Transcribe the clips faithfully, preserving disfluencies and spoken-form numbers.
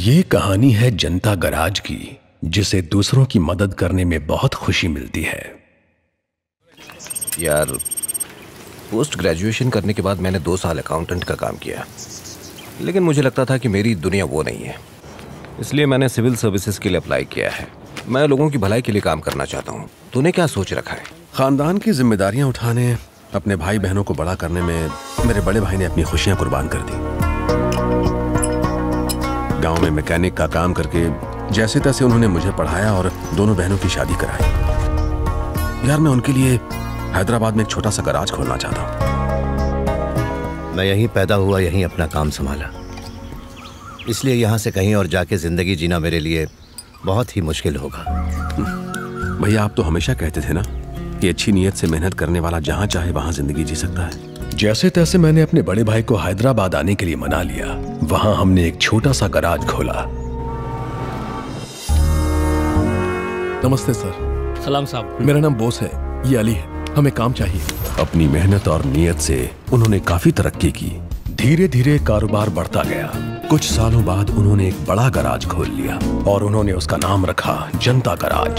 ये कहानी है जनता गराज की, जिसे दूसरों की मदद करने में बहुत खुशी मिलती है। यार, पोस्ट ग्रेजुएशन करने के बाद मैंने दो साल अकाउंटेंट का काम किया, लेकिन मुझे लगता था कि मेरी दुनिया वो नहीं है, इसलिए मैंने सिविल सर्विसेज के लिए अप्लाई किया है। मैं लोगों की भलाई के लिए काम करना चाहता हूँ। तूने क्या सोच रखा है? खानदान की जिम्मेदारियां उठाने, अपने भाई बहनों को बड़ा करने में मेरे बड़े भाई ने अपनी खुशियां कुर्बान कर दी। गांव में मैकेनिक का काम करके जैसे तैसे उन्होंने मुझे पढ़ाया और दोनों बहनों की शादी कराई। यार, मैं उनके लिए हैदराबाद में एक छोटा सा गराज खोलना चाहता हूँ। मैं यहीं पैदा हुआ, यहीं अपना काम संभाला, इसलिए यहाँ से कहीं और जाके जिंदगी जीना मेरे लिए बहुत ही मुश्किल होगा। भैया, आप तो हमेशा कहते थे ना कि अच्छी नीयत से मेहनत करने वाला जहाँ चाहे वहाँ जिंदगी जी सकता है। जैसे तैसे मैंने अपने बड़े भाई को हैदराबाद आने के लिए मना लिया। वहाँ हमने एक छोटा सा गराज खोला। नमस्ते सर। सलाम साहब। मेरा नाम बोस है, ये अली है, हमें काम चाहिए। अपनी मेहनत और नियत से उन्होंने काफी तरक्की की। धीरे धीरे कारोबार बढ़ता गया। कुछ सालों बाद उन्होंने एक बड़ा गराज खोल लिया और उन्होंने उसका नाम रखा जनता गराज।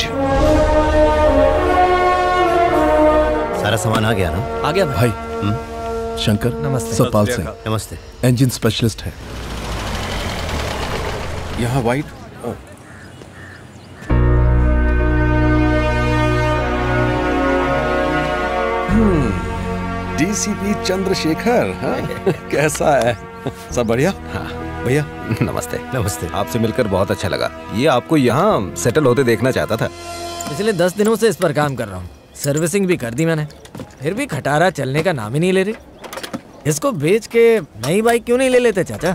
सारा सामान आ गया ना? आ गया भाई। हुँ? शंकर। नमस्ते। सतपाल सिंह। नमस्ते। इंजन स्पेशलिस्ट है। यहाँ वाइट। डीसीपी चंद्रशेखर। हाँ? कैसा है? सब बढ़िया? हाँ भैया नमस्ते। नमस्ते। आपसे मिलकर बहुत अच्छा लगा। ये आपको यहाँ सेटल होते देखना चाहता था। पिछले दस दिनों से इस पर काम कर रहा हूँ। सर्विसिंग भी कर दी मैंने, फिर भी खटारा चलने का नाम ही नहीं ले रही। इसको बेच के नई बाइक क्यों नहीं ले लेते चाचा?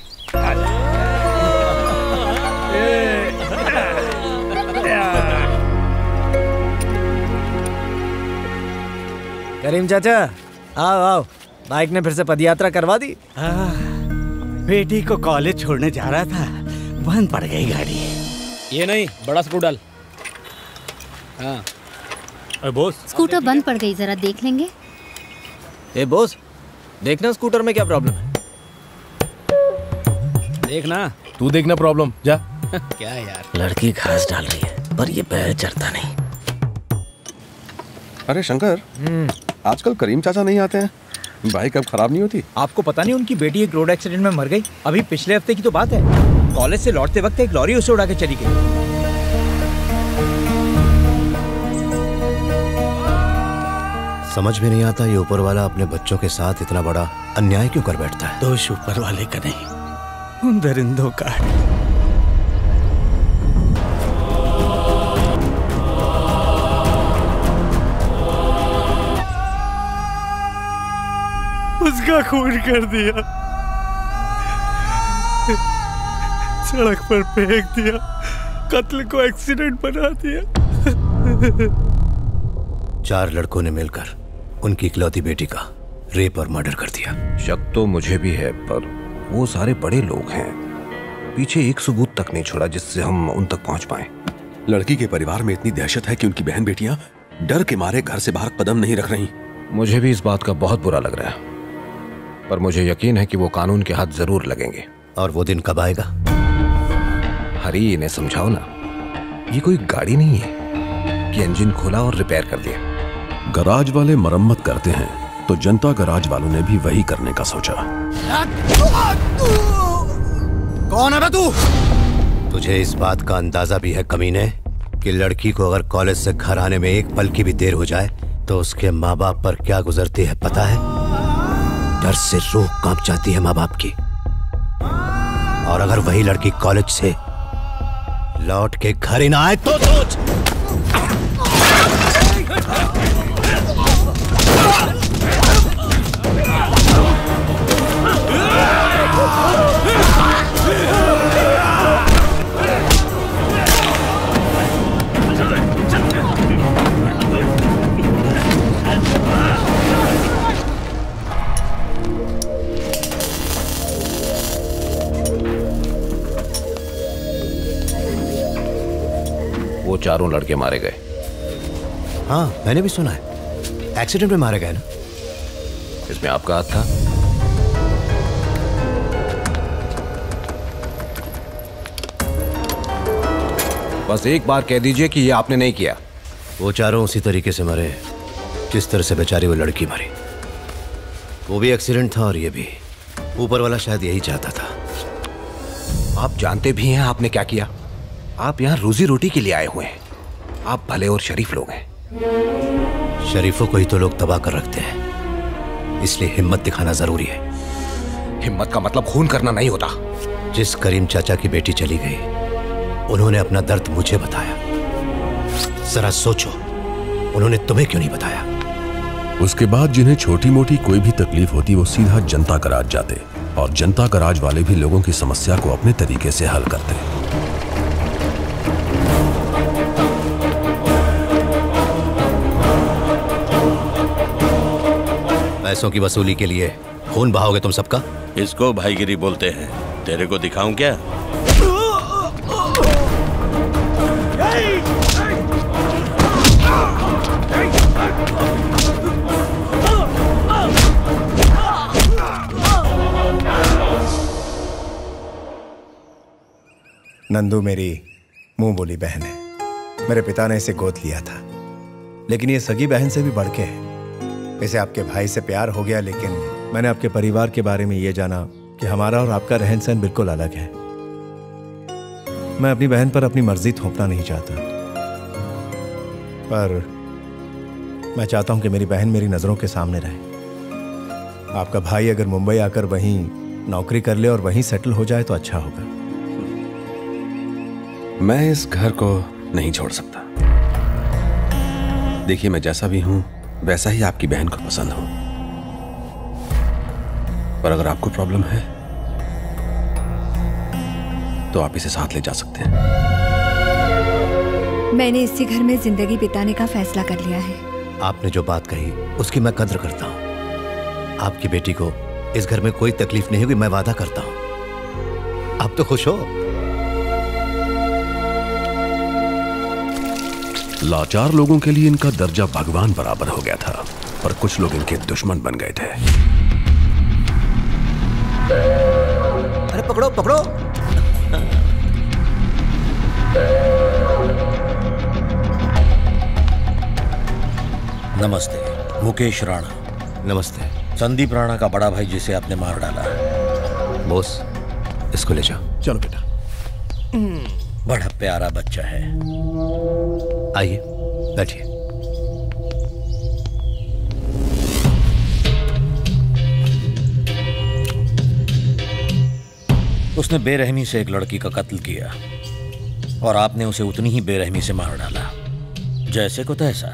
करीम चाचा, आओ आओ, बाइक ने फिर से पदयात्रा करवा दी। बेटी को कॉलेज छोड़ने जा रहा था, बंद पड़ गई गाड़ी। ये नहीं, बड़ा स्क्रू डाल। हाँ। अरे बोस, स्कूटर बंद पड़ गई, जरा देख लेंगे। ए बोस, देखना स्कूटर में क्या प्रॉब्लम है। देखना। तू देखना प्रॉब्लम, जा। क्या यार, लड़की घास डाल रही है पर ये पैर चढ़ता नहीं। अरे शंकर, आजकल करीम चाचा नहीं आते हैं। बाइक अब खराब नहीं होती? आपको पता नहीं उनकी बेटी एक रोड एक्सीडेंट में मर गई? अभी पिछले हफ्ते की तो बात है। कॉलेज से लौटते वक्त एक लॉरी उसे उड़ा के चली गई। समझ में नहीं आता ये ऊपर वाला अपने बच्चों के साथ इतना बड़ा अन्याय क्यों कर बैठता है। दोष ऊपर वाले का नहीं, उन दरिंदों का। उसका खून कर दिया, सड़क पर फेंक दिया, कत्ल को एक्सीडेंट बना दिया। चार लड़कों ने मिलकर उनकी इकलौती बेटी का रेप और मर्डर कर दिया। शक तो मुझे भी है, पर वो सारे बड़े लोग हैं। पीछे एक सबूत तक नहीं छोड़ा जिससे हम उन तक पहुंच पाए। लड़की के परिवार में इतनी दहशत है कि उनकी बहन बेटियां डर के मारे घर से बाहर कदम नहीं रख रही। मुझे भी इस बात का बहुत बुरा लग रहा है, पर मुझे यकीन है कि वो कानून के हाथ जरूर लगेंगे। और वो दिन कब आएगा? हरी, इन्हें समझाओ ना, ये कोई गाड़ी नहीं है कि इंजन खोला और रिपेयर कर दिया। गराज वाले मरम्मत करते हैं तो जनता गराज वालों ने भी वही करने का सोचा। कौन है तू? तुझे इस बात का अंदाजा भी है कमीने कि लड़की को अगर कॉलेज से घर आने में एक पल की भी देर हो जाए तो उसके माँ बाप पर क्या गुजरती है पता है? डर से रूह कांप जाती है माँ बाप की। और अगर वही लड़की कॉलेज से लौट के घर ही ना आए तो सोच। वो चारों लड़के मारे गए। हाँ, मैंने भी सुना है, एक्सीडेंट में मारे गए ना। इसमें आपका हाथ था? बस एक बार कह दीजिए कि ये आपने नहीं किया। वो चारों उसी तरीके से मरे जिस तरह से बेचारी वो लड़की मरी। वो भी एक्सीडेंट था और ये भी। ऊपर वाला शायद यही चाहता था। आप जानते भी हैं आपने क्या किया। आप यहाँ रोजी रोटी के लिए आए हुए हैं। आप भले और शरीफ लोग हैं। शरीफों को ही तो लोग तबाह कर रखते हैं, इसलिए हिम्मत दिखाना जरूरी है। हिम्मत का मतलब खून करना नहीं होता। जिस करीम चाचा की बेटी चली गई, उन्होंने अपना दर्द मुझे बताया। जरा सोचो, उन्होंने तुम्हें क्यों नहीं बताया? उसके बाद जिन्हें छोटी मोटी कोई भी तकलीफ होती वो सीधा जनता का राज जाते, और जनता का राज वाले भी लोगों की समस्या को अपने तरीके से हल करते। पैसों की वसूली के लिए खून बहाओगे तुम सबका? इसको भाईगिरी बोलते हैं। तेरे को दिखाऊं क्या? नंदू मेरी मुंह बोली बहन है। मेरे पिता ने इसे गोद लिया था, लेकिन ये सगी बहन से भी बढ़ के है। इसे आपके भाई से प्यार हो गया, लेकिन मैंने आपके परिवार के बारे में ये जाना कि हमारा और आपका रहन सहन बिल्कुल अलग है। मैं अपनी बहन पर अपनी मर्जी थोपना नहीं चाहता, पर मैं चाहता हूं कि मेरी बहन मेरी नजरों के सामने रहे। आपका भाई अगर मुंबई आकर वहीं नौकरी कर ले और वहीं सेटल हो जाए तो अच्छा होगा। मैं इस घर को नहीं छोड़ सकता। देखिए, मैं जैसा भी हूं वैसा ही आपकी बहन को पसंद हूं, पर अगर आपको प्रॉब्लम है तो आप इसे साथ ले जा सकते हैं। मैंने इसी घर में जिंदगी बिताने का फैसला कर लिया है। आपने जो बात कही उसकी मैं कद्र करता हूं। आपकी बेटी को इस घर में कोई तकलीफ नहीं होगी, मैं वादा करता हूं। आप तो खुश हो? लाचार लोगों के लिए इनका दर्जा भगवान बराबर हो गया था, पर कुछ लोग इनके दुश्मन बन गए थे। अरे पकड़ो पकड़ो। नमस्ते, मुकेश राणा। नमस्ते। संदीप राणा का बड़ा भाई जिसे आपने मार डाला। बॉस, इसको ले जाओ। चलो बेटा। बड़ा प्यारा बच्चा है। आइए बैठिए। उसने बेरहमी से एक लड़की का कत्ल किया और आपने उसे उतनी ही बेरहमी से मार डाला, जैसे को तैसा।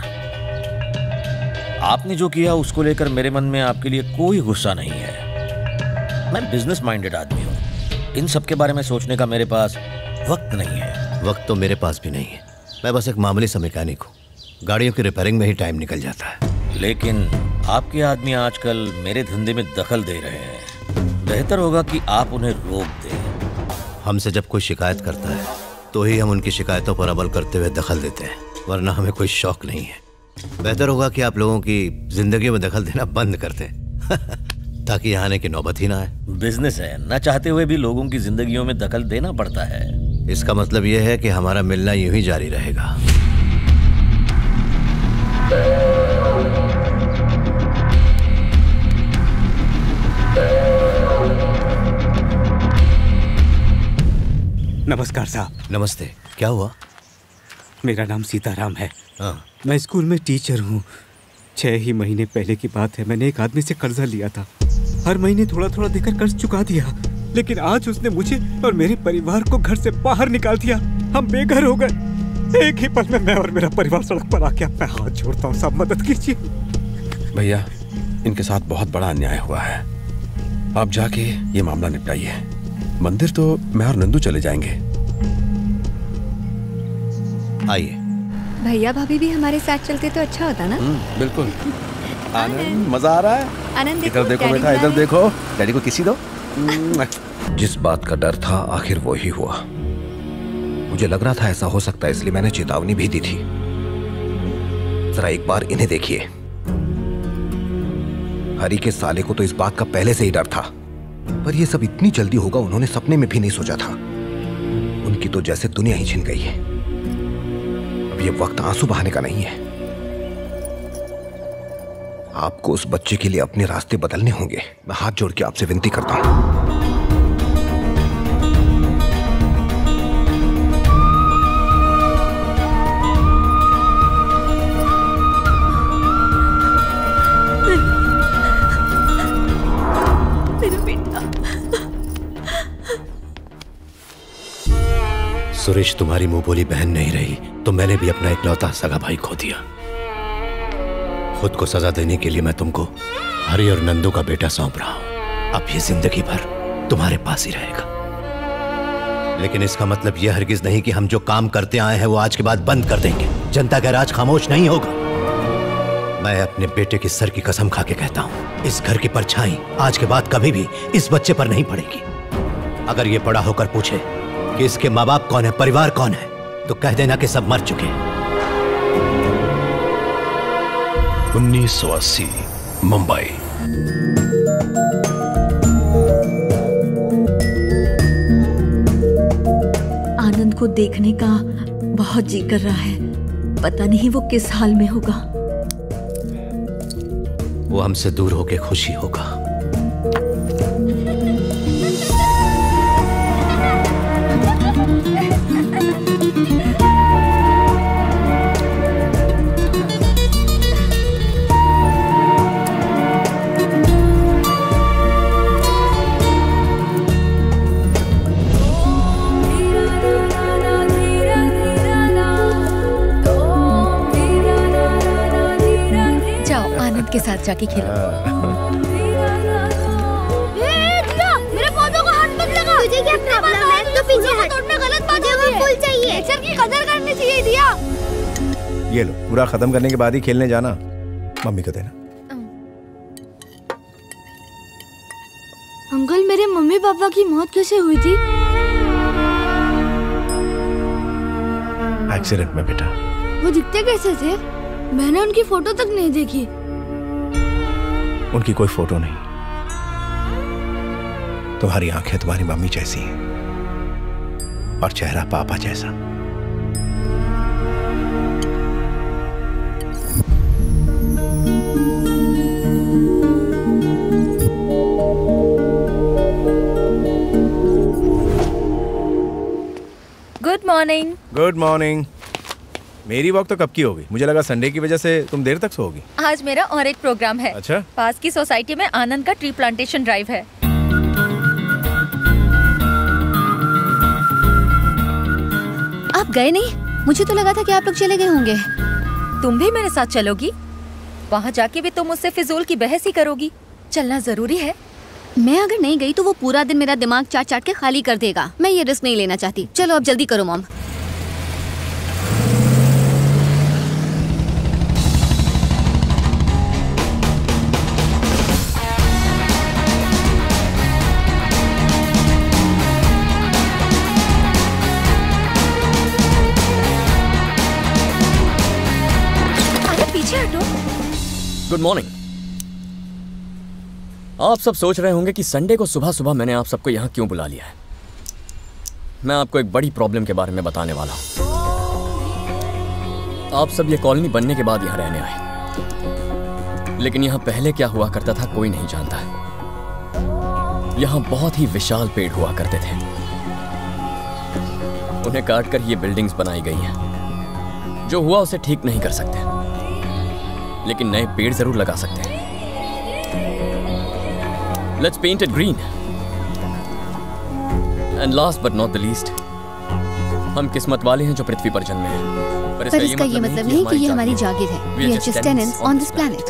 आपने जो किया उसको लेकर मेरे मन में आपके लिए कोई गुस्सा नहीं है। मैं बिजनेस माइंडेड आदमी हूं। इन सब के बारे में सोचने का मेरे पास वक्त नहीं है। वक्त तो मेरे पास भी नहीं है। मैं बस एक मामूली सा मैकेनिक हूँ। गाड़ियों की रिपेयरिंग में ही टाइम निकल जाता है। लेकिन आपके आदमी आजकल मेरे धंधे में दखल दे रहे हैं। बेहतर होगा कि आप उन्हें रोक दें। हमसे जब कोई शिकायत करता है तो ही हम उनकी शिकायतों पर अमल करते हुए दखल देते हैं, वरना हमें कोई शौक नहीं है। बेहतर होगा कि आप लोगों की जिंदगी में दखल देना बंद कर दें ताकि यहाँ आने की नौबत ही ना आए। बिजनेस है, न चाहते हुए भी लोगों की जिंदगियों में दखल देना पड़ता है। इसका मतलब यह है कि हमारा मिलना यूं ही जारी रहेगा। नमस्कार साहब। नमस्ते। क्या हुआ? मेरा नाम सीताराम है। हाँ। मैं स्कूल में टीचर हूँ। छह ही महीने पहले की बात है, मैंने एक आदमी से कर्जा लिया था। हर महीने थोड़ा थोड़ा देकर कर्ज चुका दिया, लेकिन आज उसने मुझे और मेरे परिवार को घर से बाहर निकाल दिया। हम बेघर हो गए। एक ही पल में मैं और मेरा परिवार सड़क पर आ गया। मैं हाथ जोड़ता हूँ साहब, मदद कीजिए। भैया, इनके साथ बहुत बड़ा अन्याय हुआ है। आप जाके ये मामला निपटाइए। मंदिर तो मैं और नंदू चले जाएंगे। आइए। भैया भाभी भी हमारे साथ चलते तो अच्छा होता ना। बिल्कुल। आनंद, मजा आ रहा है। आनंद इधर देखो बेटा, इधर देखो। डैडी को किसी दो। जिस बात का डर था आखिर वो ही हुआ। मुझे लग रहा था ऐसा हो सकता है, इसलिए मैंने चेतावनी भी दी थी। जरा एक बार इन्हें देखिए। हरी के साले को तो इस बात का पहले से ही डर था, पर यह सब इतनी जल्दी होगा उन्होंने सपने में भी नहीं सोचा था। उनकी तो जैसे दुनिया ही छिन गई है। अब ये वक्त आंसू बहाने का नहीं है। आपको उस बच्चे के लिए अपने रास्ते बदलने होंगे। मैं हाथ जोड़ के आपसे विनती करता हूं। सुरेश, तुम्हारी मुंह बोली बहन नहीं रही तो मैंने भी अपना इकलौता सगा भाई खो दिया। खुद को सजा देने के लिए मैं तुमको हरि और नंदू का बेटा सौंप रहा हूं। अब ये जिंदगी भर तुम्हारे पास ही रहेगा। लेकिन इसका मतलब यह हरगिज नहीं कि हम जो काम करते आए हैं वो आज के बाद बंद कर देंगे। जनता का राज खामोश नहीं होगा। मैं अपने बेटे की सर की कसम खा के कहता हूं, इस घर की परछाई आज के बाद कभी भी इस बच्चे पर नहीं पड़ेगी। अगर ये बड़ा होकर पूछे कि इसके माँ बाप कौन है, परिवार कौन है, तो कह देना कि सब मर चुके हैं। उन्नीस सौ अस्सी मुंबई। आनंद को देखने का बहुत जी कर रहा है। पता नहीं वो किस हाल में होगा। वो हमसे दूर होके खुशी होगा। के साथ जाके खेलो। मेरे पौधों को हाथ मत लगा। तुझे क्या प्रॉब्लम है? तो पीछे हट। तोड़ना गलत बात है। मुझे वो फूल चाहिए। नेचर की कदर करनी चाहिए दिया। ये लो, पूरा खत्म करने के बाद ही खेलने जाना। मम्मी को देना। अंकल, मेरे मम्मी पापा की मौत कैसे हुई थी? एक्सीडेंट में बेटा। वो दिखते कैसे थे? मैंने उनकी फोटो तक नहीं देखी। उनकी कोई फोटो नहीं। तुम्हारी आंखें तुम्हारी मम्मी जैसी हैं और चेहरा पापा जैसा। Good morning. Good morning. मेरी वॉक तो कब की होगी? मुझे लगा संडे की वजह से तुम देर तक सोओगी। आज मेरा और एक प्रोग्राम है। अच्छा? पास की सोसाइटी में आनंद का ट्री प्लांटेशन ड्राइव है। आप गए नहीं? मुझे तो लगा था कि आप लोग चले गए होंगे। तुम भी मेरे साथ चलोगी? वहाँ जाके भी तुम मुझसे फिजूल की बहस ही करोगी। चलना जरूरी है। मैं अगर नहीं गई तो वो पूरा दिन मेरा दिमाग चाट चाट के खाली कर देगा। मैं ये रिस्क नहीं लेना चाहती। चलो अब जल्दी करो मॉम। Good morning. आप सब सोच रहे होंगे कि संडे को सुबह सुबह मैंने आप सबको यहाँ क्यों बुला लिया है। मैं आपको एक बड़ी प्रॉब्लम के बारे में बताने वाला हूँ। आप सब ये कॉलोनी बनने के बाद यहाँ रहने आए, लेकिन यहाँ पहले क्या हुआ करता था कोई नहीं जानता है। यहाँ बहुत ही विशाल पेड़ हुआ करते थे। उन्हें काटकर ये बिल्डिंग्स बनाई गई हैं। जो हुआ उसे ठीक नहीं कर सकते, लेकिन नए पेड़ जरूर लगा सकते हैं। Let's paint it green. And last but not the least, हम किस्मत वाले हैं जो पृथ्वी पर जन्मे हैं। पर इसका ये मतलब नहीं कि ये हमारी जागीर है। We are just tenants on this planet.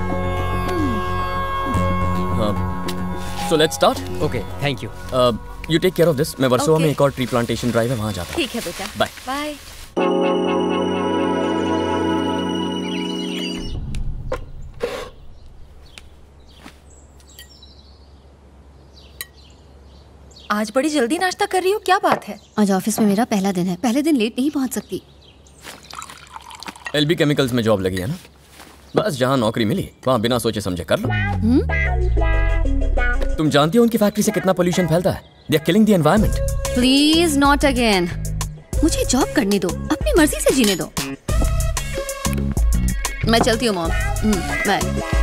So let's start. Okay, thank you. Uh, you take care of this. मैं वर्सोवा Okay. में एक और ट्री प्लांटेशन ड्राइव है, वहाँ जाता हूँ। ठीक है बेटा। बाय। बाय। आज बड़ी जल्दी नाश्ता कर रही हो, क्या बात है? आज ऑफिस में मेरा पहला दिन है। पहले दिन लेट नहीं पहुंच सकती। एलबी केमिकल्स में जॉब लगी है ना, बस जहाँ नौकरी मिली वहाँ बिना सोचे समझे कर लो। हुँ? तुम जानती हो उनकी फैक्ट्री से कितना पोल्यूशन फैलता है? They are killing the environment. Please not again. मुझे जॉब करने दो, अपनी मर्जी से जीने दो। मैं चलती हूँ मॉम। बाय।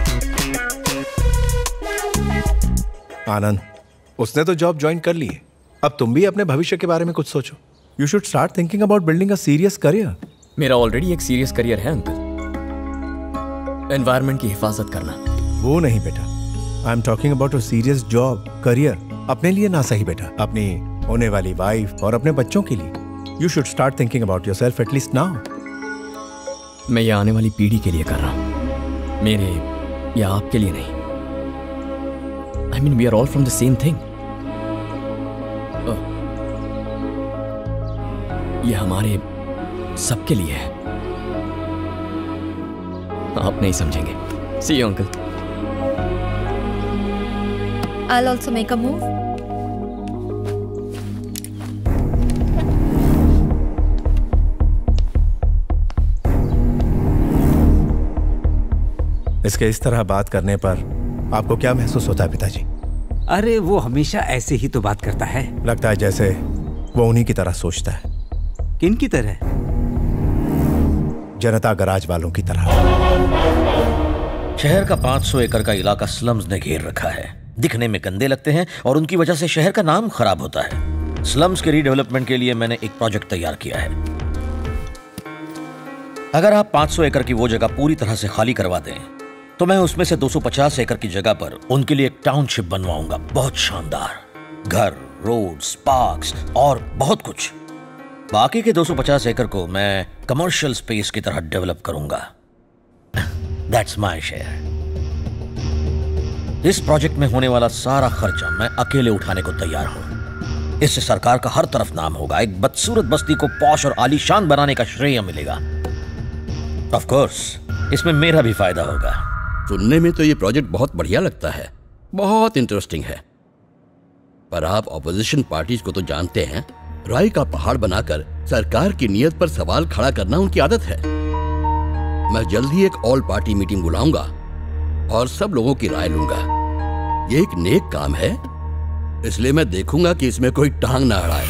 आनंद, उसने तो जॉब ज्वाइन कर ली है, अब तुम भी अपने भविष्य के बारे में कुछ सोचो। You should start thinking about building a serious career. मेरा ऑलरेडी एक सीरियस करियर है अंकल, एनवायरनमेंट की हिफाजत करना। वो नहीं बेटा, I am talking about a serious job career. अपने लिए ना सही बेटा, अपनी होने वाली वाइफ और अपने बच्चों के लिए। You should start thinking about yourself at least now. मैं ये आने वाली पीढ़ी के लिए कर रहा हूँ, मेरे या आपके लिए नहीं। I mean we are all from the same thing. ये हमारे सबके लिए है। आप नहीं समझेंगे। See you uncle. I'll also make a move. इसके इस तरह बात करने पर आपको क्या महसूस होता है पिताजी? अरे वो हमेशा ऐसे ही तो बात करता है। लगता है जैसे वो उन्हीं की तरह सोचता है। किन की तरह? जनता गराज वालों की तरह। शहर का पाँच सौ एकड़ का इलाका स्लम्स ने घेर रखा है। दिखने में गंदे लगते हैं और उनकी वजह से शहर का नाम खराब होता है। स्लम्स के रीडेवलपमेंट के लिए मैंने एक प्रोजेक्ट तैयार किया है। अगर आप पाँच सौ एकड़ की वो जगह पूरी तरह से खाली करवा दें तो मैं उसमें से दो सौ पचास एकड़ की जगह पर उनके लिए एक टाउनशिप बनवाऊंगा। बहुत शानदार, घर, रोड्स, पार्क्स और बहुत कुछ। बाकी के दो सौ पचास एकड़ को मैं कमर्शियल स्पेस की तरह डेवलप करूंगा। That's my share. इस प्रोजेक्ट में होने वाला सारा खर्चा मैं अकेले उठाने को तैयार हूं। इससे सरकार का हर तरफ नाम होगा। एक बदसूरत बस्ती को पॉश और आलीशान बनाने का श्रेय मिलेगा। ऑफ कोर्स इसमें मेरा भी फायदा होगा। सुनने में तो ये प्रोजेक्ट बहुत बढ़िया लगता है, बहुत इंटरेस्टिंग है। पर आप ऑपोजिशन पार्टीज को तो जानते हैं, राय का पहाड़ बनाकर सरकार की नीयत पर सवाल खड़ा करना उनकी आदत है। मैं जल्द ही एक ऑल पार्टी मीटिंग बुलाऊंगा और सब लोगों की राय लूंगा। ये एक नेक काम है, इसलिए मैं देखूंगा कि इसमें कोई टांग ना अड़ाए।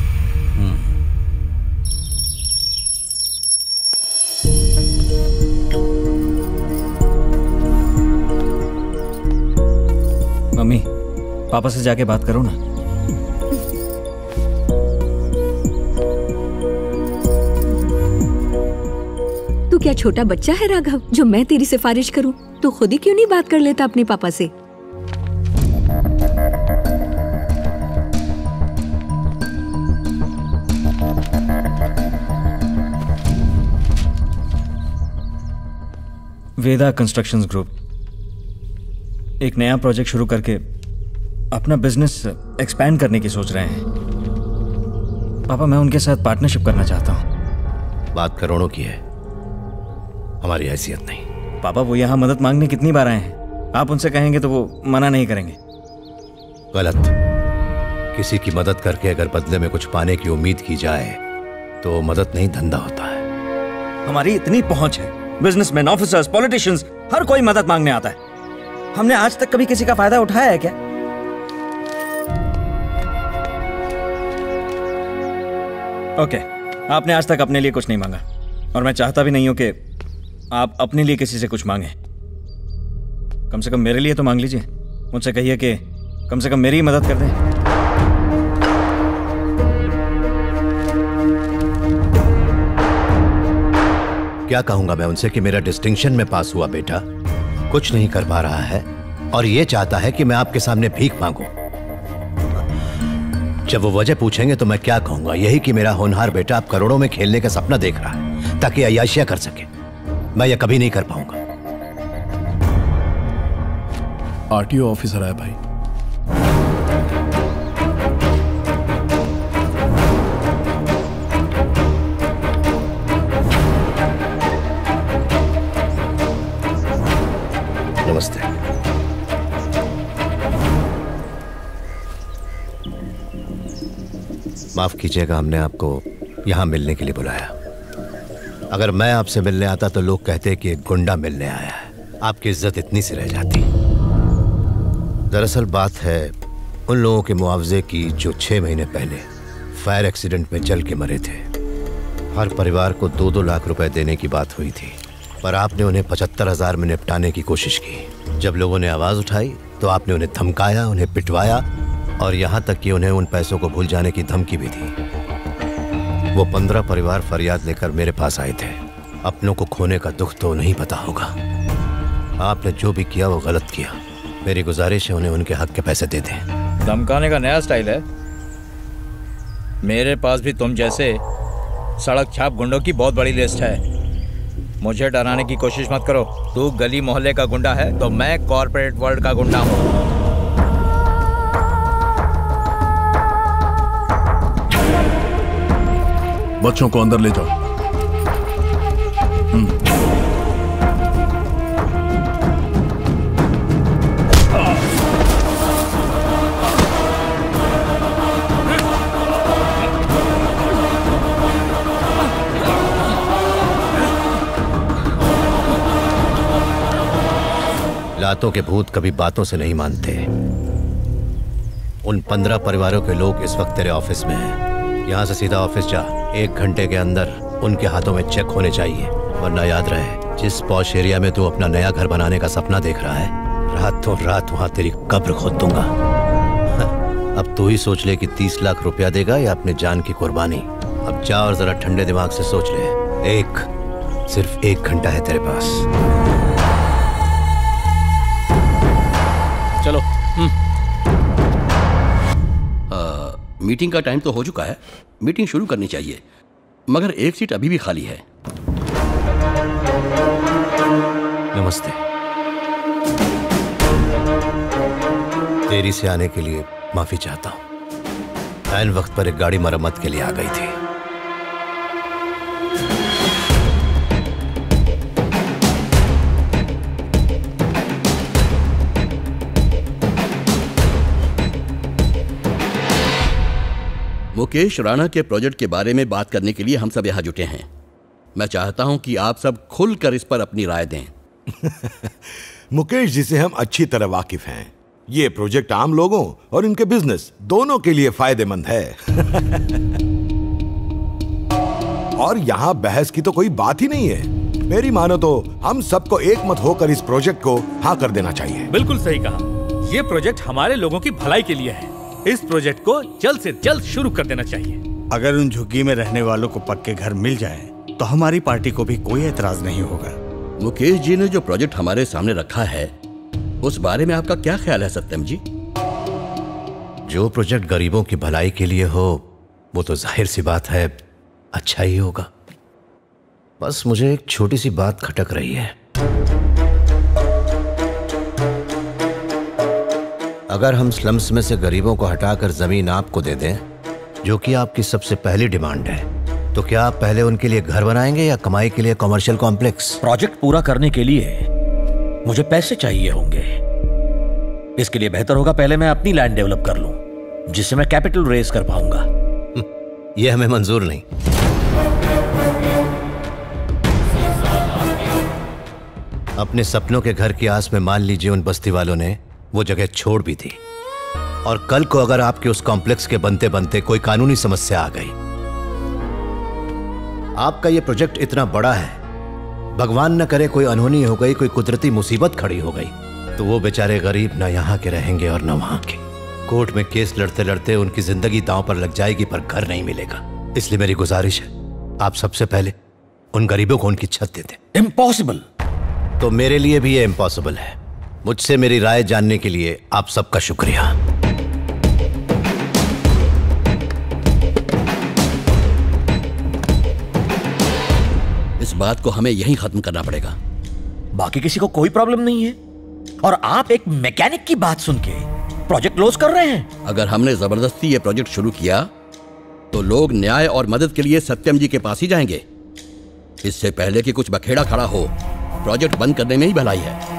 मम्मी, पापा से जाके बात करो ना। तू क्या छोटा बच्चा है राघव, जो मैं तेरी सिफारिश करूं? तू खुद ही क्यों नहीं बात कर लेता अपने पापा से? वेदा कंस्ट्रक्शंस ग्रुप एक नया प्रोजेक्ट शुरू करके अपना बिजनेस एक्सपैंड करने की सोच रहे हैं। पापा, मैं उनके साथ पार्टनरशिप करना चाहता हूँ। बात करोड़ों की है, हमारी हैसियत नहीं। पापा, वो यहाँ मदद मांगने कितनी बार आए हैं, आप उनसे कहेंगे तो वो मना नहीं करेंगे। गलत। किसी की मदद करके अगर बदले में कुछ पाने की उम्मीद की जाए तो मदद नहीं, धंधा होता है। हमारी इतनी पहुंच है, बिजनेसमैन, ऑफिसर्स, पॉलिटिशियंस, हर कोई मदद मांगने आता है। हमने आज तक कभी किसी का फायदा उठाया है क्या? ओके, आपने आज तक अपने लिए कुछ नहीं मांगा और मैं चाहता भी नहीं हूं कि आप अपने लिए किसी से कुछ मांगे। कम से कम मेरे लिए तो मांग लीजिए। मुझसे कहिए कि कम से कम मेरी ही मदद कर दें। क्या कहूंगा मैं उनसे कि मेरा डिस्टिंक्शन में पास हुआ बेटा, कुछ नहीं कर पा रहा है और ये चाहता है कि मैं आपके सामने भीख मांगूं। जब वो वजह पूछेंगे तो मैं क्या कहूंगा? यही कि मेरा होनहार बेटा अब करोड़ों में खेलने का सपना देख रहा है ताकि अय्याशियां कर सके। मैं यह कभी नहीं कर पाऊंगा। आरटीओ ऑफिसर है भाई। नमस्ते। माफ कीजिएगा, हमने आपको यहां मिलने के लिए बुलाया। अगर मैं आपसे मिलने आता तो लोग कहते कि एक गुंडा मिलने आया है, आपकी इज्जत इतनी सी रह जाती। दरअसल बात है उन लोगों के मुआवजे की जो छह महीने पहले फायर एक्सीडेंट में जल के मरे थे। हर परिवार को दो दो लाख रुपए देने की बात हुई थी। पर आपने उन्हें पचहत्तर हजार में निपटाने की कोशिश की। जब लोगों ने आवाज उठाई तो आपने उन्हें धमकाया, उन्हें पिटवाया और यहाँ तक कि उन्हें उन पैसों को भूल जाने की धमकी भी दी। वो पंद्रह परिवार फरियाद लेकर मेरे पास आए थे। अपनों को खोने का दुख तो नहीं पता होगा। आपने जो भी किया वो गलत किया। मेरी गुजारिश है उन्हें उनके हक के पैसे दे दें। धमकाने का नया स्टाइल है। मेरे पास भी तुम जैसे सड़क छाप गुंडों की बहुत बड़ी लिस्ट है। मुझे डराने की कोशिश मत करो। तू गली मोहल्ले का गुंडा है तो मैं कॉर्पोरेट वर्ल्ड का गुंडा हूँ। बच्चों को अंदर ले जाओ। लातों के भूत कभी बातों से नहीं मानते। उन पंद्रह परिवारों के लोग इस वक्त तेरे ऑफिस में हैं। यहाँ से सीधा ऑफिस जा। एक घंटे के अंदर उनके हाथों में चेक होने चाहिए, वरना याद रहे जिस पॉश एरिया में तू अपना नया घर बनाने का सपना देख रहा है, रातों रात वहाँ तेरी कब्र खोद दूंगा। अब तू ही सोच ले कि तीस लाख रुपया देगा या अपने जान की कुर्बानी। अब जा और जरा ठंडे दिमाग से सोच ले। एक सिर्फ एक घंटा है तेरे पास। चलो। आ, मीटिंग का टाइम तो हो चुका है, मीटिंग शुरू करनी चाहिए, मगर एक सीट अभी भी खाली है। नमस्ते। देरी से आने के लिए माफी चाहता हूं। ऐन वक्त पर एक गाड़ी मरम्मत के लिए आ गई थी। मुकेश राणा के प्रोजेक्ट के बारे में बात करने के लिए हम सब यहाँ जुटे हैं। मैं चाहता हूँ कि आप सब खुलकर इस पर अपनी राय दें। मुकेश जी से हम अच्छी तरह वाकिफ हैं। ये प्रोजेक्ट आम लोगों और इनके बिजनेस दोनों के लिए फायदेमंद है। और यहाँ बहस की तो कोई बात ही नहीं है। मेरी मानो तो हम सबको एक मत होकर इस प्रोजेक्ट को हाँ कर देना चाहिए। बिल्कुल सही कहा। ये प्रोजेक्ट हमारे लोगों की भलाई के लिए है। इस प्रोजेक्ट को जल्द से जल्द शुरू कर देना चाहिए। अगर उन झुग्गी में रहने वालों को पक्के घर मिल जाए तो हमारी पार्टी को भी कोई एतराज नहीं होगा। मुकेश जी ने जो प्रोजेक्ट हमारे सामने रखा है उस बारे में आपका क्या ख्याल है सत्यम जी? जो प्रोजेक्ट गरीबों की भलाई के लिए हो वो तो जाहिर सी बात है अच्छा ही होगा। बस मुझे एक छोटी सी बात खटक रही है। अगर हम स्लम्स में से गरीबों को हटाकर जमीन आपको दे दें, जो कि आपकी सबसे पहली डिमांड है, तो क्या आप पहले उनके लिए घर बनाएंगे या कमाई के लिए कमर्शियल कॉम्प्लेक्स? प्रोजेक्ट पूरा करने के लिए मुझे पैसे चाहिए होंगे। इसके लिए बेहतर होगा पहले मैं अपनी लैंड डेवलप कर लूं, जिससे मैं कैपिटल रेज कर पाऊंगा। यह हमें मंजूर नहीं। अपने सपनों के घर की आस में मान लीजिए उन बस्ती वालों ने वो जगह छोड़ भी थी, और कल को अगर आपके उस कॉम्प्लेक्स के बनते बनते कोई कानूनी समस्या आ गई, आपका ये प्रोजेक्ट इतना बड़ा है, भगवान न करे कोई अनहोनी हो गई, कोई कुदरती मुसीबत खड़ी हो गई, तो वो बेचारे गरीब ना यहाँ के रहेंगे और न वहां के। कोर्ट में केस लड़ते लड़ते उनकी जिंदगी दांव पर लग जाएगी, पर घर नहीं मिलेगा। इसलिए मेरी गुजारिश है आप सबसे पहले उन गरीबों को उनकी छत दे दें। इम्पॉसिबल। तो मेरे लिए भी ये इम्पॉसिबल है। मुझसे मेरी राय जानने के लिए आप सबका शुक्रिया। इस बात को हमें यहीं खत्म करना पड़ेगा। बाकी किसी को कोई प्रॉब्लम नहीं है, और आप एक मैकेनिक की बात सुन के प्रोजेक्ट क्लोज कर रहे हैं। अगर हमने जबरदस्ती ये प्रोजेक्ट शुरू किया तो लोग न्याय और मदद के लिए सत्यम जी के पास ही जाएंगे। इससे पहले कि कुछ बखेड़ा खड़ा हो, प्रोजेक्ट बंद करने में ही भलाई है।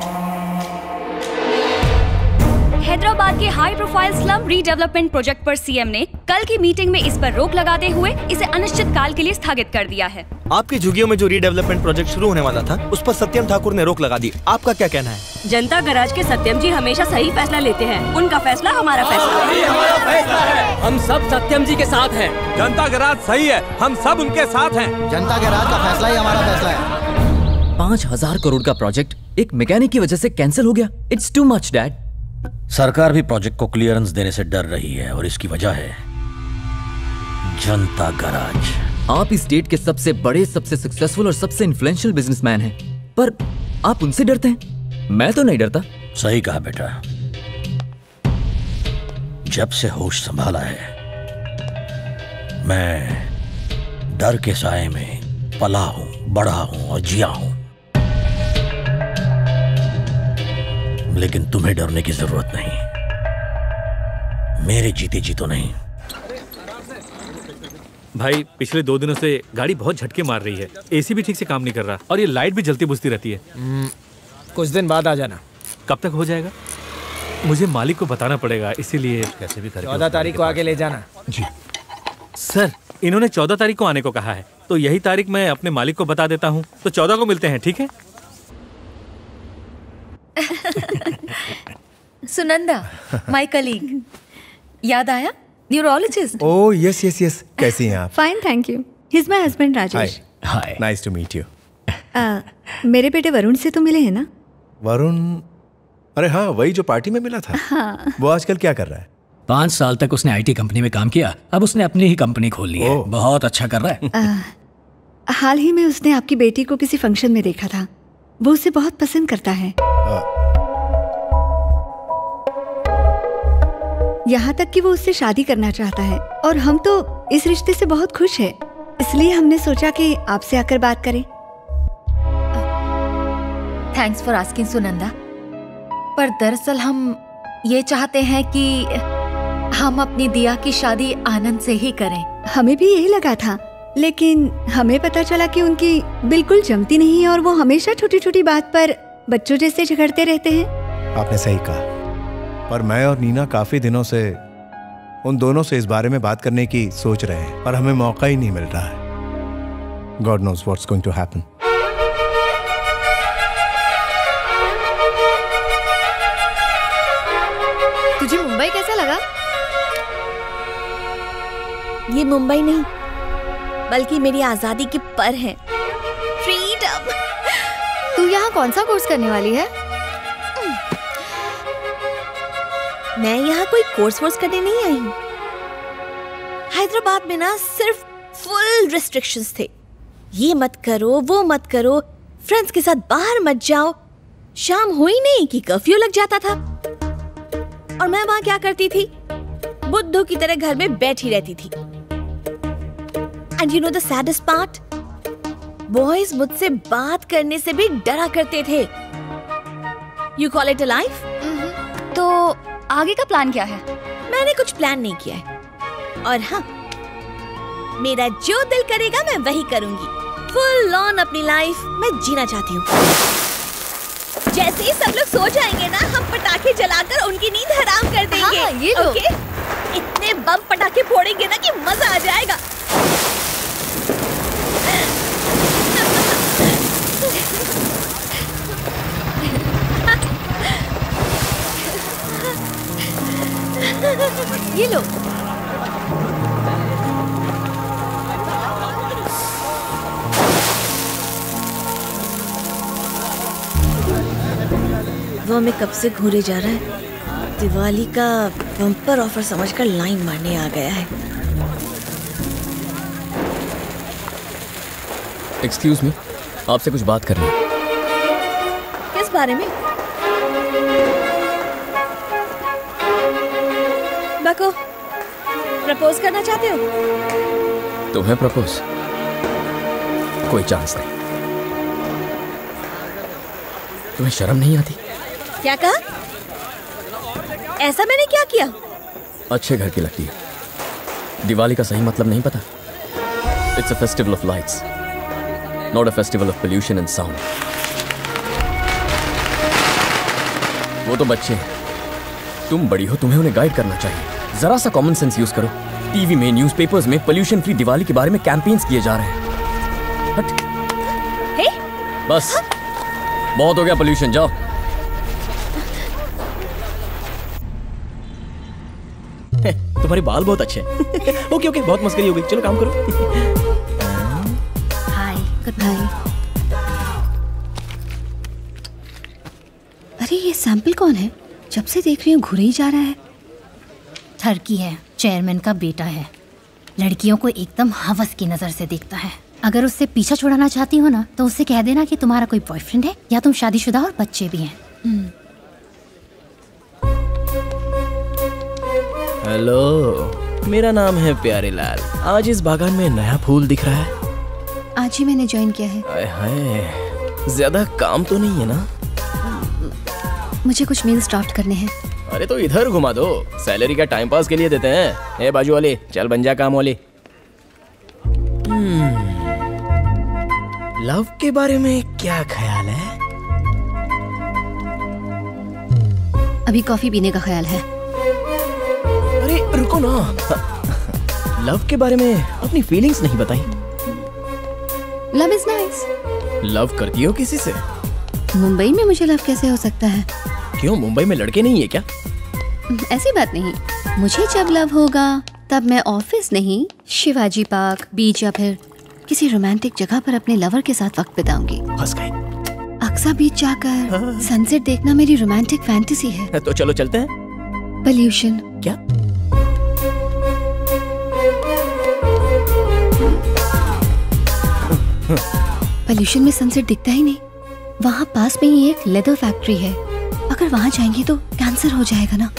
हैदराबाद के high profile slum redevelopment project पर सीएम ने कल की मीटिंग में इस पर रोक लगाते हुए इसे अनिश्चित काल के लिए स्थगित कर दिया है। आपकी झुग्गियों में जो रीडेवलपमेंट प्रोजेक्ट शुरू होने वाला था, उस पर सत्यम ठाकुर ने रोक लगा दी। आपका क्या कहना है? जनता गराज के सत्यम जी हमेशा सही फैसला लेते हैं। उनका फैसला हमारा फैसला है। हमारा फैसला है। हम सब सत्यम जी के साथ हैं। जनता गराज सही है, हम सब उनके साथ हैं। जनता गराज का फैसला ही हमारा फैसला है। पांच हजार करोड़ का प्रोजेक्ट एक मैकेनिक की वजह से कैंसिल हो गया। It's too much dad. सरकार भी प्रोजेक्ट को क्लियरेंस देने से डर रही है और इसकी वजह है जनता गराज। आप इस स्टेट के सबसे बड़े, सबसे सक्सेसफुल और सबसे इन्फ्लुएंशियल बिजनेसमैन हैं, पर आप उनसे डरते हैं। मैं तो नहीं डरता। सही कहा बेटा। जब से होश संभाला है मैं डर के साए में पला हूं, बढ़ा हूं और जिया हूं। लेकिन तुम्हें डरने की जरूरत नहीं, मेरे जीते जी तो नहीं। भाई पिछले दो दिनों से गाड़ी बहुत झटके मार रही है, एसी भी ठीक से काम नहीं कर रहा और ये लाइट भी जलती बुझती रहती है। कुछ दिन बाद आ जाना। कब तक हो जाएगा? मुझे मालिक को बताना पड़ेगा, इसीलिए कैसे भी चौदह तारीख को आके ले जाना। जी सर, इन्होंने चौदह तारीख को आने को कहा है, तो यही तारीख मैं अपने मालिक को बता देता हूँ, तो चौदह को मिलते हैं, ठीक है? सुनंदा, माय कलीग, याद आया? Neurologist. Oh yes yes yes, कैसी हैं आप? Fine thank you. He is my husband Rajesh. Hi, nice to meet you. मेरे बेटे वरुण से तो मिले हैं ना? वरुण? अरे हाँ, वही जो पार्टी में मिला था। हाँ। वो आजकल क्या कर रहा है? पाँच साल तक उसने आईटी कंपनी में काम किया, अब उसने अपनी ही कंपनी खोल ली है। बहुत अच्छा कर रहा है। आ, हाल ही में उसने आपकी बेटी को किसी फंक्शन में देखा था, वो उसे बहुत पसंद करता है। यहाँ तक कि वो उससे शादी करना चाहता है और हम तो इस रिश्ते से बहुत खुश हैं। इसलिए हमने सोचा कि आपसे आकर बात करें। थैंक्स फॉर आस्किंग सुनंदा, पर दरअसल हम ये चाहते हैं कि हम अपनी दिया की शादी आनंद से ही करें। हमें भी यही लगा था, लेकिन हमें पता चला कि उनकी बिल्कुल जमती नहीं है और वो हमेशा छोटी छोटी बात पर बच्चों जैसे झगड़ते रहते हैं। आपने सही कहा, पर मैं और नीना काफी दिनों से उन दोनों से इस बारे में बात करने की सोच रहे हैं, पर हमें मौका ही नहीं मिल रहा है। God knows what's going to happen. तुझे मुंबई कैसा लगा? ये मुंबई नहीं, बल्कि मेरी आजादी की पर है। फ्रीडम। तू यहाँ कौन सा कोर्स करने वाली है? मैं यहाँ कोई कोर्स वोर्स करने नहीं आई हूँ। हैदराबाद में ना सिर्फ फुल रिस्ट्रिक्शंस थे। ये मत करो, वो मत करो, फ्रेंड्स के साथ बाहर मत जाओ। शाम हुई नहीं कि कर्फ्यू लग जाता था और मैं वहां क्या करती थी? बुद्धू की तरह घर में बैठी रहती थी। And you know the saddest part, boys मुझसे बात करने से भी डरा करते थे। You call it a life? तो आगे का प्लान क्या है? मैंने कुछ प्लान नहीं किया है, और हाँ, मेरा जो दिल करेगा मैं वही करूंगी। फुल ऑन अपनी लाइफ मैं जीना चाहती हूँ। जैसे ही सब लोग सो जाएंगे ना, हम पटाखे जलाकर उनकी नींद हराम कर देंगे। हाँ, ये लो। ओके? इतने बम पटाखे फोड़ेंगे ना कि मजा आ जाएगा। ये लो। वो हमें कब से घूरे जा रहा है। दिवाली का बम्पर ऑफर समझकर लाइन मारने आ गया है। एक्सक्यूज मी, आपसे कुछ बात करनी है। किस बारे में? बको, प्रपोज करना चाहते हो? तुम्हें प्रपोज? कोई चांस नहीं। तुम्हें शर्म नहीं आती? क्या कहा? ऐसा मैंने क्या किया? अच्छे घर की लगती है। दिवाली का सही मतलब नहीं पता? It's a festival of lights, not a festival of pollution and sound. वो तो बच्चे हैं, तुम बड़ी हो, तुम्हें उन्हें गाइड करना चाहिए। जरा सा कॉमन सेंस यूज करो। टीवी में, न्यूज़पेपर्स में पोल्यूशन फ्री दिवाली के बारे में कैंपेन्स किए जा रहे हैं। हट। हे? बस बहुत हो गया पोल्यूशन, जाओ। तुम्हारे बाल बहुत अच्छे हैं। ओके ओके, बहुत मस्करी हो गई, चलो काम करो। Hi, good bye. अरे ये सैंपल कौन है? जब से देख रही हूँ घुरे ही जा रहा है। ठरकी है, चेयरमैन का बेटा है। लड़कियों को एकदम हवस की नजर से देखता है। अगर उससे पीछा छुड़ाना चाहती हो ना तो उससे कह देना कि तुम्हारा कोई बॉयफ्रेंड है या तुम शादीशुदा और बच्चे भी हैं। हेलो, मेरा नाम है प्यारे लाल। आज इस बागान में नया फूल दिख रहा है। आज ही मैंने ज्वाइन किया है। आए हाय, ज्यादा काम तो नहीं है ना? मुझे कुछ मेल्स ड्राफ्ट करने हैं। अरे तो इधर घुमा दो, सैलरी का टाइम पास के लिए देते हैं। ए बाजू वाली, चल बन जा काम वाली। लव के बारे में क्या ख्याल है? अभी कॉफी पीने का ख्याल है। अरे रुको ना, लव के बारे में अपनी फीलिंग्स नहीं बताई। Love is nice. लव करती हो किसी से? मुंबई में मुझे लव कैसे हो सकता है? क्यों, मुंबई में लड़के नहीं है क्या? ऐसी बात नहीं। मुझे जब लव होगा तब मैं ऑफिस नहीं, शिवाजी पार्क, बीच या फिर किसी रोमांटिक जगह पर अपने लवर के साथ वक्त बिताऊंगी। हंस गई। अक्सा बीच जाकर सनसेट देखना मेरी रोमांटिक फैंटेसी है। तो चलो चलते हैं। पोल्यूशन। क्या? पोल्यूशन में सनसेट दिखता ही नहीं। वहाँ पास में ही एक लेदर फैक्ट्री है। अगर वहाँ जाएंगे तो कैंसर हो जाएगा ना।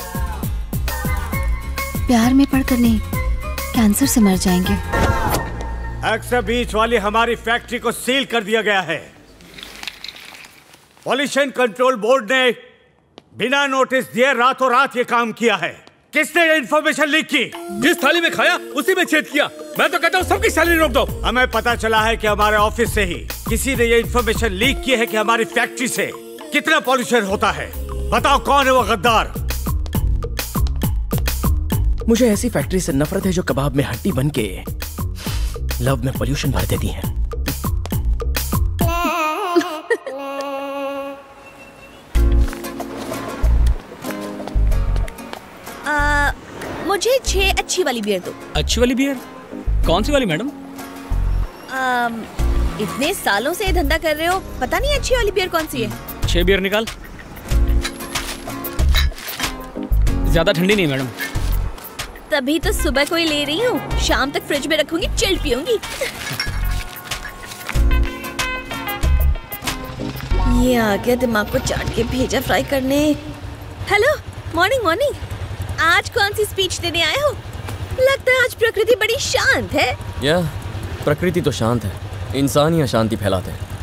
प्यार में पड़कर नहीं, कैंसर से मर जाएंगे। एक्सा बीच वाली हमारी फैक्ट्री को सील कर दिया गया है। पॉल्यूशन कंट्रोल बोर्ड ने बिना नोटिस दिए रातों रात ये काम किया है। किसने ये इन्फॉर्मेशन लीक की? जिस थाली में खाया उसी में छेद किया। मैं तो कहता हूँ सबकी सैलरी रोक दो। हमें पता चला है कि हमारे ऑफिस से ही किसी ने ये इन्फॉर्मेशन लीक की है कि हमारी फैक्ट्री से कितना पॉल्यूशन होता है। बताओ कौन है वो गद्दार? मुझे ऐसी फैक्ट्री से नफरत है जो कबाब में हड्डी बन के लव में पोल्यूशन भर देती है। आ, मुझे छह अच्छी वाली बियर दो। अच्छी वाली बियर? कौन सी वाली मैडम? आ, इतने सालों से ये धंधा कर रहे हो, पता नहीं अच्छी वाली बियर कौन सी है? छह बियर निकाल। ज्यादा ठंडी नहीं मैडम। तभी तो सुबह को ही ले रही हूँ, शाम तक फ्रिज में रखूंगी, चिल्ड पीऊंगी। ये आ गया दिमाग को चाट के भेजा फ्राई करने। Hello, morning morning. आज कौन सी स्पीच देने आए हो? लगता है आज प्रकृति बड़ी शांत है। या प्रकृति तो शांत है, इंसान ही अशांति फैलाते हैं।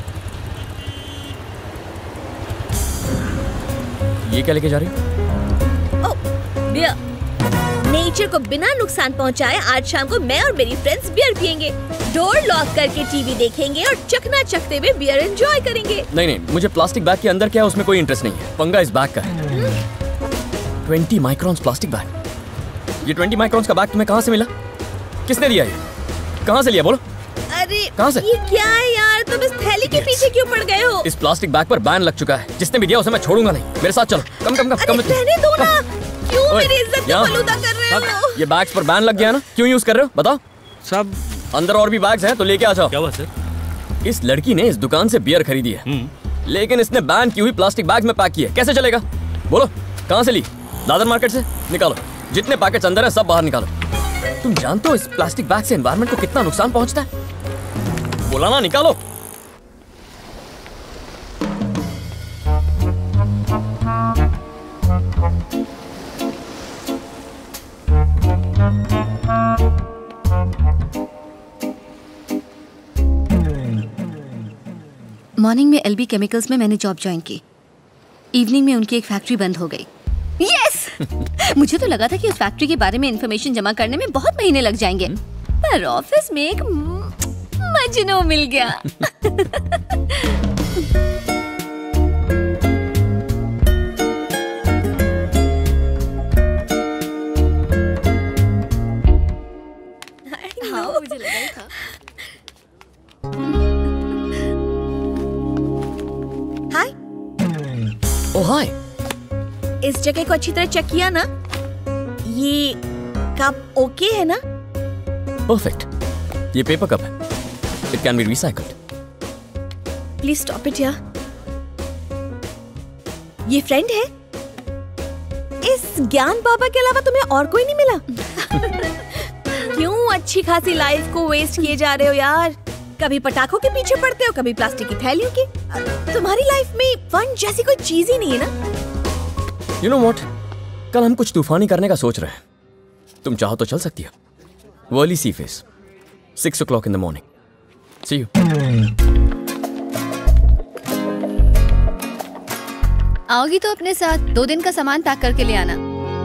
ये क्या लेके जा रही हो? ओह, बियर। नेचर को बिना नुकसान पहुंचाए आज शाम को मैं और मेरी फ्रेंड्स बियर पियेंगे, डोर लॉक करके टीवी देखेंगे और चकना चकते हुए बियर एंजॉय करेंगे। नहीं नहीं, मुझे प्लास्टिक बैग के अंदर क्या है उसमें कोई इंटरेस्ट नहीं है। पंगा इस बैग का है। Twenty microns plastic bag. ये ट्वेंटी माइक्रॉन्स का बैग तुम्हें कहाँ से मिला? किसने दिया? ये कहाँ से लिया बोलो? अरे कहाँ से? ये क्या है यार, तुम इस थैली के पीछे क्यों पड़ गए हो? इस प्लास्टिक बैग पर बैन लग चुका है। जिसने भी दिया उसे मैं छोड़ूंगा नहीं। मेरे साथ चलो। कम कम कम कम। रहने दो ना, क्यों मेरी इज्जत को बलूदा कर रहे हो? ये बैग्स पर बैन लग गया ना, क्यों यूज कर रहे हो बताओ? सब अंदर और भी बैग्स हैं तो लेके आ जाओ। क्या हुआ सर? इस लड़की ने इस दुकान से बियर खरीदी है, लेकिन इसने बैन की हुई प्लास्टिक बैग में पैक की है। कैसे चलेगा बोलो? कहाँ से ली? दादर मार्केट से। निकालो, जितने पैकेट्स अंदर है सब बाहर निकालो। तुम जानते हो इस प्लास्टिक बैग से एनवायरनमेंट को कितना नुकसान पहुंचता है? बोला ना, निकालो। मॉर्निंग में एलबी केमिकल्स में मैंने जॉब ज्वाइन की। इवनिंग में उनकी एक फैक्ट्री बंद हो गई। यस! मुझे तो लगा था कि उस फैक्ट्री के बारे में इंफॉर्मेशन जमा करने में बहुत महीने लग जाएंगे, पर ऑफिस में एक मजनू मिल गया। हाँ, मुझे लगा ही था। हाय। ओ हाय। इस जगह को अच्छी तरह चेक किया ना? ये कप ओके है ना? परफेक्ट। ये पेपर कप है। It can be recycled. Please stop it यार। ये फ्रेंड है? इस ज्ञान बाबा के अलावा तुम्हें और कोई नहीं मिला? क्यों अच्छी खासी लाइफ को वेस्ट किए जा रहे हो यार? कभी पटाखों के पीछे पड़ते हो, कभी प्लास्टिक की थैलियों की। तुम्हारी लाइफ में फन जैसी कोई चीज ही नहीं है ना। यू नो व्हाट, कल हम कुछ तूफानी करने का सोच रहे हैं। तुम चाहो तो चल सकती हो। Worli sea face, six o'clock in the morning. See you. आओगी तो अपने साथ दो दिन का सामान पैक करके ले आना।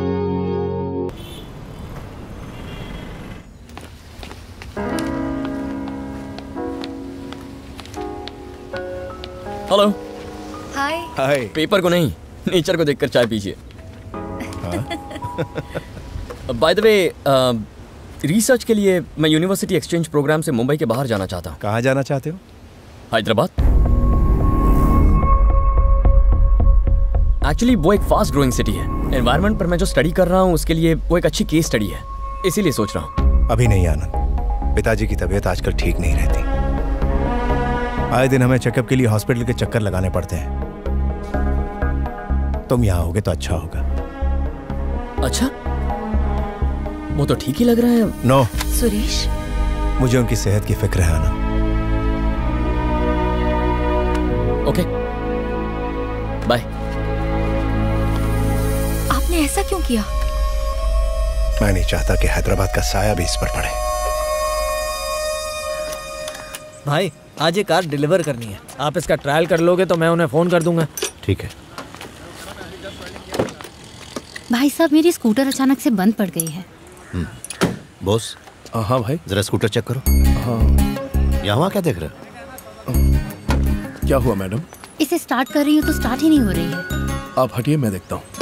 हेलो। हाय। हाय। पेपर को नहीं, नेचर को देखकर चाय पीजिए। बाय द वे, रिसर्च के लिए मैं यूनिवर्सिटी एक्सचेंज प्रोग्राम से मुंबई के बाहर जाना चाहता हूँ। कहाँ जाना चाहते हो? हैदराबाद। एक्चुअली वो एक फास्ट ग्रोइंग सिटी है। एनवायरनमेंट पर मैं जो स्टडी कर रहा हूँ उसके लिए वो एक अच्छी केस स्टडी है, इसीलिए सोच रहा हूँ। अभी नहीं आनंद, पिताजी की तबीयत आजकल ठीक नहीं रहती। आए दिन हमें चेकअप के लिए हॉस्पिटल के चक्कर लगाने पड़ते हैं। तुम यहाँ होगे तो अच्छा होगा। अच्छा, वो तो ठीक ही लग रहा है। नो सुरेश, मुझे उनकी सेहत की फिक्र है आनंद। Okay, bye. आपने ऐसा क्यों किया? मैं नहीं चाहता कि हैदराबाद का साया भी इस पर पड़े। भाई, आज ये कार डिलीवर करनी है। आप इसका ट्रायल कर लोगे तो मैं उन्हें फोन कर दूंगा। ठीक है। भाई साहब, मेरी स्कूटर अचानक से बंद पड़ गई है। बॉस। हाँ भाई, जरा स्कूटर चेक करो। हाँ। यहाँ क्या देख रहे हो? क्या हुआ मैडम? इसे स्टार्ट कर रही हूँ तो स्टार्ट ही नहीं हो रही है। आप हटिए, मैं देखता हूँ।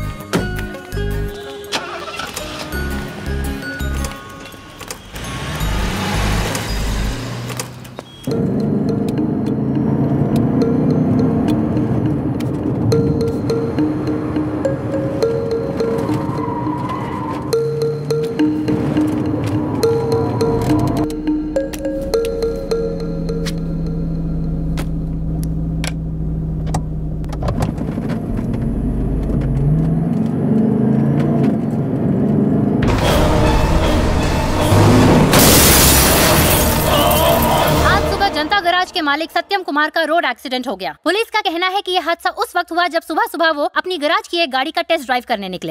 मालिक सत्यम कुमार का रोड एक्सीडेंट हो गया। पुलिस का कहना है कि यह हादसा उस वक्त हुआ जब सुबह सुबह वो अपनी गैराज की एक गाड़ी का टेस्ट ड्राइव करने निकले।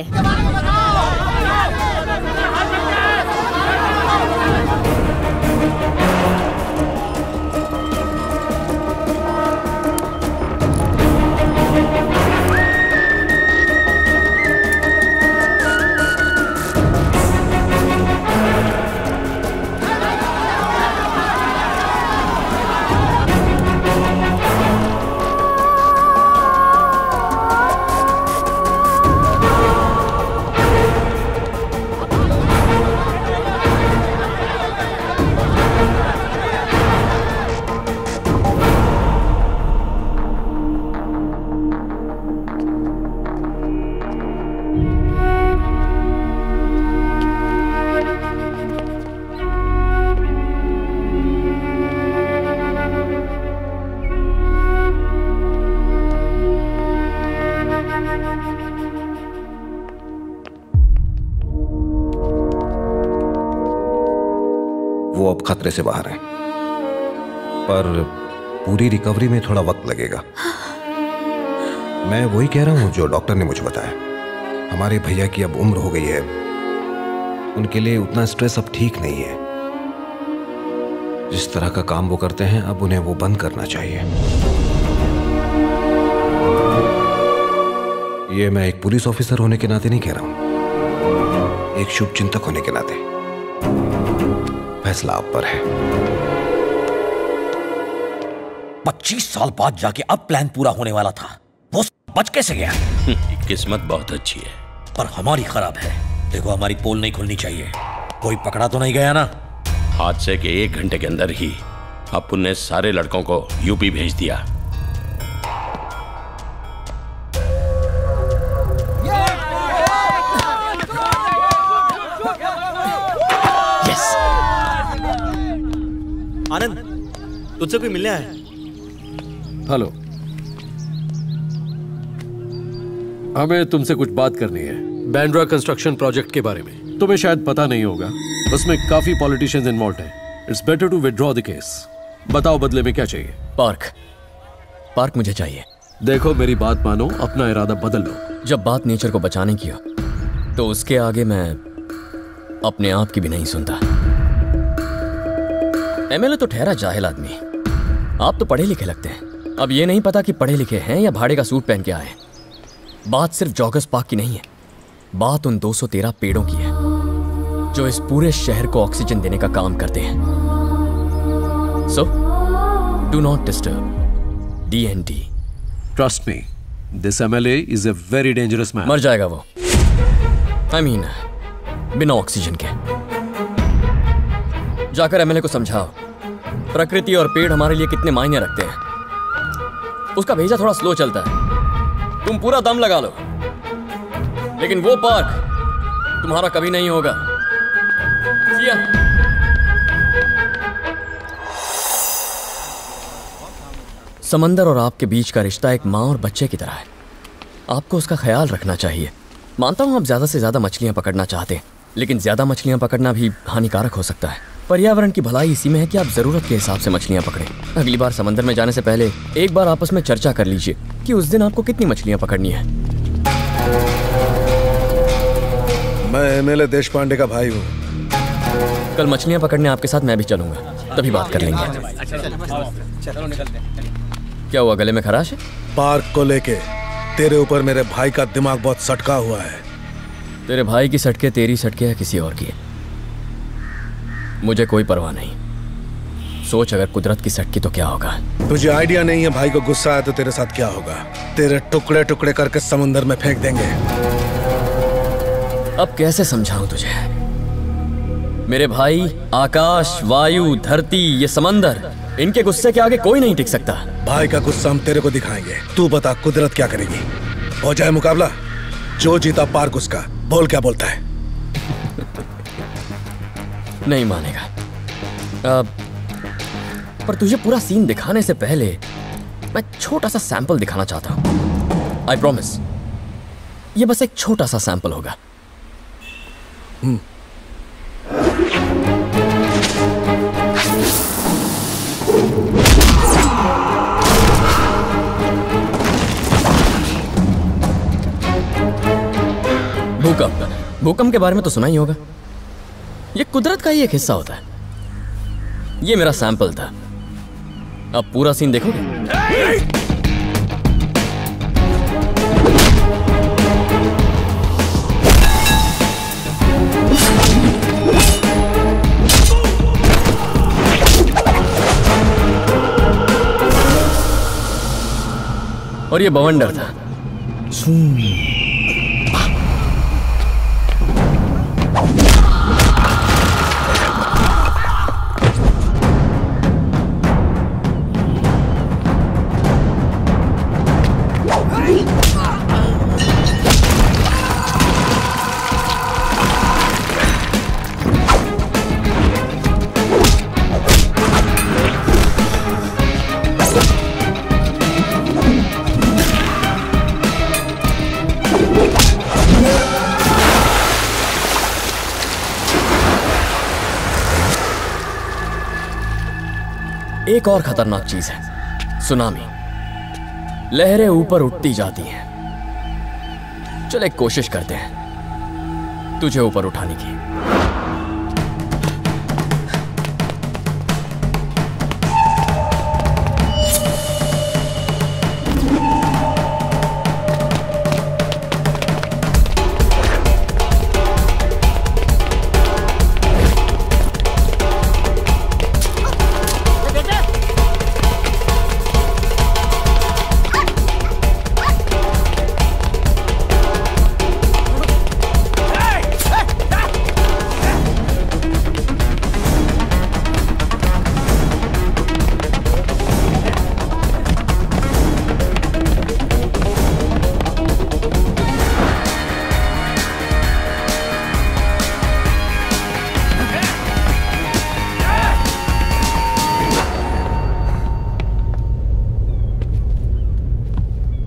वो अब खतरे से बाहर है, पर पूरी रिकवरी में थोड़ा वक्त लगेगा। मैं वही कह रहा हूं जो डॉक्टर ने मुझे बताया। हमारे भैया की अब उम्र हो गई है, उनके लिए उतना स्ट्रेस अब ठीक नहीं है। जिस तरह का काम वो करते हैं अब उन्हें वो बंद करना चाहिए। ये मैं एक पुलिस ऑफिसर होने के नाते नहीं कह रहा हूं, एक शुभ चिंतक होने के नाते। फैसला आप पर है। पच्चीस साल बाद जाके अब प्लान पूरा होने वाला था, वो बच कैसे गया? किस्मत बहुत अच्छी है, पर हमारी खराब है। देखो, हमारी पोल नहीं खुलनी चाहिए। कोई पकड़ा तो नहीं गया ना? हादसे के एक घंटे के अंदर ही अपुन ने सारे लड़कों को यूपी भेज दिया। यस। आनंद, तुझसे कोई मिलने आया है? हेलो। हमें तुमसे कुछ बात करनी है बैंड्रा कंस्ट्रक्शन प्रोजेक्ट के बारे में। तुम्हें शायद पता नहीं होगा, उसमें काफी पॉलिटिशियंस इन्वॉल्व हैं। It's better to withdraw the case. बताओ बदले में क्या चाहिए? पार्क पार्क मुझे चाहिए। देखो मेरी बात मानो, अपना इरादा बदल लो। जब बात नेचर को बचाने की हो तो उसके आगे मैं अपने आप की भी नहीं सुनता। एमएलए तो ठहरा जाहिल आदमी, आप तो पढ़े लिखे लगते हैं। अब ये नहीं पता कि पढ़े लिखे हैं या भाड़े का सूट पहन के आए। बात सिर्फ जॉगर्स पार्क की नहीं है, बात उन दो सौ तेरह पेड़ों की है जो इस पूरे शहर को ऑक्सीजन देने का काम करते हैं। So do not disturb D N D. Trust me, this MLA is a very dangerous man. मर जाएगा वो, आई I मीन mean, बिना ऑक्सीजन के। जाकर एमएलए को समझाओ प्रकृति और पेड़ हमारे लिए कितने मायने रखते हैं। उसका भेजा थोड़ा स्लो चलता है, तुम पूरा दम लगा लो, लेकिन वो पार्क तुम्हारा कभी नहीं होगा। समंदर और आपके बीच का रिश्ता एक माँ और बच्चे की तरह है। आपको उसका ख्याल रखना चाहिए। मानता हूं आप ज्यादा से ज्यादा मछलियां पकड़ना चाहते हैं, लेकिन ज्यादा मछलियां पकड़ना भी हानिकारक हो सकता है। पर्यावरण की भलाई इसी में है कि आप जरूरत के हिसाब से मछलियां पकड़ें। अगली बार समंदर में जाने से पहले एक बार आपस में चर्चा कर लीजिए कि उस दिन आपको कितनी मछलियां पकड़नी है। मैं एमएलए देश पांडे का भाई हूँ। कल मछलियां पकड़ने आपके साथ मैं भी चलूंगा, तभी बात कर लेंगे। क्या हुआ, गले में खराश है? पार्क को लेके तेरे ऊपर मेरे भाई का दिमाग बहुत सटका हुआ है। तेरे भाई की सटके तेरी सटके या किसी और की? मुझे कोई परवाह नहीं। सोच अगर कुदरत की सटकी तो क्या होगा। तुझे आइडिया नहीं है भाई को गुस्सा आया तो तेरे साथ क्या होगा। तेरे टुकड़े टुकड़े करके समुंदर में फेंक देंगे। अब कैसे समझाऊं तुझे? मेरे भाई आकाश, वायु, धरती, ये समंदर, इनके गुस्से के आगे कोई नहीं टिक सकता। भाई का गुस्सा हम तेरे को दिखाएंगे। तू बता कुदरत क्या करेगी? हो जाए मुकाबला, जो जीता पार्क उसका। बोल क्या बोलता है? नहीं मानेगा। अब पर तुझे पूरा सीन दिखाने से पहले मैं छोटा सा सैंपल दिखाना चाहता हूं। आई प्रॉमिस, ये बस एक छोटा सा सैंपल होगा। हम्म भूकंप भूकंप के बारे में तो सुना ही होगा। ये कुदरत का ही एक हिस्सा होता है। ये मेरा सैंपल था। अब पूरा सीन देखोगे? और ये बवंडर था। एक और खतरनाक चीज है, सुनामी। लहरें ऊपर उठती जाती हैं। चल एक कोशिश करते हैं तुझे ऊपर उठाने की।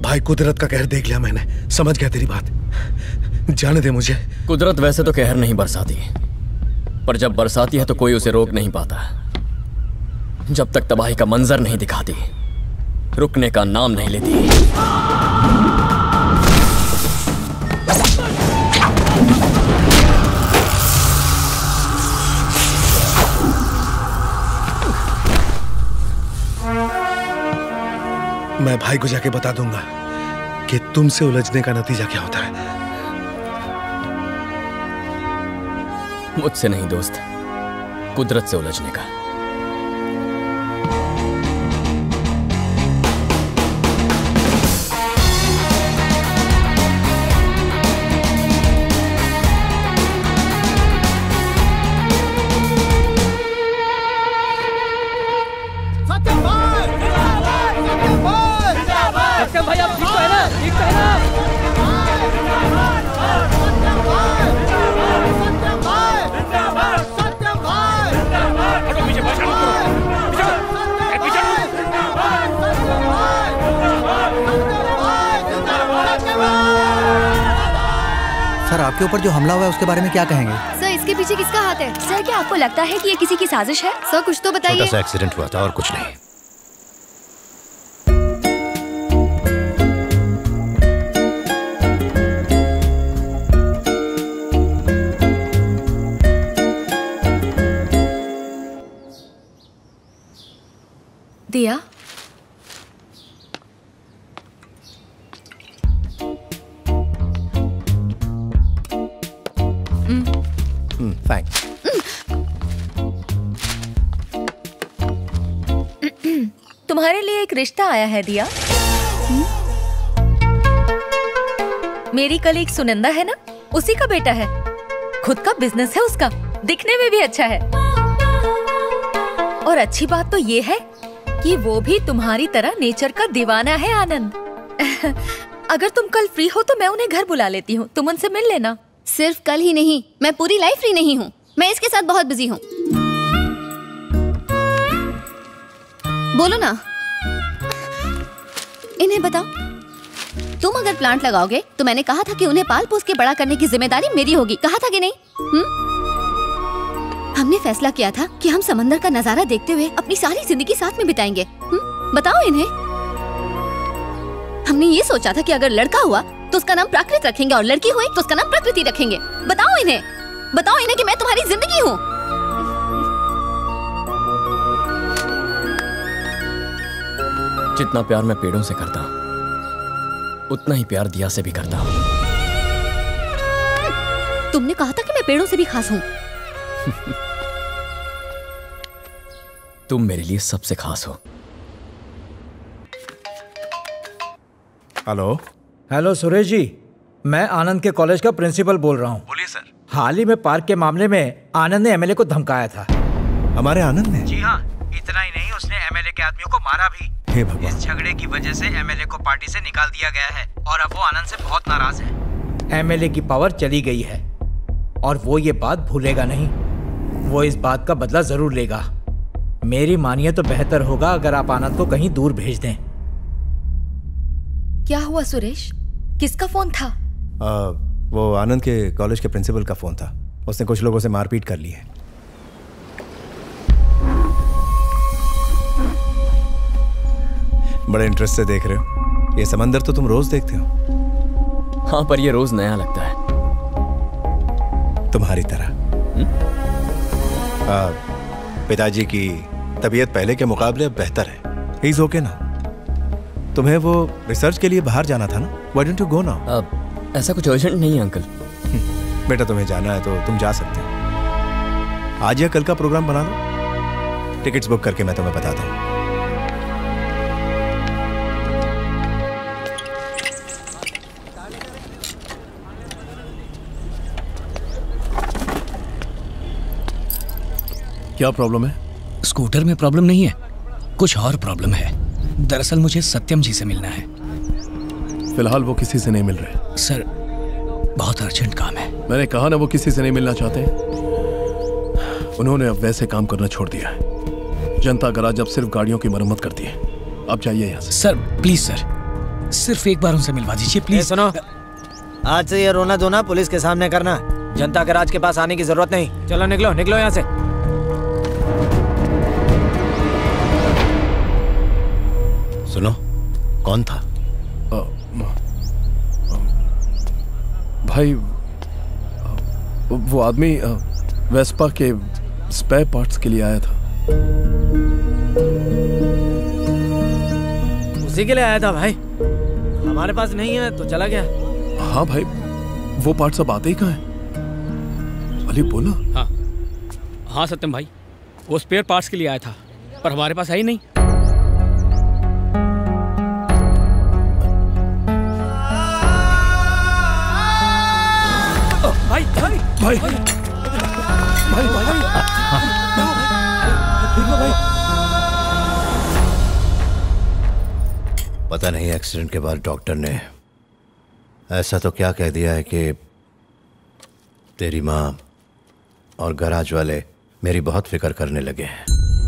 भाई कुदरत का कहर देख लिया मैंने, समझ गया तेरी बात। जाने दे मुझे। कुदरत वैसे तो कहर नहीं बरसाती, पर जब बरसाती है तो कोई उसे रोक नहीं पाता। जब तक तबाही का मंजर नहीं दिखाती, रुकने का नाम नहीं लेती। मैं भाई को जाके बता दूंगा कि तुमसे उलझने का नतीजा क्या होता है। मुझसे नहीं दोस्त, कुदरत से उलझने का। भाई आप ठीक तो है ना? ठीक तो है ना? सर आपके ऊपर जो हमला हुआ है उसके बारे में क्या कहेंगे? सर इसके पीछे किसका हाथ है? सर क्या आपको लगता है कि ये किसी की साजिश है? सर कुछ तो बताइए। छोटा सा एक्सीडेंट हुआ था और कुछ नहीं। दिया, थैंक्स। तुम्हारे लिए एक रिश्ता आया है दिया। मेरी कलीग सुनंदा है ना, उसी का बेटा है। खुद का बिजनेस है उसका, दिखने में भी अच्छा है। और अच्छी बात तो ये है कि वो भी तुम्हारी तरह नेचर का दीवाना है आनंद। अगर तुम कल फ्री हो तो मैं उन्हें घर बुला लेती हूँ, तुम उनसे मिल लेना। सिर्फ कल ही नहीं, मैं पूरी लाइफ फ्री नहीं हूँ। मैं इसके साथ बहुत बिजी हूँ। बोलो ना, इन्हें बताओ। तुम अगर प्लांट लगाओगे तो मैंने कहा था कि उन्हें पाल पोस के बड़ा करने की जिम्मेदारी मेरी होगी, कहा था कि नहीं? हुँ? हमने फैसला किया था कि हम समंदर का नजारा देखते हुए अपनी सारी जिंदगी साथ में बिताएंगे। हुँ? बताओ इन्हें। हमने ये सोचा था कि अगर लड़का हुआ तो उसका नाम प्राकृत रखेंगे और लड़की हुई तो उसका नाम प्रकृति रखेंगे। बताओ इन्हें, बताओ इन्हें कि मैं तुम्हारी जिंदगी हूँ। जितना प्यार मैं पेड़ों से करता हूँ, उतना ही प्यार दिया से भी करता हूँ। तुमने कहा था कि मैं पेड़ों से भी खास हूँ। तुम मेरे लिए सबसे खास हो। हेलो हेलो सुरेश जी, मैं आनंद के कॉलेज का प्रिंसिपल बोल रहा हूँ। बोलिए सर। हाल ही में पार्क के मामले में आनंद ने एमएलए को धमकाया था। हमारे आनंद ने? जी हाँ, इतना ही नहीं, उसने एमएलए के आदमियों को मारा भी। हे भगवान। इस झगड़े की वजह से एमएलए को पार्टी से निकाल दिया गया है और अब वो आनंद से बहुत नाराज है। एमएलए की पावर चली गई है और वो ये बात भूलेगा नहीं। वो इस बात का बदला जरूर लेगा। मेरी मानिए तो बेहतर होगा अगर आप आनंद को कहीं दूर भेज दें। क्या हुआ सुरेश, किसका फोन था? आ, वो आनंद के कॉलेज के प्रिंसिपल का फोन था। उसने कुछ लोगों से मारपीट कर ली है। बड़े इंटरेस्ट से देख रहे हो। ये समंदर तो तुम रोज देखते हो। हाँ, पर ये रोज नया लगता है। तुम्हारी तरह। आ, पिताजी की तबीयत पहले के मुकाबले अब बेहतर है। ही इज ओके ना। तुम्हें वो रिसर्च के लिए बाहर जाना था ना? Why don't you go now? ऐसा कुछ अर्जेंट नहीं है अंकल। बेटा तुम्हें जाना है तो तुम जा सकते हो। आज या कल का प्रोग्राम बना लो, टिकट्स बुक करके मैं तुम्हें बताता हूँ। क्या प्रॉब्लम है? स्कूटर में प्रॉब्लम नहीं है, कुछ और प्रॉब्लम है। दरअसल मुझे सत्यम जी से मिलना है। फिलहाल वो किसी से नहीं मिल रहे। सर, बहुत अर्जेंट काम है। मैंने कहा ना वो किसी से नहीं मिलना चाहते। उन्होंने अब वैसे काम करना छोड़ दिया है। जनता गराज अब सिर्फ गाड़ियों की मरम्मत करती है। आप जाइए यहाँ से। सर प्लीज सर, सिर्फ एक बार उनसे मिलवा दीजिए प्लीज। सुनो, आज से ये रोना धोना पुलिस के सामने करना, जनता के राज के पास आने की जरूरत नहीं। चलो निकलो निकलो यहाँ से। सुनो, कौन था? आ, भाई, वो आदमी वेस्पा के स्पेयर पार्ट्स के लिए आया था। उसी के लिए आया था भाई, हमारे पास नहीं है तो चला गया। हाँ भाई, वो पार्ट्स अब आते ही कहाँ हैं? अली बोला। हाँ हाँ सत्यम भाई, वो स्पेयर पार्ट्स के लिए आया था पर हमारे पास है ही नहीं। भाई भाई भाई भाई भाई भाई भाई पता नहीं एक्सीडेंट के बाद डॉक्टर ने ऐसा तो क्या कह दिया है कि तेरी माँ और गराज वाले मेरी बहुत फिक्र करने लगे हैं।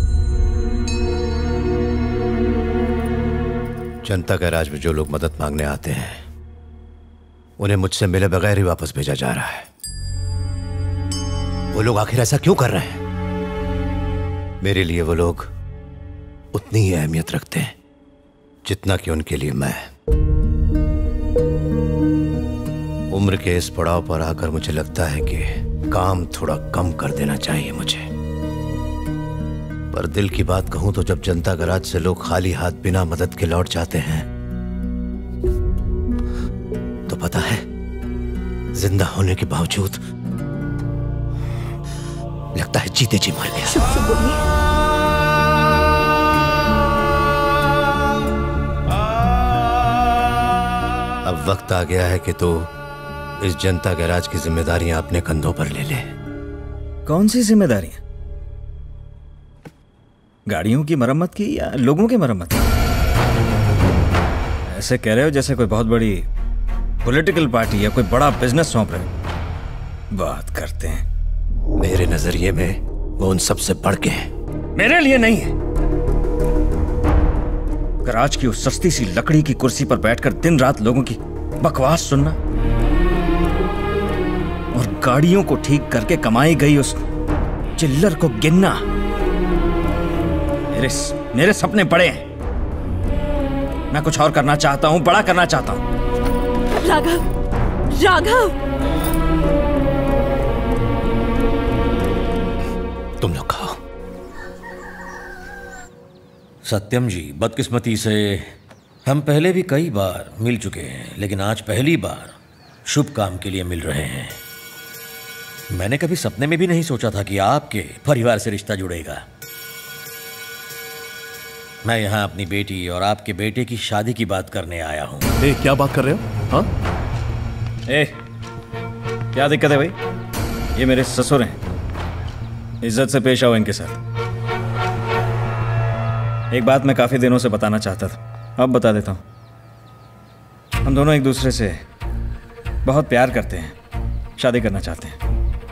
जनता गैराज में जो लोग मदद मांगने आते हैं उन्हें मुझसे मिले बगैर ही वापस भेजा जा रहा है। वो लोग आखिर ऐसा क्यों कर रहे हैं? मेरे लिए वो लोग उतनी ही अहमियत रखते हैं जितना कि उनके लिए मैं। उम्र के इस पड़ाव पर आकर मुझे लगता है कि काम थोड़ा कम कर देना चाहिए मुझे। पर दिल की बात कहूं तो जब जनता गराज से लोग खाली हाथ बिना मदद के लौट जाते हैं तो पता है, जिंदा होने के बावजूद लगता है जीते जी मर गया। अब वक्त आ गया है कि तू इस जनता गैराज की जिम्मेदारियां अपने कंधों पर ले ले। कौन सी जिम्मेदारियां? गाड़ियों की मरम्मत की या लोगों की मरम्मत? ऐसे कह रहे हो जैसे कोई बहुत बड़ी पॉलिटिकल पार्टी या कोई बड़ा बिजनेस सौंप रहे हो। बात करते हैं। मेरे नजरिए में वो उन सबसे बढ़ के हैं। मेरे लिए नहीं है। गराज की उस सस्ती सी लकड़ी की कुर्सी पर बैठकर दिन रात लोगों की बकवास सुनना और गाड़ियों को ठीक करके कमाई गई उस चिल्लर को गिनना। मेरे मेरे सपने बड़े हैं। मैं कुछ और करना चाहता हूं, बड़ा करना चाहता हूं। राघव, राघव, तुम लोग खाओ। सत्यम जी, बदकिस्मती से हम पहले भी कई बार मिल चुके हैं, लेकिन आज पहली बार शुभ काम के लिए मिल रहे हैं। मैंने कभी सपने में भी नहीं सोचा था कि आपके परिवार से रिश्ता जुड़ेगा। मैं यहाँ अपनी बेटी और आपके बेटे की शादी की बात करने आया हूँ। ए, क्या बात कर रहे हो? हाँ? ए, क्या दिक्कत है भाई? ये मेरे ससुर हैं, इज्जत से पेश आओ इनके साथ। एक बात मैं काफी दिनों से बताना चाहता था, अब बता देता हूँ। हम दोनों एक दूसरे से बहुत प्यार करते हैं, शादी करना चाहते हैं।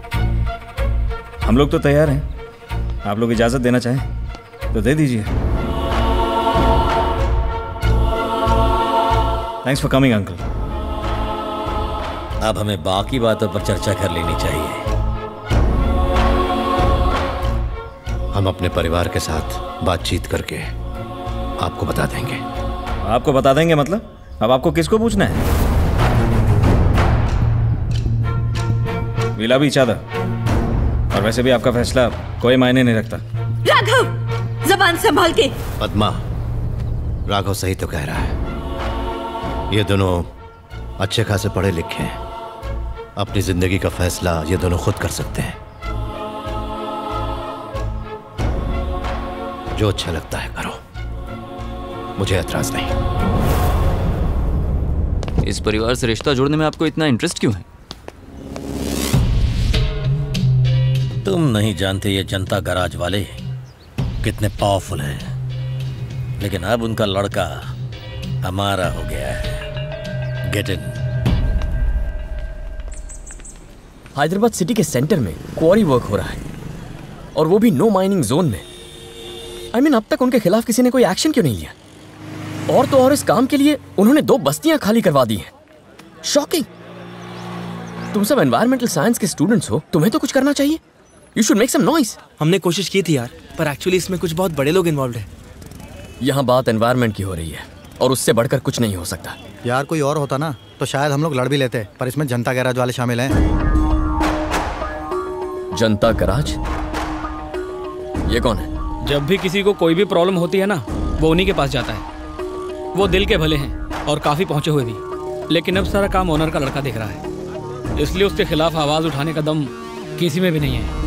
हम लोग तो तैयार हैं, आप लोग इजाजत देना चाहें तो दे दीजिए। Thanks for coming uncle. अब हमें बाकी बातों पर चर्चा कर लेनी चाहिए। हम अपने परिवार के साथ बातचीत करके आपको बता देंगे। आपको बता देंगे मतलब? अब आपको किसको पूछना है? विला भी चाहता, और वैसे भी आपका फैसला कोई मायने नहीं रखता। राघव, जबान संभाल के। पद्मा, राघव सही तो कह रहा है। ये दोनों अच्छे खासे पढ़े लिखे हैं, अपनी जिंदगी का फैसला ये दोनों खुद कर सकते हैं। जो अच्छा लगता है करो, मुझे ऐतराज नहीं। इस परिवार से रिश्ता जोड़ने में आपको इतना इंटरेस्ट क्यों है? तुम नहीं जानते ये जनता गराज वाले कितने पावरफुल हैं, लेकिन अब उनका लड़का हमारा हो गया है। Get in. हैदराबाद सिटी के सेंटर में क्वारी वर्क हो रहा है, और वो भी नो माइनिंग जोन में। आई I मीन mean, अब तक उनके खिलाफ किसी ने कोई एक्शन क्यों नहीं लिया? और तो और इस काम के लिए उन्होंने दो बस्तियां खाली करवा दी हैं। शॉकिंग। तुम सब एनवायरमेंटल साइंस के स्टूडेंट्स हो, तुम्हें तो कुछ करना चाहिए। You should make some noise. हमने कोशिश की थी यार, पर एक्चुअली इसमें कुछ बहुत बड़े लोग इन्वॉल्व हैं। यहाँ बात एनवायरमेंट की हो रही है और उससे बढ़कर कुछ नहीं हो सकता। यार कोई और होता ना तो शायद हम लोग लड़ भी लेते, पर इसमें जनता गैराज वाले शामिल हैं। जनता गैराज? ये कौन है? जब भी किसी को कोई भी प्रॉब्लम होती है ना, वो उन्हीं के पास जाता है। वो दिल के भले हैं और काफी पहुंचे हुए भी, लेकिन अब सारा काम ओनर का लड़का देख रहा है, इसलिए उसके खिलाफ आवाज उठाने का दम किसी में भी नहीं है।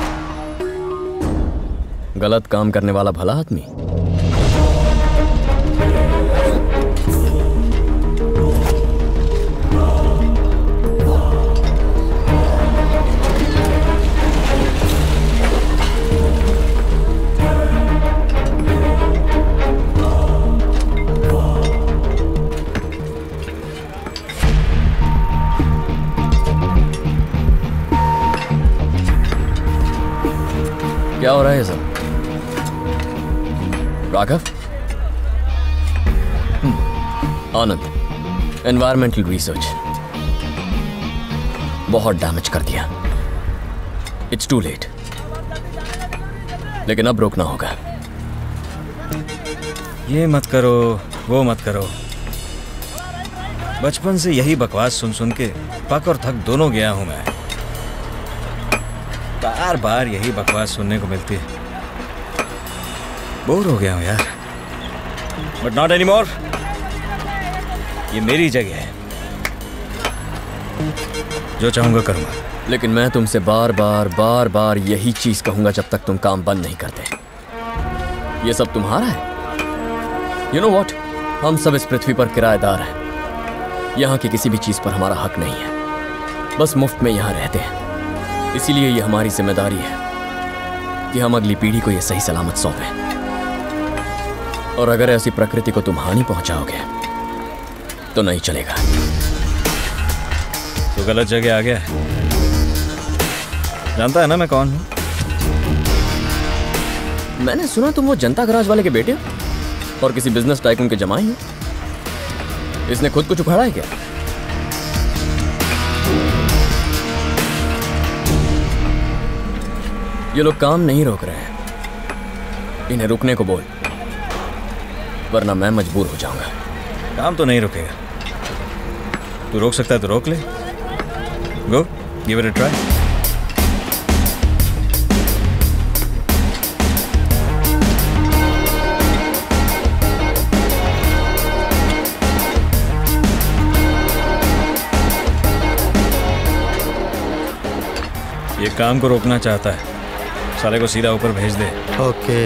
गलत काम करने वाला भला आदमी। क्या हो रहा है सब? राघव? आनंद, एनवायरमेंटल रिसर्च बहुत डैमेज कर दिया। इट्स टू लेट, लेकिन अब रोकना होगा। ये मत करो, वो मत करो। बचपन से यही बकवास सुन सुन के पक और थक दोनों गया हूं मैं। बार बार यही बकवास सुनने को मिलती है। बोर हो गया हूं यार। But not any more. ये मेरी जगह है, जो चाहूंगा करूंगा। लेकिन मैं तुमसे बार बार बार बार यही चीज कहूंगा जब तक तुम काम बंद नहीं करते। ये सब तुम्हारा है। यू नो व्हाट, हम सब इस पृथ्वी पर किराएदार हैं। यहाँ की किसी भी चीज पर हमारा हक नहीं है, बस मुफ्त में यहाँ रहते हैं। इसीलिए ये हमारी जिम्मेदारी है कि हम अगली पीढ़ी को ये सही सलामत सौंपें। और अगर ऐसी प्रकृति को तुम हानि पहुंचाओगे तो नहीं चलेगा। तो गलत जगह आ गया है। जानता है ना मैं कौन हूं? मैंने सुना तुम वो जनता गैराज वाले के बेटे हो और किसी बिजनेस टाइकून के जमाई हो। इसने खुद कुछ उखाड़ा है क्या? ये लोग काम नहीं रोक रहे हैं, इन्हें रुकने को बोल, वरना मैं मजबूर हो जाऊंगा। काम तो नहीं रुकेगा। तू रोक सकता है तो रोक ले। Go, give it a try. ये काम को रोकना चाहता है, साले को सीधा ऊपर भेज दे। ओके।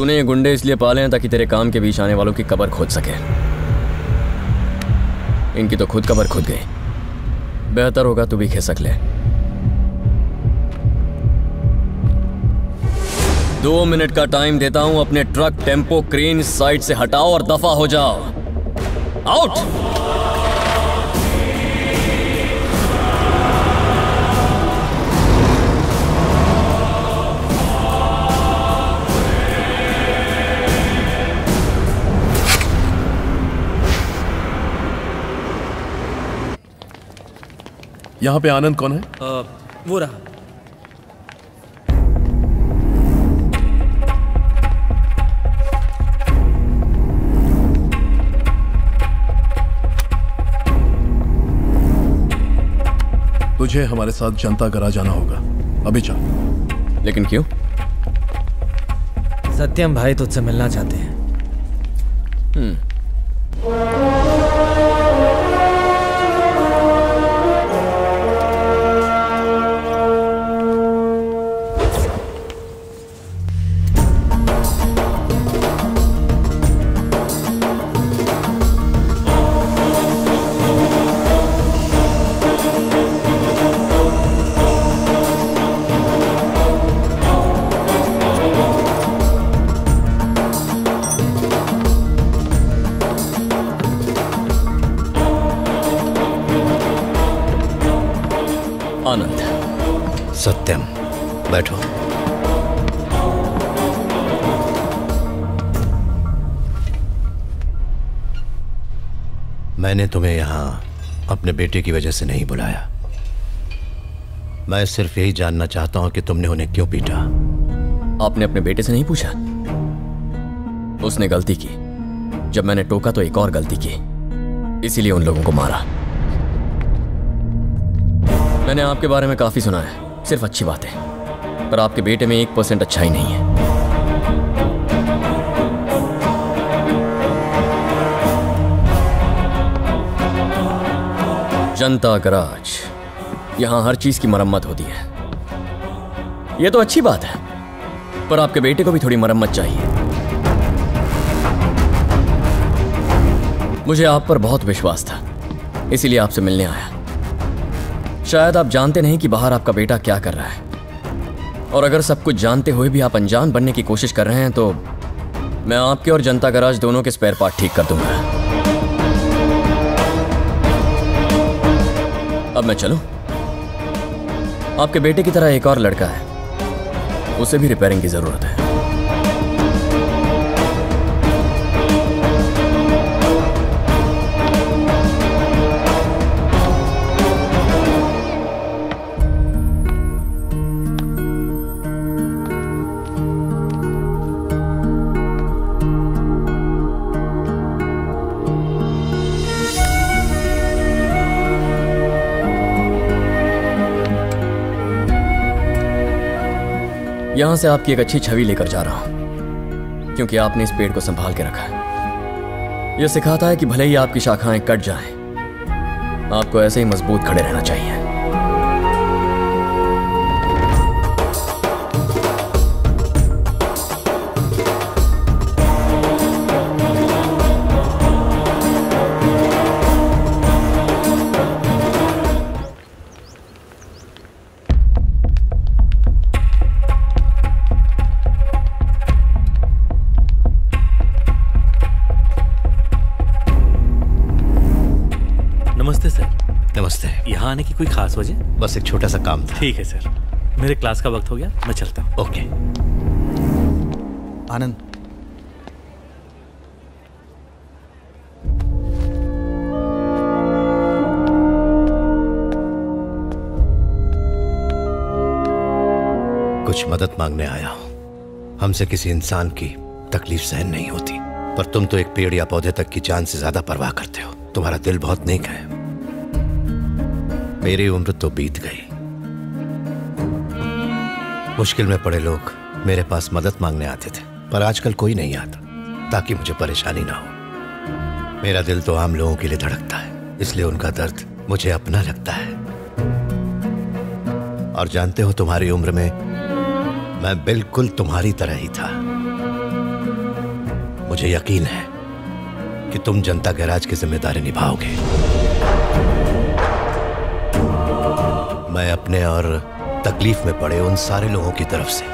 तूने ये गुंडे इसलिए पाले हैं ताकि तेरे काम के बीच आने वालों की कब्र खोद सके। इनकी तो खुद कब्र खुद गई। बेहतर होगा तू भी खिसक ले। दो मिनट का टाइम देता हूं, अपने ट्रक, टेम्पो, क्रेन इस साइड से हटाओ और दफा हो जाओ। आउट। यहाँ पे आनंद कौन है? आ, वो रहा। तुझे हमारे साथ जनता गराज जाना होगा, अभी चल। लेकिन क्यों? सत्यम भाई तुझसे मिलना चाहते हैं। हम्म। सत्यम, बैठो। मैंने तुम्हें यहां अपने बेटे की वजह से नहीं बुलाया। मैं सिर्फ यही जानना चाहता हूं कि तुमने उन्हें क्यों पीटा। आपने अपने बेटे से नहीं पूछा? उसने गलती की, जब मैंने टोका तो एक और गलती की, इसीलिए उन लोगों को मारा। मैंने आपके बारे में काफी सुना है, सिर्फ अच्छी बात है, पर आपके बेटे में एक परसेंट अच्छा ही नहीं है। जनता गराज, यहां हर चीज की मरम्मत होती है। यह तो अच्छी बात है, पर आपके बेटे को भी थोड़ी मरम्मत चाहिए। मुझे आप पर बहुत विश्वास था, इसीलिए आपसे मिलने आया। शायद आप जानते नहीं कि बाहर आपका बेटा क्या कर रहा है, और अगर सब कुछ जानते हुए भी आप अनजान बनने की कोशिश कर रहे हैं तो मैं आपके और जनता गराज दोनों के स्पेयर पार्ट ठीक कर दूंगा। अब मैं चलूं? आपके बेटे की तरह एक और लड़का है, उसे भी रिपेयरिंग की जरूरत है। यहां से आपकी एक अच्छी छवि लेकर जा रहा हूं, क्योंकि आपने इस पेड़ को संभाल के रखा है। यह सिखाता है कि भले ही आपकी शाखाएं कट जाएं, आपको ऐसे ही मजबूत खड़े रहना चाहिए। आने की कोई खास वजह? बस एक छोटा सा काम था। ठीक है सर, मेरे क्लास का वक्त हो गया, मैं चलता हूँ। ओके। आनंद, कुछ मदद मांगने आया हूं। हमसे किसी इंसान की तकलीफ सहन नहीं होती, पर तुम तो एक पेड़ या पौधे तक की जान से ज्यादा परवाह करते हो। तुम्हारा दिल बहुत नेक है। मेरी उम्र तो बीत गई। मुश्किल में पड़े लोग मेरे पास मदद मांगने आते थे, पर आजकल कोई नहीं आता, ताकि मुझे परेशानी ना हो। मेरा दिल तो आम लोगों के लिए धड़कता है, इसलिए उनका दर्द मुझे अपना लगता है। और जानते हो, तुम्हारी उम्र में मैं बिल्कुल तुम्हारी तरह ही था। मुझे यकीन है कि तुम जनता गैराज की जिम्मेदारी निभाओगे। मैं अपने और तकलीफ में पड़े उन सारे लोगों की तरफ से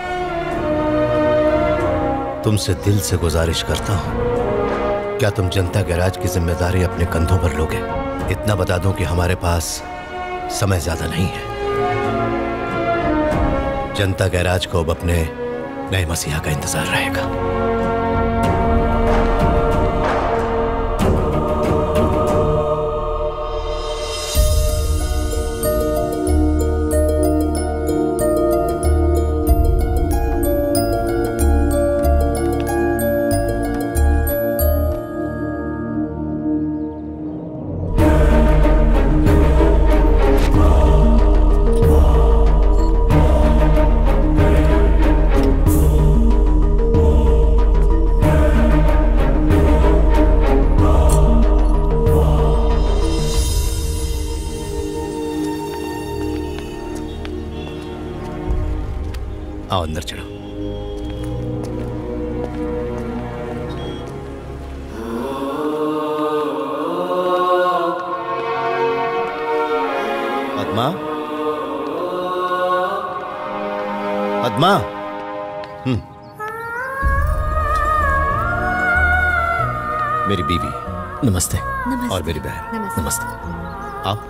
तुमसे दिल से गुजारिश करता हूं, क्या तुम जनता गैराज की जिम्मेदारी अपने कंधों पर लोगे? इतना बता दूं कि हमारे पास समय ज्यादा नहीं है। जनता गैराज को अब अपने नए मसीहा का इंतजार रहेगा। आओ अंदर चलो। पद्मा, पद्मा, हम्म, मेरी बीवी। नमस्ते। नमस्ते। और मेरी बहन। नमस्ते। नमस्ते। आओ।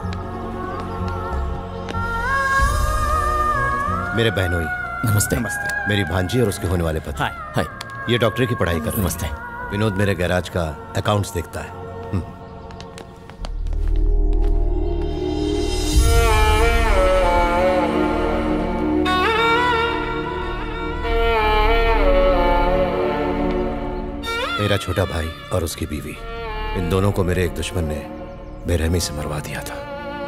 मेरे बहनोई। नमस्ते। नमस्ते। मेरी भांजी और उसके होने वाले पति। हाय। हाय। ये डॉक्टरी की पढ़ाई कर रहे हैं। नमस्ते। विनोद मेरे गैराज का अकाउंट्स देखता है। हम्म। मेरा छोटा भाई और उसकी बीवी, इन दोनों को मेरे एक दुश्मन ने बेरहमी से मरवा दिया था।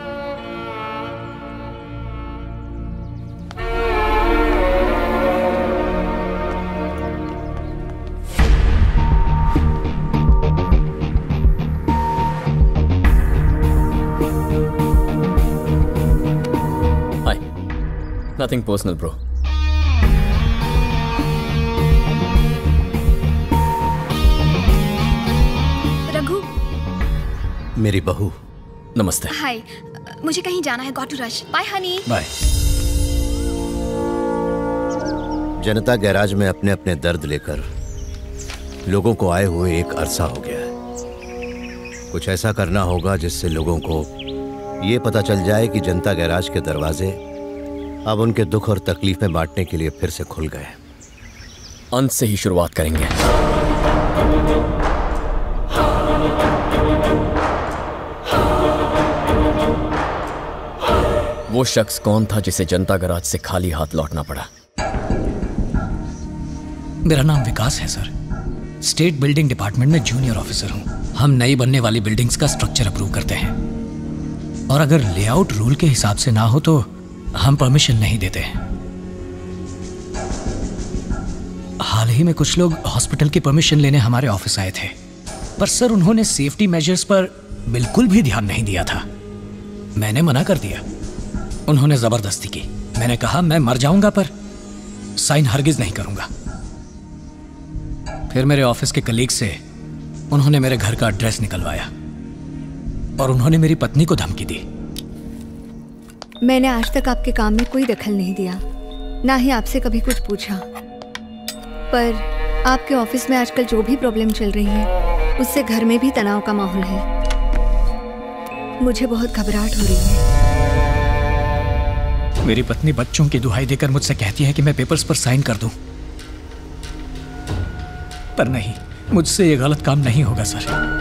Nothing personal, bro. रघु। मेरी बहू। नमस्ते। हाय, मुझे कहीं जाना है, got to rush. Bye honey. Bye. Janata garage में अपने अपने दर्द लेकर लोगों को आए हुए एक अरसा हो गया है। कुछ ऐसा करना होगा जिससे लोगों को ये पता चल जाए कि जनता गैराज के दरवाजे अब उनके दुख और तकलीफ में बांटने के लिए फिर से खुल गए। अंत से ही शुरुआत करेंगे। वो शख्स कौन था जिसे जनता गैराज से खाली हाथ लौटना पड़ा? मेरा नाम विकास है सर। स्टेट बिल्डिंग डिपार्टमेंट में जूनियर ऑफिसर हूं। हम नई बनने वाली बिल्डिंग्स का स्ट्रक्चर अप्रूव करते हैं, और अगर लेआउट रूल के हिसाब से ना हो तो हम परमिशन नहीं देते। हाल ही में कुछ लोग हॉस्पिटल की परमिशन लेने हमारे ऑफिस आए थे, पर सर उन्होंने सेफ्टी मेजर्स पर बिल्कुल भी ध्यान नहीं दिया था। मैंने मना कर दिया। उन्होंने जबरदस्ती की। मैंने कहा मैं मर जाऊंगा पर साइन हरगिज नहीं करूंगा। फिर मेरे ऑफिस के कलीग से उन्होंने मेरे घर का एड्रेस निकलवाया और उन्होंने मेरी पत्नी को धमकी दी। मैंने आज तक आपके काम में कोई दखल नहीं दिया, ना ही आपसे कभी कुछ पूछा, पर आपके ऑफिस में आजकल जो भी प्रॉब्लम चल रही है उससे घर में भी तनाव का माहौल है। मुझे बहुत घबराहट हो रही है। मेरी पत्नी बच्चों की दुहाई देकर मुझसे कहती है कि मैं पेपर्स पर साइन कर दूं, पर नहीं, मुझसे ये गलत काम नहीं होगा सर।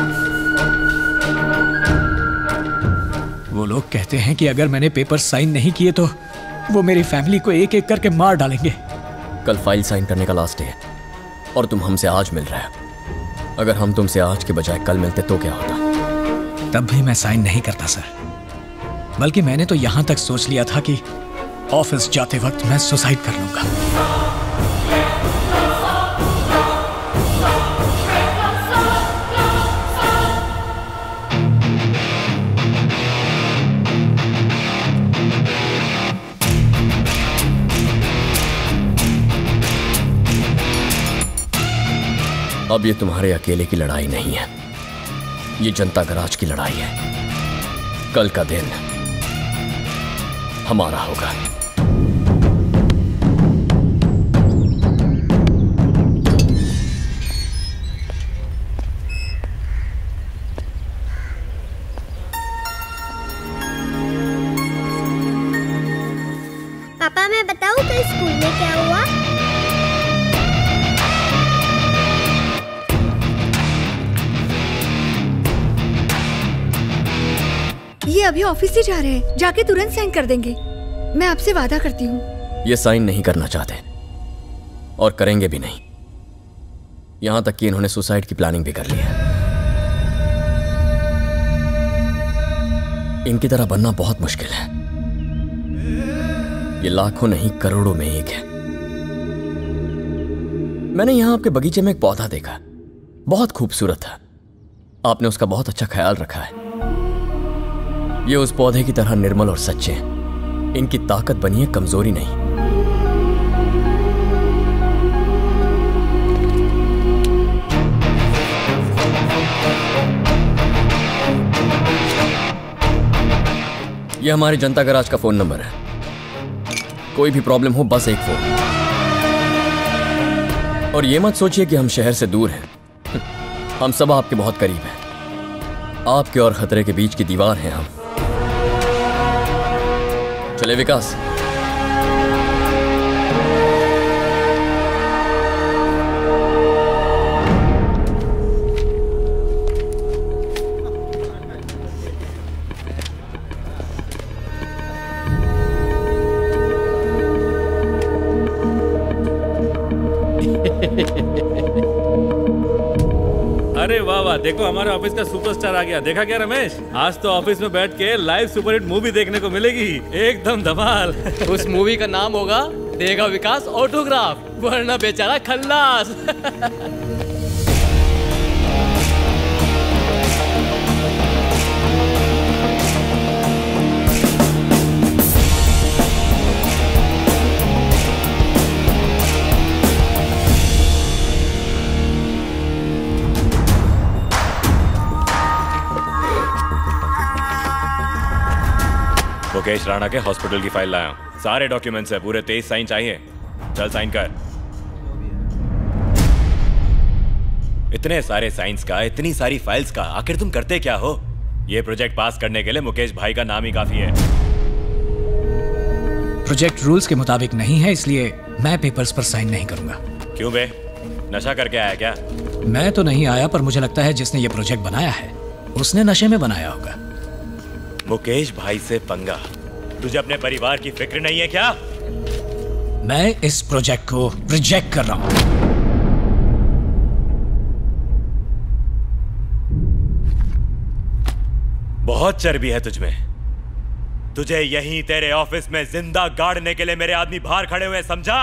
वो लोग कहते हैं कि अगर मैंने पेपर साइन नहीं किए तो वो मेरी फैमिली को एक एक करके मार डालेंगे। कल फाइल साइन करने का लास्ट डे है और तुम हमसे आज मिल रहे हो। अगर हम तुमसे आज के बजाय कल मिलते तो क्या होता? तब भी मैं साइन नहीं करता सर, बल्कि मैंने तो यहां तक सोच लिया था कि ऑफिस जाते वक्त मैं सुसाइड कर लूंगा। अब ये तुम्हारे अकेले की लड़ाई नहीं है, ये जनता गराज की लड़ाई है। कल का दिन हमारा होगा। पापा मैं बताऊं कल स्कूल में क्या हुआ? ये अभी ऑफिस से जा रहे हैं, जाके तुरंत साइन कर देंगे। मैं आपसे वादा करती हूँ। ये साइन नहीं करना चाहते और करेंगे भी नहीं। यहां तक कि इन्होंने सुसाइड की प्लानिंग भी कर ली है। इनकी तरह बनना बहुत मुश्किल है। ये लाखों नहीं करोड़ों में एक है। मैंने यहां आपके बगीचे में एक पौधा देखा, बहुत खूबसूरत था। आपने उसका बहुत अच्छा ख्याल रखा है। ये उस पौधे की तरह निर्मल और सच्चे हैं। इनकी ताकत बनी है, कमजोरी नहीं। ये हमारी जनता गराज का फोन नंबर है। कोई भी प्रॉब्लम हो बस एक फोन। और ये मत सोचिए कि हम शहर से दूर हैं। हम सब आपके बहुत करीब हैं। आपके और खतरे के बीच की दीवार हैं हम। चले विकास। अरे वाह वाह, देखो हमारे ऑफिस का सुपरस्टार आ गया। देखा क्या रमेश, आज तो ऑफिस में बैठ के लाइव सुपरहिट मूवी देखने को मिलेगी। एकदम धमाल। उस मूवी का नाम होगा देगा विकास ऑटोग्राफ, वरना बेचारा खल्लास। मुकेश राणा के हॉस्पिटल की फाइल लाया हूं। सारे डॉक्यूमेंट्स है, पूरे तेईस साइन चाहिए। चल साइन कर। इतने सारे साइंस का, इतनी सारी फाइल्स का, आखिर तुम करते क्या हो? ये प्रोजेक्ट पास करने के लिए मुकेश भाई का नाम ही काफी है। प्रोजेक्ट रूल्स के मुताबिक नहीं है, इसलिए मैं पेपर्स पर साइन नहीं करूंगा। क्यों बे, नशा करके आया क्या? मैं तो नहीं आया, पर मुझे लगता है जिसने ये प्रोजेक्ट बनाया है उसने नशे में बनाया होगा। मुकेश भाई से पंगा? तुझे अपने परिवार की फिक्र नहीं है क्या? मैं इस प्रोजेक्ट को रिजेक्ट कर रहा हूं। बहुत चर्बी है तुझमें। तुझे यहीं तेरे ऑफिस में जिंदा गाड़ने के लिए मेरे आदमी बाहर खड़े हुए, समझा?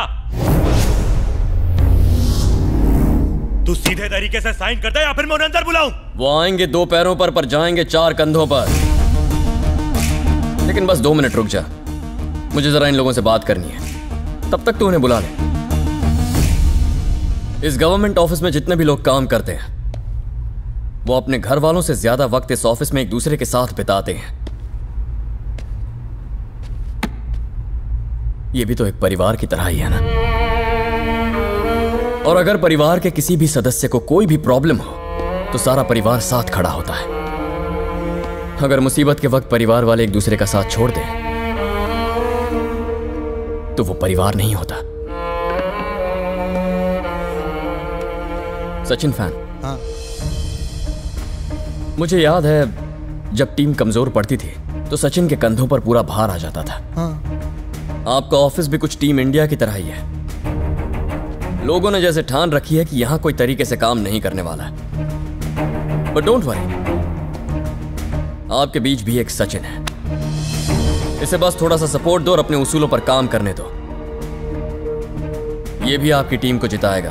तू सीधे तरीके से साइन करता है या फिर मैं उन्हें अंदर बुलाऊं? वो आएंगे दो पैरों पर पर जाएंगे चार कंधों पर। लेकिन बस दो मिनट रुक जा, मुझे जरा इन लोगों से बात करनी है। तब तक तू उन्हें बुला ले। इस गवर्नमेंट ऑफिस में जितने भी लोग काम करते हैं वो अपने घर वालों से ज्यादा वक्त इस ऑफिस में एक दूसरे के साथ बिताते हैं। ये भी तो एक परिवार की तरह ही है ना। और अगर परिवार के किसी भी सदस्य को कोई भी प्रॉब्लम हो तो सारा परिवार साथ खड़ा होता है। अगर मुसीबत के वक्त परिवार वाले एक दूसरे का साथ छोड़ दें तो वो परिवार नहीं होता। सचिन फैन? हाँ। मुझे याद है जब टीम कमजोर पड़ती थी तो सचिन के कंधों पर पूरा भार आ जाता था। हाँ। आपका ऑफिस भी कुछ टीम इंडिया की तरह ही है। लोगों ने जैसे ठान रखी है कि यहां कोई तरीके से काम नहीं करने वाला है। बट डोंट वरी, आपके बीच भी एक सचिन है। इसे बस थोड़ा सा सपोर्ट दो और अपने उसूलों पर काम करने दो। ये भी आपकी टीम को जिताएगा।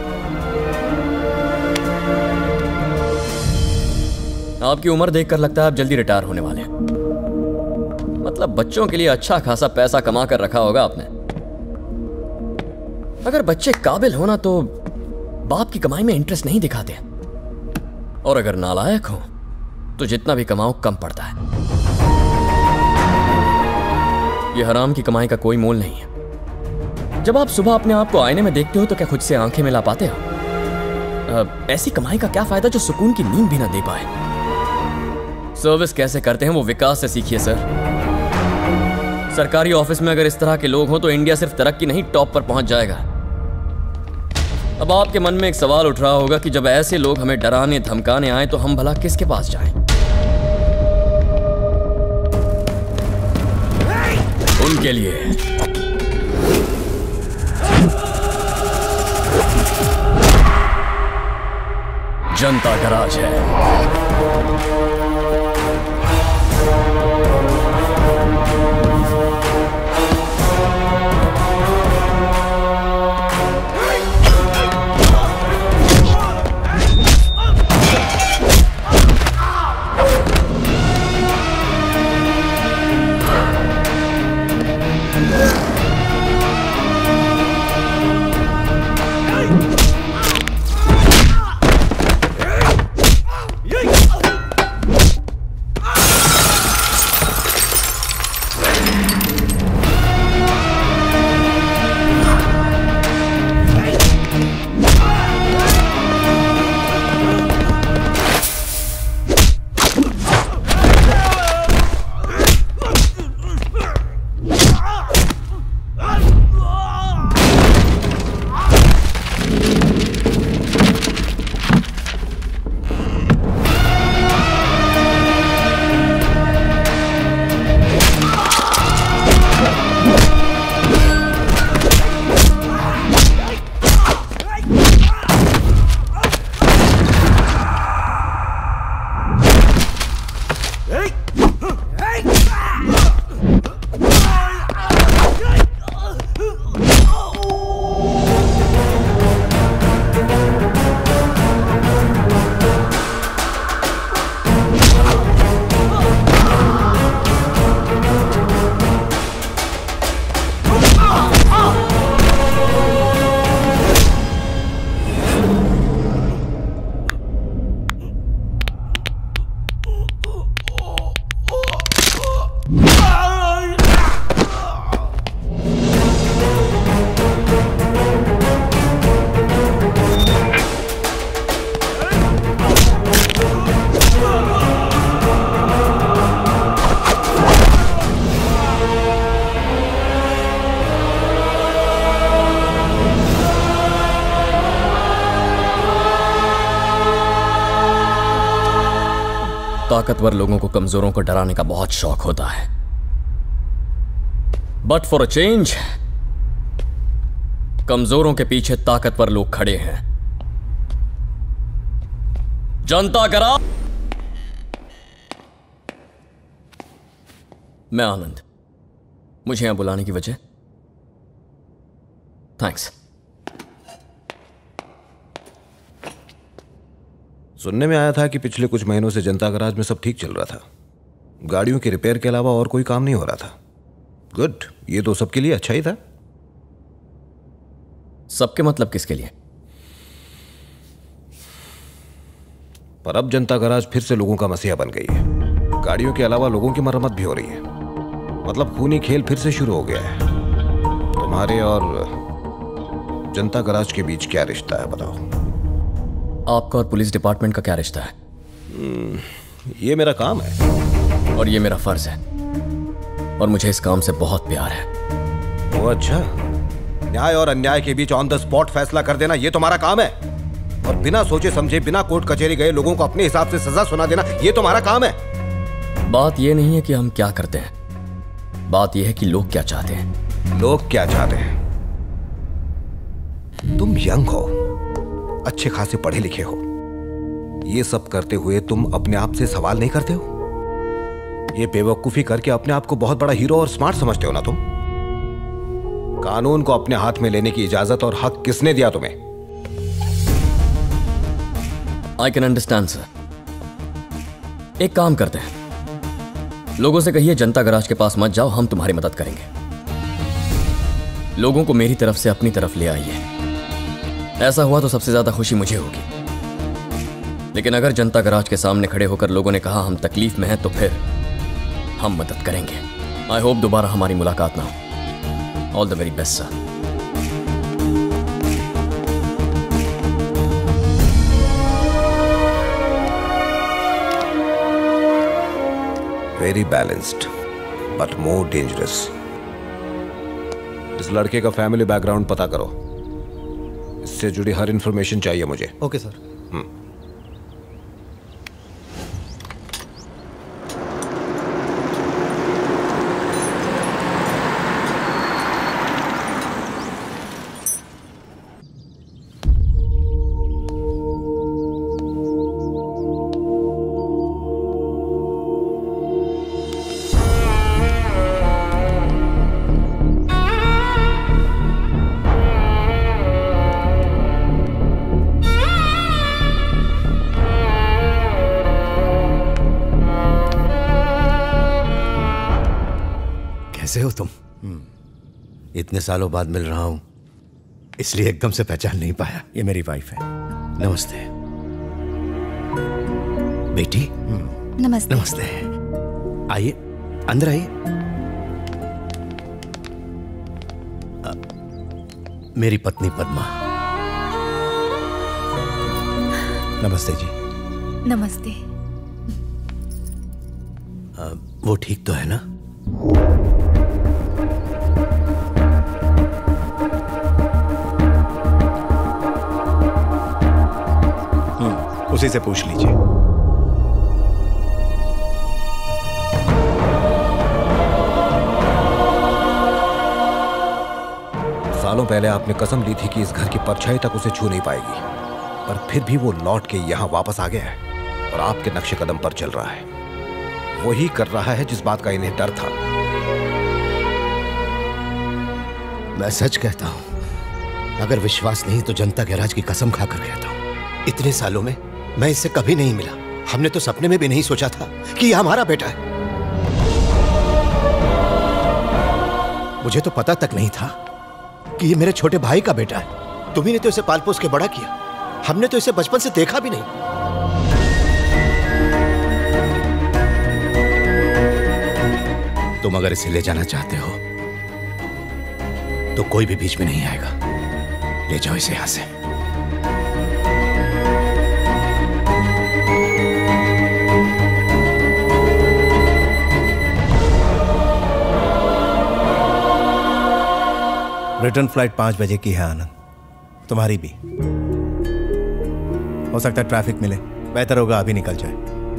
आपकी उम्र देखकर लगता है आप जल्दी रिटायर होने वाले हैं। मतलब बच्चों के लिए अच्छा खासा पैसा कमा कर रखा होगा आपने। अगर बच्चे काबिल होना तो बाप की कमाई में इंटरेस्ट नहीं दिखाते, और अगर नालायक हो तो जितना भी कमाओ कम पड़ता है। यह हराम की कमाई का कोई मोल नहीं है। जब आप सुबह अपने आप को आईने में देखते हो तो क्या खुद से आंखें मिला पाते हो? अब ऐसी कमाई का क्या फायदा जो सुकून की नींद भी ना दे पाए? सर्विस कैसे करते हैं वो विकास से सीखिए सर। सरकारी ऑफिस में अगर इस तरह के लोग हों तो इंडिया सिर्फ तरक्की नहीं टॉप पर पहुंच जाएगा। अब आपके मन में एक सवाल उठ रहा होगा कि जब ऐसे लोग हमें डराने धमकाने आए तो हम भला किसके पास जाएं? उनके लिए जनता गराज है। ताकतवर लोगों को कमजोरों को डराने का बहुत शौक होता है, बट फॉर अ चेंज कमजोरों के पीछे ताकतवर लोग खड़े हैं। जनता गराज। मैं आनंद। मुझे यहां बुलाने की वजह? थैंक्स। सुनने में आया था कि पिछले कुछ महीनों से जनता गराज में सब ठीक चल रहा था। गाड़ियों के रिपेयर के अलावा और कोई काम नहीं हो रहा था। गुड, ये तो सबके लिए अच्छा ही था। सबके मतलब किसके लिए? पर अब जनता गराज फिर से लोगों का मसीहा बन गई है। गाड़ियों के अलावा लोगों की मरम्मत भी हो रही है। मतलब खूनी खेल फिर से शुरू हो गया है। तुम्हारे और जनता गराज के बीच क्या रिश्ता है बताओ? आपका और पुलिस डिपार्टमेंट का क्या रिश्ता है? ये मेरा काम है और ये मेरा फर्ज है, और मुझे इस काम से बहुत प्यार है। वो अच्छा, न्याय और अन्याय के बीच ऑन द स्पॉट फैसला कर देना ये तुम्हारा काम है, और बिना सोचे समझे बिना कोर्ट कचहरी गए लोगों को अपने हिसाब से सजा सुना देना ये तुम्हारा काम है। बात ये नहीं है कि हम क्या करते हैं, बात यह है कि लोग क्या चाहते हैं। लोग क्या चाहते हैं? तुम यंग हो, अच्छे खासे पढ़े लिखे हो, ये सब करते हुए तुम अपने आप से सवाल नहीं करते हो? ये बेवकूफी करके अपने आप को बहुत बड़ा हीरो और स्मार्ट समझते हो ना तुम? कानून को अपने हाथ में लेने की इजाजत और हक किसने दिया तुम्हें? I can understand sir. एक काम करते हैं, लोगों से कहिए जनता गराज के पास मत जाओ, हम तुम्हारी मदद करेंगे। लोगों को मेरी तरफ से अपनी तरफ ले आइए। ऐसा हुआ तो सबसे ज्यादा खुशी मुझे होगी, लेकिन अगर जनता गराज के सामने खड़े होकर लोगों ने कहा हम तकलीफ में हैं तो फिर हम मदद करेंगे। आई होप दोबारा हमारी मुलाकात ना हो। All the very best sir. Very balanced but more dangerous. इस लड़के का फैमिली बैकग्राउंड पता करो, इससे जुड़ी हर इंफॉर्मेशन चाहिए मुझे। Okay sir. हम्म। कैसे हो तुम? इतने सालों बाद मिल रहा हूं, इसलिए एकदम से पहचान नहीं पाया। ये मेरी वाइफ है। नमस्ते बेटी। नमस्ते। नमस्ते। आइए अंदर आइए। अ, मेरी पत्नी पद्मा। नमस्ते जी। नमस्ते। अ, वो ठीक तो है ना? उसी से पूछ लीजिए। सालों पहले आपने कसम ली थी कि इस घर की परछाई तक उसे छू नहीं पाएगी, पर फिर भी वो लौट के यहां वापस आ गया है और आपके नक्शे कदम पर चल रहा है। वही कर रहा है जिस बात का इन्हें डर था। मैं सच कहता हूं, अगर विश्वास नहीं तो जनता गैराज की कसम खाकर कहता हूं, इतने सालों में मैं इससे कभी नहीं मिला। हमने तो सपने में भी नहीं सोचा था कि यह हमारा बेटा है। मुझे तो पता तक नहीं था कि ये मेरे छोटे भाई का बेटा है। तुम्ही ने तो इसे पाल पोस के बड़ा किया, हमने तो इसे बचपन से देखा भी नहीं। तुम अगर इसे ले जाना चाहते हो तो कोई भी बीच में नहीं आएगा। ले जाओ इसे यहां से। रिटर्न फ्लाइट पांच बजे की है आनंद, तुम्हारी भी। हो सकता है ट्रैफिक मिले, बेहतर होगा अभी निकल जाए।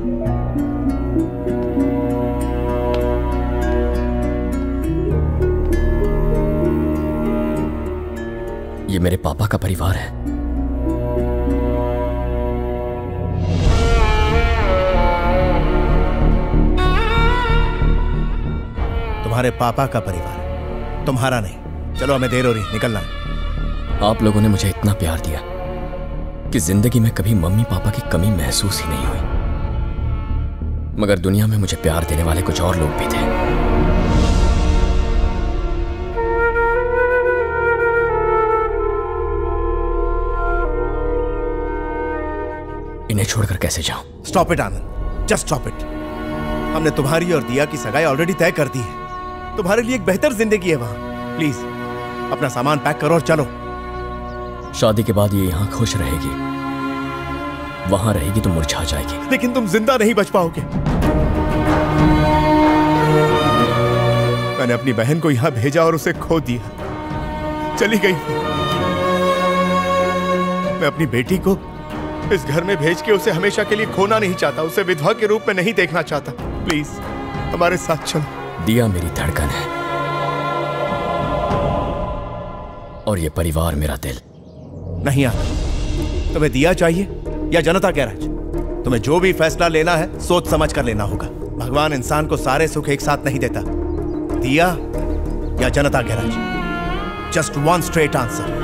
ये मेरे पापा का परिवार है। तुम्हारे पापा का परिवार, तुम्हारा नहीं। चलो हमें देर हो रही, निकलना है। आप लोगों ने मुझे इतना प्यार दिया कि जिंदगी में कभी मम्मी पापा की कमी महसूस ही नहीं हुई। मगर दुनिया में मुझे प्यार देने वाले कुछ और लोग भी थे। इन्हें छोड़कर कैसे जाऊं? Stop it Anand, just stop it. हमने तुम्हारी और दिया की सगाई ऑलरेडी तय कर दी है। तुम्हारे लिए एक बेहतर जिंदगी है वहां। प्लीज अपना सामान पैक करो और चलो। शादी के बाद ये यहाँ खुश रहेगी, वहां रहेगी तो मुरझा जाएगी। लेकिन तुम जिंदा नहीं बच पाओगे। मैंने अपनी बहन को यहां भेजा और उसे खो दिया, चली गई। मैं अपनी बेटी को इस घर में भेज के उसे हमेशा के लिए खोना नहीं चाहता, उसे विधवा के रूप में नहीं देखना चाहता। प्लीज हमारे साथ चलो। दिया मेरी धड़कन है और ये परिवार मेरा दिल। नहीं आता। तुम्हें दिया चाहिए या जनता गैराज? तुम्हें जो भी फैसला लेना है सोच समझ कर लेना होगा। भगवान इंसान को सारे सुख एक साथ नहीं देता। दिया या Janata garage? Just one straight answer.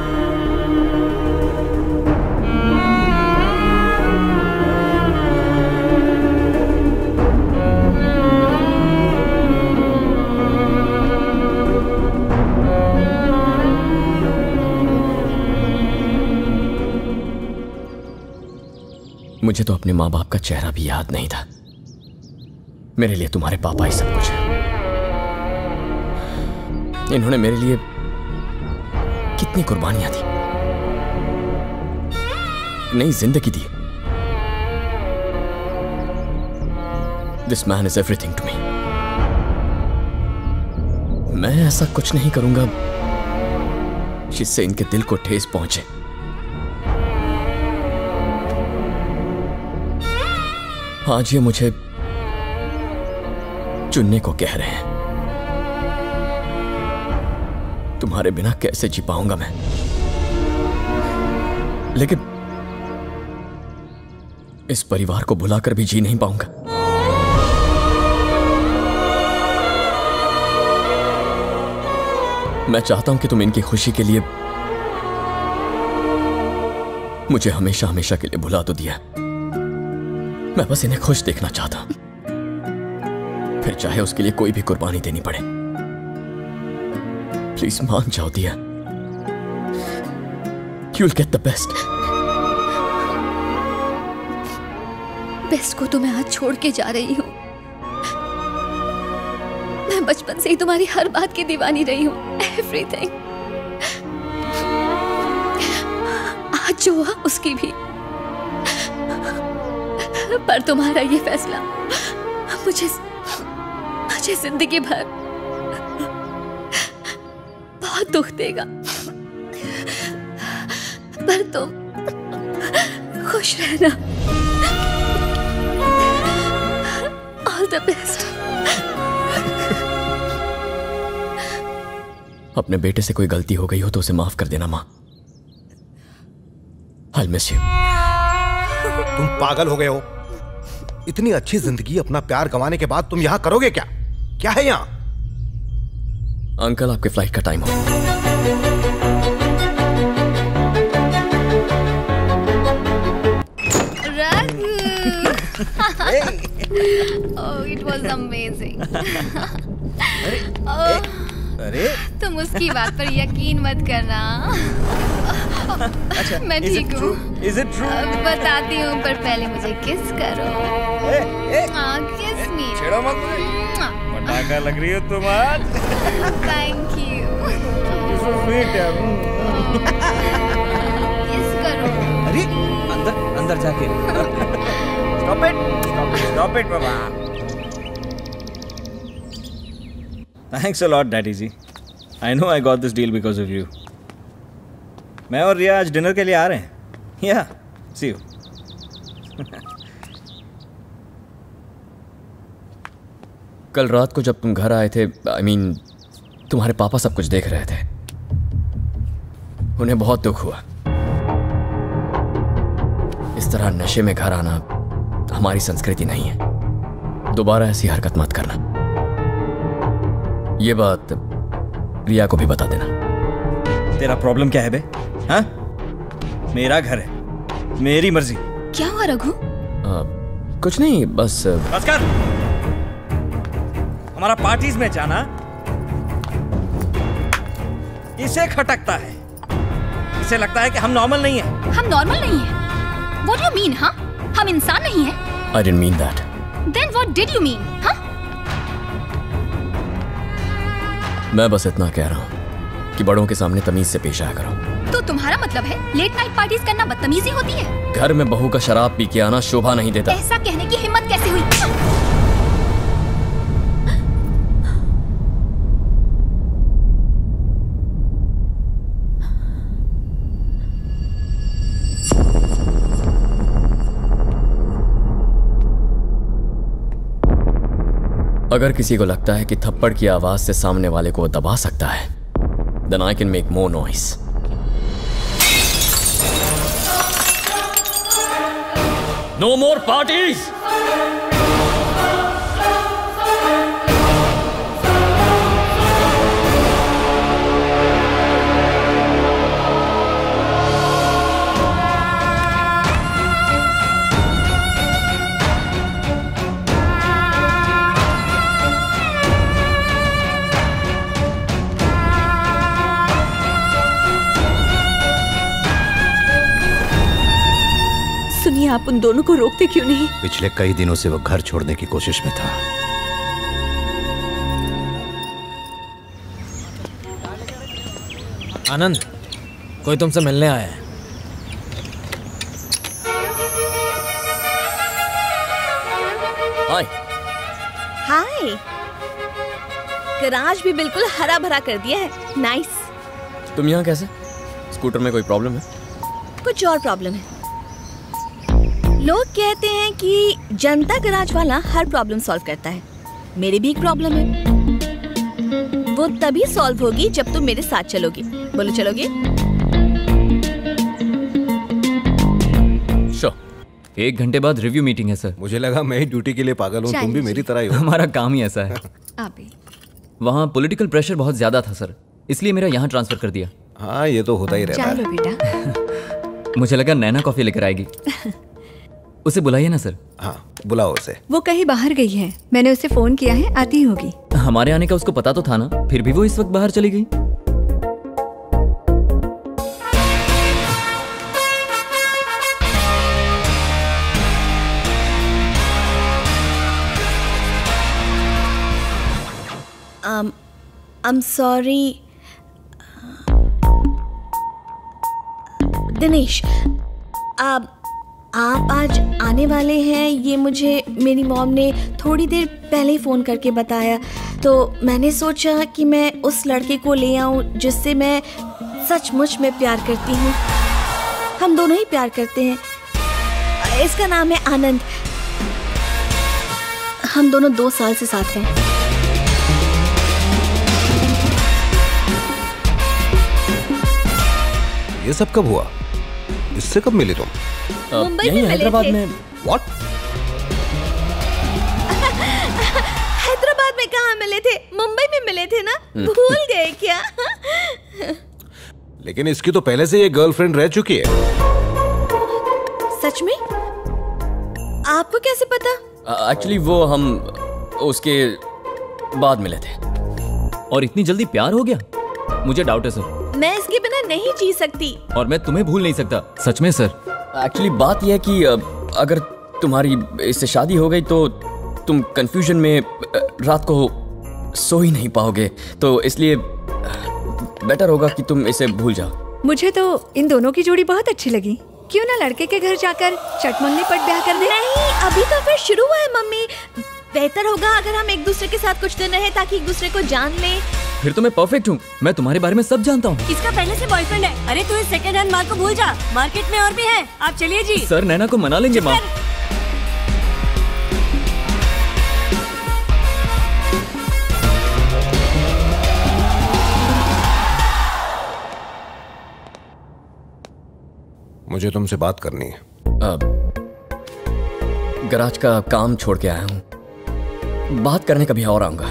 मुझे तो अपने माँ बाप का चेहरा भी याद नहीं था। मेरे लिए तुम्हारे पापा ही सब कुछ है। इन्होंने मेरे लिए कितनी कुर्बानियां दी, नई जिंदगी दी। This man is everything to me. मैं ऐसा कुछ नहीं करूंगा जिससे इनके दिल को ठेस पहुंचे। आज ये मुझे चुनने को कह रहे हैं। तुम्हारे बिना कैसे जी पाऊंगा मैं? लेकिन इस परिवार को भुलाकर भी जी नहीं पाऊंगा। मैं चाहता हूं कि तुम इनकी खुशी के लिए मुझे हमेशा हमेशा के लिए भुला तो दिया। मैं बस इन्हें खुश देखना चाहता हूं, फिर चाहे उसके लिए कोई भी कुर्बानी देनी पड़े। प्लीज मान जाओ दिया। You'll get the best. Best को तो मैं आज छोड़ के जा रही हूँ। मैं बचपन से ही तुम्हारी हर बात की दीवानी रही हूँ। एवरीथिंग। आज जो हुआ उसकी भी। पर तुम्हारा ये फैसला मुझे मुझे जिंदगी भर बहुत दुख देगा। पर तुम खुश रहना। All the best. अपने बेटे से कोई गलती हो गई हो तो उसे माफ कर देना माँ। I'll miss you. तुम पागल हो गए हो? इतनी अच्छी जिंदगी अपना प्यार गंवाने के बाद तुम यहां करोगे क्या? क्या है यहां? अंकल आपके फ्लाइट का टाइम हो। Oh, it was amazing. अरे, अरे तुम उसकी बात पर यकीन मत करना। अच्छा, मैं ठीक हूँ। Is it true? बताती हूँ, पर पहले मुझे किस करो। हाँ, किस मी। छेड़ो मत मुझे। पटाखा लग रही हो तुम आज। Thank you. So sweet यार। किस करो। अरे अंदर अंदर जाके। Stop it! Stop it! Stop it, Baba. Thanks a lot, Daddy ji. I know I got this deal because of you. मैं और रिया आज डिनर के लिए आ रहे हैं। Yeah, see you. कल रात को जब तुम घर आए थे, आई I मीन mean, तुम्हारे पापा सब कुछ देख रहे थे। उन्हें बहुत दुख हुआ। इस तरह नशे में घर आना हमारी संस्कृति नहीं है। दोबारा ऐसी हरकत मत करना। ये बात रिया को भी बता देना। तेरा प्रॉब्लम क्या है बे? हाँ? मेरा घर है, मेरी मर्जी। क्या हुआ रघु? कुछ नहीं, बस बस कर। हमारा पार्टीज में जाना इसे खटकता है। इसे लगता है कि हम नॉर्मल नहीं है। हम नॉर्मल नहीं है? What do you mean, हाँ? हम इंसान नहीं हैं? I didn't mean that. Then what did you mean, हाँ? मैं बस इतना कह रहा हूँ कि बड़ों के सामने तमीज से पेश आया करो। तो तुम्हारा मतलब है लेट नाइट पार्टीज करना बदतमीजी होती है? घर में बहू का शराब पी के आना शोभा नहीं देता। ऐसा कहने की हिम्मत कैसे हुई? अगर किसी को लगता है कि थप्पड़ की आवाज से सामने वाले को दबा सकता है, then I can make more noise. No more parties! सुनिए आप उन दोनों को रोकते क्यों नहीं? पिछले कई दिनों से वो घर छोड़ने की कोशिश में था। आनंद, कोई तुमसे मिलने आया है। हाय। हाय। गराज भी बिल्कुल हरा भरा कर दिया है। नाइस। तुम यहाँ कैसे? स्कूटर में कोई प्रॉब्लम है? कुछ और प्रॉब्लम है। लोग कहते हैं कि जनता गराज वाला हर प्रॉब्लम सॉल्व करता है। मेरी भी एक प्रॉब्लम है, वो तभी सॉल्व होगी जब तुम मेरे साथ चलोगे। बोलो चलोगे? श्योर। एक घंटे बाद रिव्यू मीटिंग है सर। मुझे लगा मैं ही ड्यूटी के लिए पागल हूँ, तुम भी मेरी तरह ही हो। हमारा काम ही ऐसा है। आप भी। वहाँ पॉलिटिकल प्रेशर बहुत ज्यादा था सर, इसलिए मेरा यहाँ ट्रांसफर कर दिया। हाँ ये तो होता ही रहता है। चलो बेटा। मुझे लगा नैना कॉफी लेकर आएगी। उसे बुलाइए ना सर। हाँ बुलाओ उसे। वो कहीं बाहर गई है, मैंने उसे फोन किया है, आती होगी। हमारे आने का उसको पता तो था ना, फिर भी वो इस वक्त बाहर चली गई। um, I'm sorry दिनेश, आप आप आज आने वाले हैं ये मुझे मेरी मॉम ने थोड़ी देर पहले ही फ़ोन करके बताया, तो मैंने सोचा कि मैं उस लड़के को ले आऊं जिससे मैं सचमुच में प्यार करती हूँ। हम दोनों ही प्यार करते हैं। इसका नाम है आनंद। हम दोनों दो साल से साथ हैं। ये सब कब हुआ? इससे कब मिली तुम? मुंबई में हैदराबाद में। व्हाट? हैदराबाद में कहाँ मिले थे? मुंबई में मिले थे ना? भूल गए क्या? लेकिन इसकी तो पहले से ये गर्लफ्रेंड रह चुकी है। सच में? आपको कैसे पता? एक्चुअली uh, वो हम उसके बाद मिले थे और इतनी जल्दी प्यार हो गया, मुझे डाउट है सर। मैं इसके बिना नहीं जी सकती। और मैं तुम्हें भूल नहीं सकता, सच में सर। एक्चुअली बात यह है कि अगर तुम्हारी इससे शादी हो गई तो तुम कंफ्यूजन में रात को सो ही नहीं पाओगे, तो इसलिए बेटर होगा कि तुम इसे भूल जाओ। मुझे तो इन दोनों की जोड़ी बहुत अच्छी लगी। क्यों ना लड़के के घर जाकर चटमंगनी पट ब्याह कर दे? नहीं, अभी तो फिर शुरू हुआ है मम्मी। बेहतर होगा अगर हम एक दूसरे के साथ कुछ दिन रहे ताकि एक दूसरे को जान ले। फिर तो मैं परफेक्ट हूँ, मैं तुम्हारे बारे में सब जानता हूँ। इसका पहले से बॉयफ्रेंड है। अरे तू इस सेकंड हैंड माल को भूल जा, मार्केट में और भी है। आप चलिए जी। सर नैना को मना लेंगे माँ। मुझे तुमसे बात करनी है। गराज का काम छोड़ के आया हूँ, बात करने कभी और आऊंगा।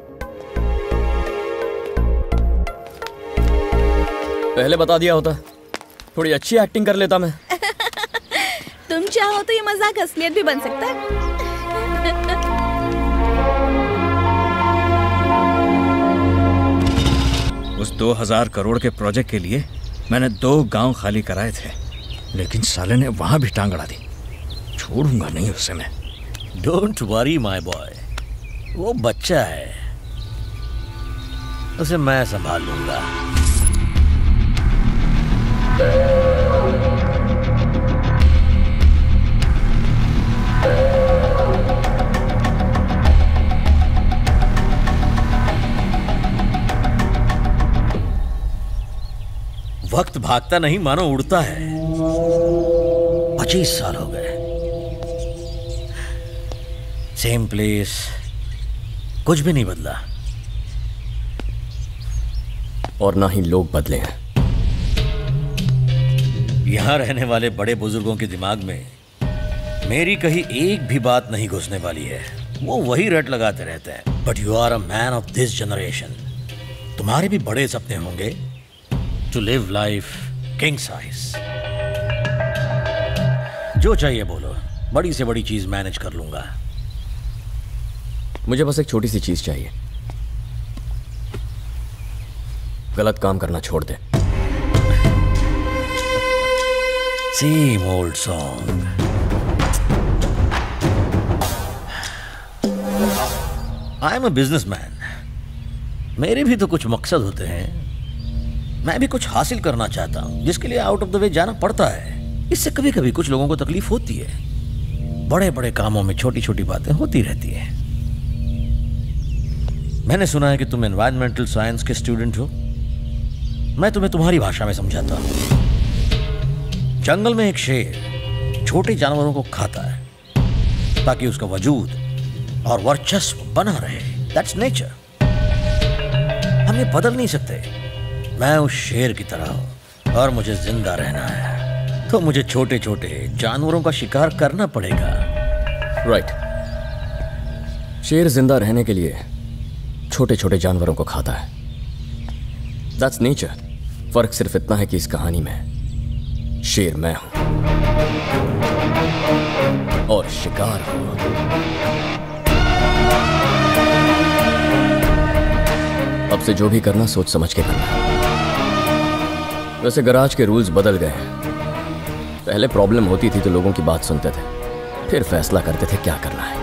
पहले बता दिया होता, थोड़ी अच्छी एक्टिंग कर लेता मैं। तुम चाहो तो ये मजाक असलियत भी बन सकता है। उस दो हजार करोड़ के प्रोजेक्ट के लिए मैंने दो गांव खाली कराए थे, लेकिन साले ने वहां भी टांग अड़ा दी। छोड़ूंगा नहीं उसे मैं। डोंट वरी माय बॉय, वो बच्चा है, उसे मैं संभाल लूंगा। वक्त भागता नहीं मानो उड़ता है। पच्चीस साल हो गए, सेम प्लेस, कुछ भी नहीं बदला। और ना ही लोग बदले हैं। यहां रहने वाले बड़े बुजुर्गों के दिमाग में मेरी कहीं एक भी बात नहीं घुसने वाली है। वो वही रट लगाते रहते हैं। But you are a man of this generation. तुम्हारे भी बड़े सपने होंगे, to live life king size. जो चाहिए बोलो, बड़ी से बड़ी चीज मैनेज कर लूंगा। मुझे बस एक छोटी सी चीज चाहिए, गलत काम करना छोड़ दे। Same old song. I am a businessman, मेरे भी तो कुछ मकसद होते हैं। मैं भी कुछ हासिल करना चाहता हूं, जिसके लिए आउट ऑफ द वे जाना पड़ता है। इससे कभी कभी कुछ लोगों को तकलीफ होती है। बड़े बड़े कामों में छोटी छोटी बातें होती रहती हैं। मैंने सुना है कि तुम एनवायरमेंटल साइंस के स्टूडेंट हो। मैं तुम्हें तुम्हारी भाषा में समझाता हूं। जंगल में एक शेर छोटे जानवरों को खाता है ताकि उसका वजूद और वर्चस्व बना रहे। That's nature. हम ये बदल नहीं सकते। मैं उस शेर की तरह हूं और मुझे जिंदा रहना है, तो मुझे छोटे छोटे जानवरों का शिकार करना पड़ेगा। Right right. शेर जिंदा रहने के लिए छोटे छोटे जानवरों को खाता है। That's nature. फर्क सिर्फ इतना है कि इस कहानी में शेर मैं हूं और शिकार हूं। अब से जो भी करना सोच समझ के करना। वैसे गराज के रूल्स बदल गए हैं। पहले प्रॉब्लम होती थी तो लोगों की बात सुनते थे, फिर फैसला करते थे क्या करना है।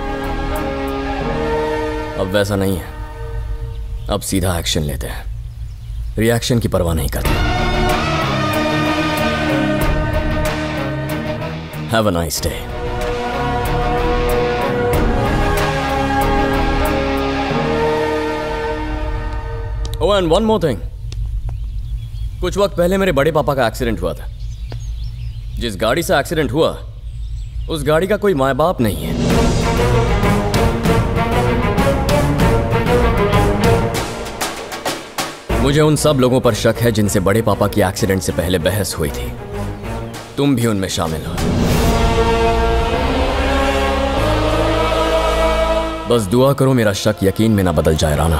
अब वैसा नहीं है। अब सीधा एक्शन लेते हैं, रिएक्शन की परवाह नहीं करते। Have a nice day. Oh and one more thing. कुछ वक्त पहले मेरे बड़े पापा का एक्सीडेंट हुआ था। जिस गाड़ी से एक्सीडेंट हुआ उस गाड़ी का कोई माँ बाप नहीं है। मुझे उन सब लोगों पर शक है जिनसे बड़े पापा की एक्सीडेंट से पहले बहस हुई थी। तुम भी उनमें शामिल हो। बस दुआ करो मेरा शक यकीन में ना बदल जाए राना।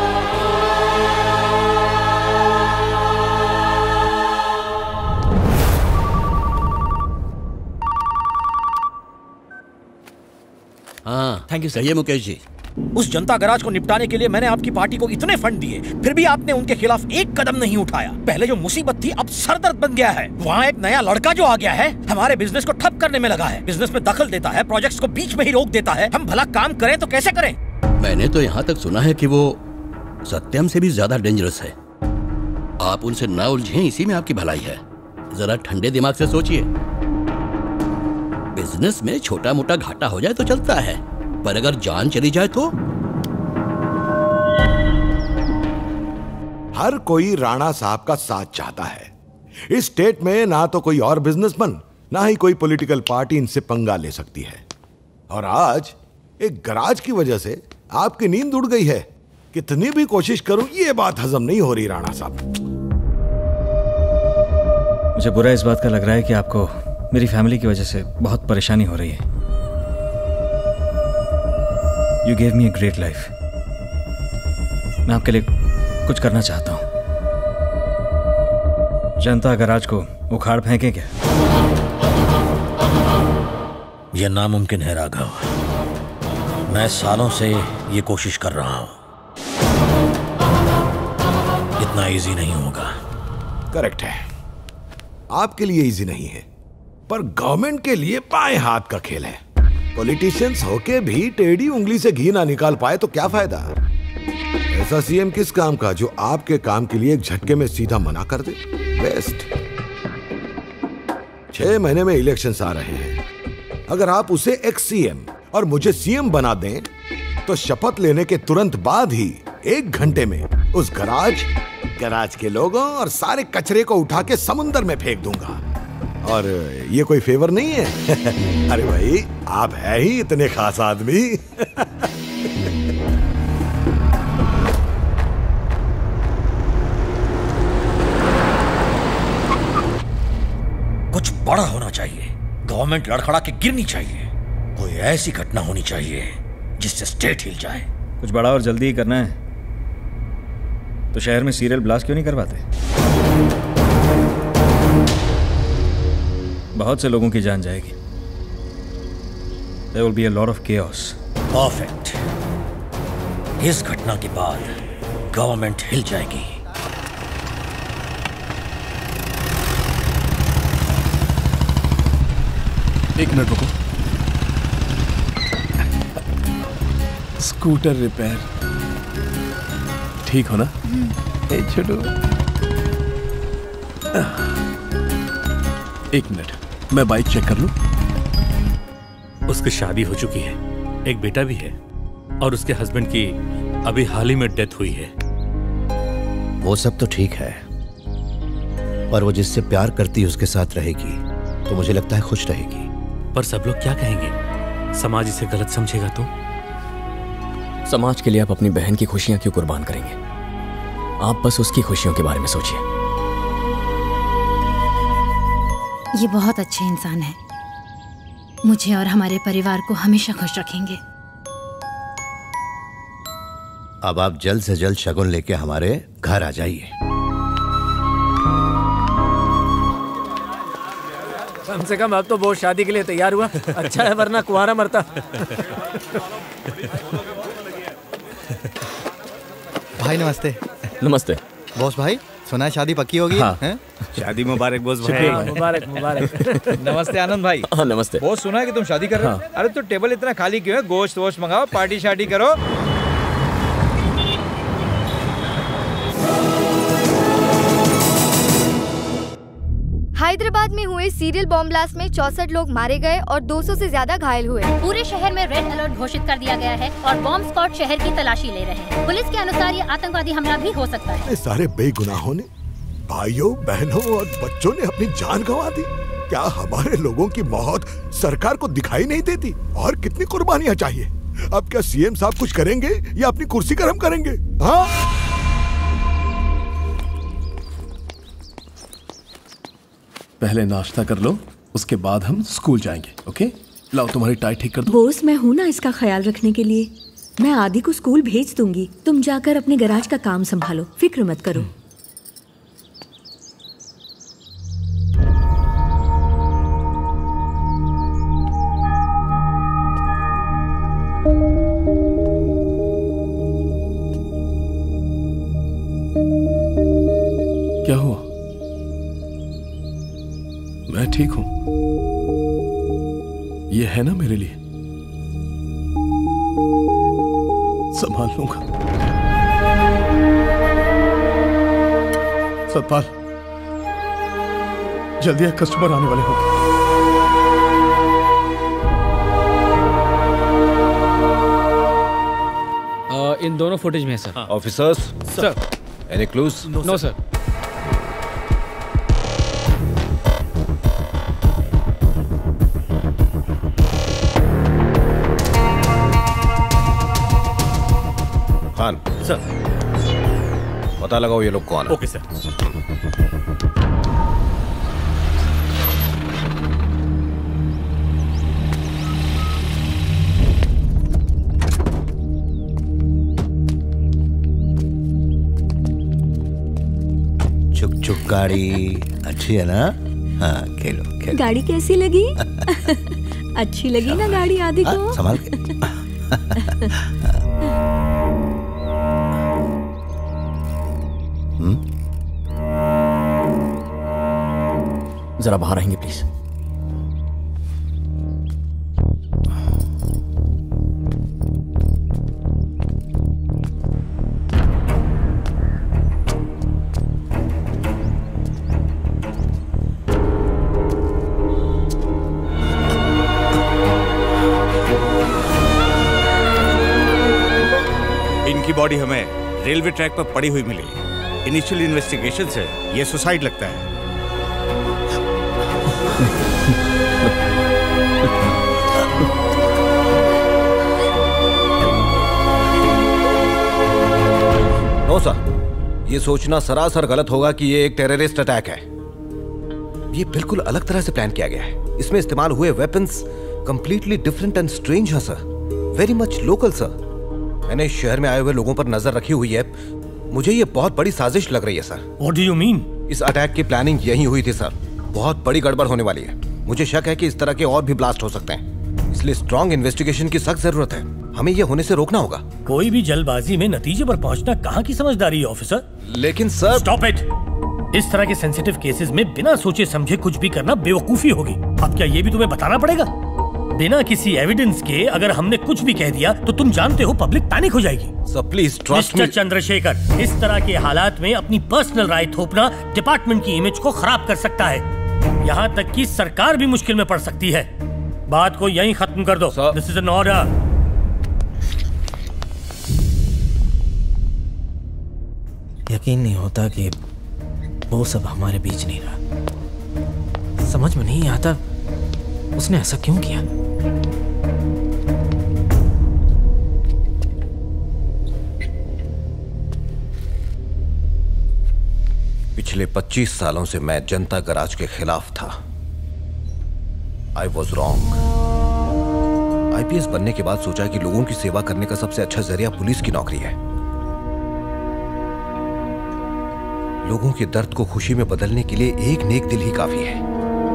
हाँ थैंक यू सर। ये मुकेश जी, उस जनता गराज को निपटाने के लिए मैंने आपकी पार्टी को इतने फंड दिए, फिर भी आपने उनके खिलाफ एक कदम नहीं उठाया। पहले जो मुसीबत थी अब सरदर्द बन गया है। वहाँ एक नया लड़का जो आ गया है हमारे बिजनेस को ठप करने में लगा है। बिजनेस में दखल देता है, प्रोजेक्ट्स को बीच में ही रोक देता है। हम भला काम करें तो कैसे करें? मैंने तो यहाँ तक सुना है कि वो सत्यम से भी ज्यादा डेंजरस है। आप उनसे ना उलझें, इसी में आपकी भलाई है। जरा ठंडे दिमाग से सोचिए। बिजनेस में छोटा मोटा घाटा हो जाए तो चलता है, पर अगर जान चली जाए तो? हर कोई राणा साहब का साथ चाहता है। इस स्टेट में ना तो कोई और बिजनेसमैन ना ही कोई पॉलिटिकल पार्टी इनसे पंगा ले सकती है। और आज एक गराज की वजह से आपकी नींद उड़ गई है। कितनी भी कोशिश करूं ये बात हजम नहीं हो रही राणा साहब। मुझे बुरा इस बात का लग रहा है कि आपको मेरी फैमिली की वजह से बहुत परेशानी हो रही है। You gave me a great life. मैं आपके लिए कुछ करना चाहता हूं। जनता गराज को उखाड़ फेंके क्या? यह नामुमकिन है राघव। मैं सालों से ये कोशिश कर रहा हूं। इतना इजी नहीं होगा। करेक्ट है, आपके लिए इजी नहीं है, पर गवर्नमेंट के लिए बाएं हाथ का खेल है। पॉलिटिशियंस होके भी टेढ़ी उंगली से घी ना निकाल पाए तो क्या फायदा? ऐसा सीएम किस काम का जो आपके काम के लिए एक झटके में सीधा मना कर दे? बेस्ट। छह महीने में इलेक्शंस आ रहे हैं। अगर आप उसे एक्स सीएम और मुझे सीएम बना दें तो शपथ लेने के तुरंत बाद ही एक घंटे में उस गराज गराज के लोगों और सारे कचरे को उठा के समुंदर में फेंक दूंगा। और ये कोई फेवर नहीं है। अरे भाई, आप है ही इतने खास आदमी। कुछ बड़ा होना चाहिए। गवर्नमेंट लड़खड़ा के गिरनी चाहिए। कोई ऐसी घटना होनी चाहिए जिससे स्टेट हिल जाए। कुछ बड़ा और जल्दी ही करना है तो शहर में सीरियल ब्लास्ट क्यों नहीं करवाते? बहुत से लोगों की जान जाएगी। There will be a lot of chaos. Perfect. इस घटना के बाद गवर्नमेंट हिल जाएगी। एक मिनट रुको। Scooter repair. ठीक हो ना? ए छोटू, एक मिनट, मैं बाइक चेक कर लूं। उसकी शादी हो चुकी है, एक बेटा भी है, और उसके हस्बैंड की अभी हाल ही में डेथ हुई है। वो सब तो ठीक है, पर वो जिससे प्यार करती है उसके साथ रहेगी तो मुझे लगता है खुश रहेगी। पर सब लोग क्या कहेंगे? समाज इसे गलत समझेगा तो? समाज के लिए आप अपनी बहन की खुशियां क्यों कुर्बान करेंगे? आप बस उसकी खुशियों के बारे में सोचिए। ये बहुत अच्छे इंसान है, मुझे और हमारे परिवार को हमेशा खुश रखेंगे। अब आप जल्द से जल्द शगुन लेके हमारे घर आ जाइए। कम से कम अब तो बहुत शादी के लिए तैयार हुआ। अच्छा है, वरना कुंवारा मरता। भाई नमस्ते। नमस्ते बॉस भाई, सुना है शादी पक्की होगी? हाँ। हैं? शादी मुबारक बॉस भाई। शुक्रिया भाई। मुबारक मुबारक। नमस्ते आनंद भाई। हाँ नमस्ते। बहुत सुना है कि तुम शादी कर रहे हो। हाँ। अरे तो टेबल इतना खाली क्यों है? गोश्त वोश्त मंगाओ, पार्टी शार्टी करो। हैदराबाद में हुए सीरियल बॉम्ब ब्लास्ट में चौसठ लोग मारे गए और दो सौ से ज्यादा घायल हुए। पूरे शहर में रेड अलर्ट घोषित कर दिया गया है और बॉम्ब स्क्वाड शहर की तलाशी ले रहे हैं। पुलिस के अनुसार ये आतंकवादी हमला भी हो सकता है। सारे बेगुनाहों ने, भाइयों बहनों और बच्चों ने अपनी जान गंवा दी। क्या हमारे लोगों की मौत सरकार को दिखाई नहीं देती? और कितनी कुर्बानियां चाहिए? अब क्या सीएम साहब कुछ करेंगे या अपनी कुर्सी गर्म करेंगे? हाँ? पहले नाश्ता कर लो, उसके बाद हम स्कूल जाएंगे। ओके? लाओ तुम्हारी टाई ठीक कर दो। बोस, मैं हूँ ना इसका ख्याल रखने के लिए। मैं आदि को स्कूल भेज दूंगी, तुम जाकर अपने गैराज का काम संभालो, फिक्र मत करो। क्या हुआ? मैं ठीक हूं, ये है ना मेरे लिए, संभाल लूंगा। सतपाल, जल्दी एक कस्टमर आने वाले होंगे। इन दोनों फुटेज में है sir. Officers sir, any clues? No sir. Khan sir, पता लगाओ ये लोग कौन है। Okay sir. चुक चुक गाड़ी अच्छी है ना? हाँ खेलो खेलो। गाड़ी कैसी लगी? अच्छी लगी ना गाड़ी आदि को? संभाल के। जरा बाहर आएंगे प्लीज। इनकी बॉडी हमें रेलवे ट्रैक पर पड़ी हुई मिली। इनिशियल इन्वेस्टिगेशन से ये सुसाइड लगता है। नो सर, ये सोचना सरासर गलत होगा कि ये एक टेररिस्ट अटैक है। ये बिल्कुल अलग तरह से प्लान किया गया है। इसमें इस्तेमाल हुए weapons completely different and strange है sir, very much local sir. मैंने शहर में आए हुए लोगों पर नजर रखी हुई है, मुझे ये बहुत बड़ी साजिश लग रही है sir. What do you mean? इस अटैक की प्लानिंग यही हुई थी सर। बहुत बड़ी गड़बड़ होने वाली है। मुझे शक है कि इस तरह के और भी ब्लास्ट हो सकते हैं, इसलिए स्ट्रॉन्ग इन्वेस्टिगेशन की सख्त जरूरत है। हमें ये होने से रोकना होगा। कोई भी जल्दबाजी में नतीजे पर पहुंचना कहाँ की समझदारी है ऑफिसर? लेकिन सर। Stop it. इस तरह के सेंसिटिव केसेस में बिना सोचे समझे कुछ भी करना बेवकूफी होगी। अब क्या ये भी तुम्हें बताना पड़ेगा? बिना किसी एविडेंस के अगर हमने कुछ भी कह दिया तो तुम जानते हो पब्लिक पैनिक हो जाएगी। Sir please trust me. Mister Chandrashekhar, इस तरह के हालात में अपनी पर्सनल राय थोपना डिपार्टमेंट की इमेज को खराब कर सकता है। यहाँ तक कि सरकार भी मुश्किल में पड़ सकती है। बात को यहीं खत्म कर दो। This is an order. यकीन नहीं होता कि वो सब हमारे बीच नहीं रहा। समझ में नहीं आता उसने ऐसा क्यों किया। पिछले पच्चीस सालों से मैं जनता गराज के खिलाफ था। I was wrong. आईपीएस बनने के बाद सोचा कि लोगों की सेवा करने का सबसे अच्छा जरिया पुलिस की नौकरी है। लोगों के दर्द को खुशी में बदलने के लिए एक नेक दिल ही काफी है।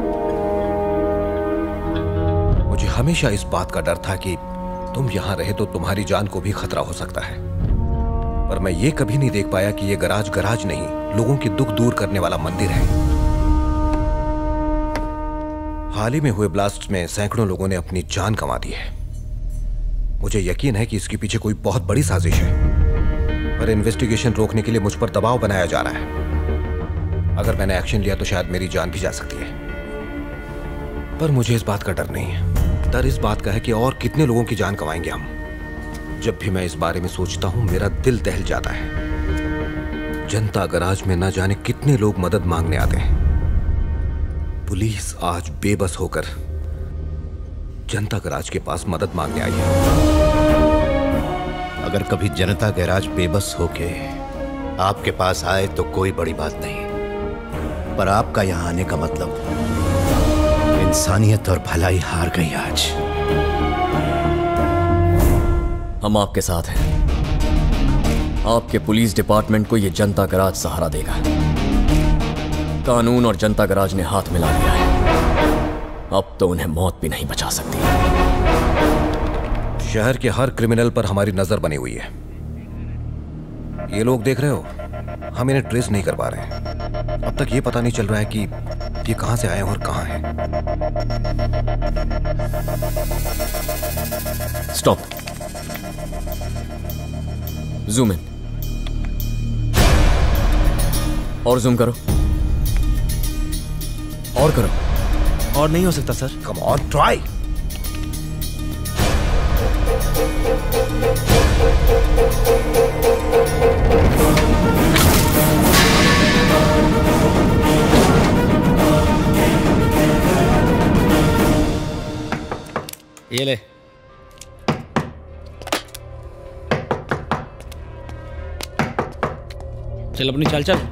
मुझे हमेशा इस बात का डर था कि तुम यहां रहे तो तुम्हारी जान को भी खतरा हो सकता है, पर मैं ये कभी नहीं देख पाया कि ये गराज गराज नहीं, लोगों के दुख दूर करने वाला मंदिर है। हाल ही में हुए ब्लास्ट में सैकड़ों लोगों ने अपनी जान गंवा दी है। मुझे यकीन है कि इसके पीछे कोई बहुत बड़ी साजिश है, पर इन्वेस्टिगेशन रोकने के लिए मुझ पर दबाव बनाया जा रहा है। अगर मैंने एक्शन लिया तो शायद मेरी जान भी जा सकती है, पर मुझे इस बात का डर नहीं है। डर इस बात का है कि और कितने लोगों की जान गंवाएंगे हम। जब भी मैं इस बारे में सोचता हूं मेरा दिल दहल जाता है। जनता गराज में न जाने कितने लोग मदद मांगने आते हैं। पुलिस आज बेबस होकर जनता गराज के पास मदद मांगने आई है। अगर कभी जनता गैराज बेबस होके आपके पास आए तो कोई बड़ी बात नहीं, पर आपका यहां आने का मतलब इंसानियत और भलाई हार गई आज। हम आपके साथ हैं। आपके पुलिस डिपार्टमेंट को यह जनता गराज सहारा देगा। कानून और जनता गराज ने हाथ मिला लिया है। अब तो उन्हें मौत भी नहीं बचा सकती। शहर के हर क्रिमिनल पर हमारी नजर बनी हुई है। ये लोग देख रहे हो, हम इन्हें ट्रेस नहीं कर पा रहे हैं। अब तक ये पता नहीं चल रहा है कि ये कहां से आए और कहां हैं। स्टॉप। जूम इन और जूम करो और करो। और नहीं हो सकता सर। Come on try. ये ले। चल अपनी चाल चल।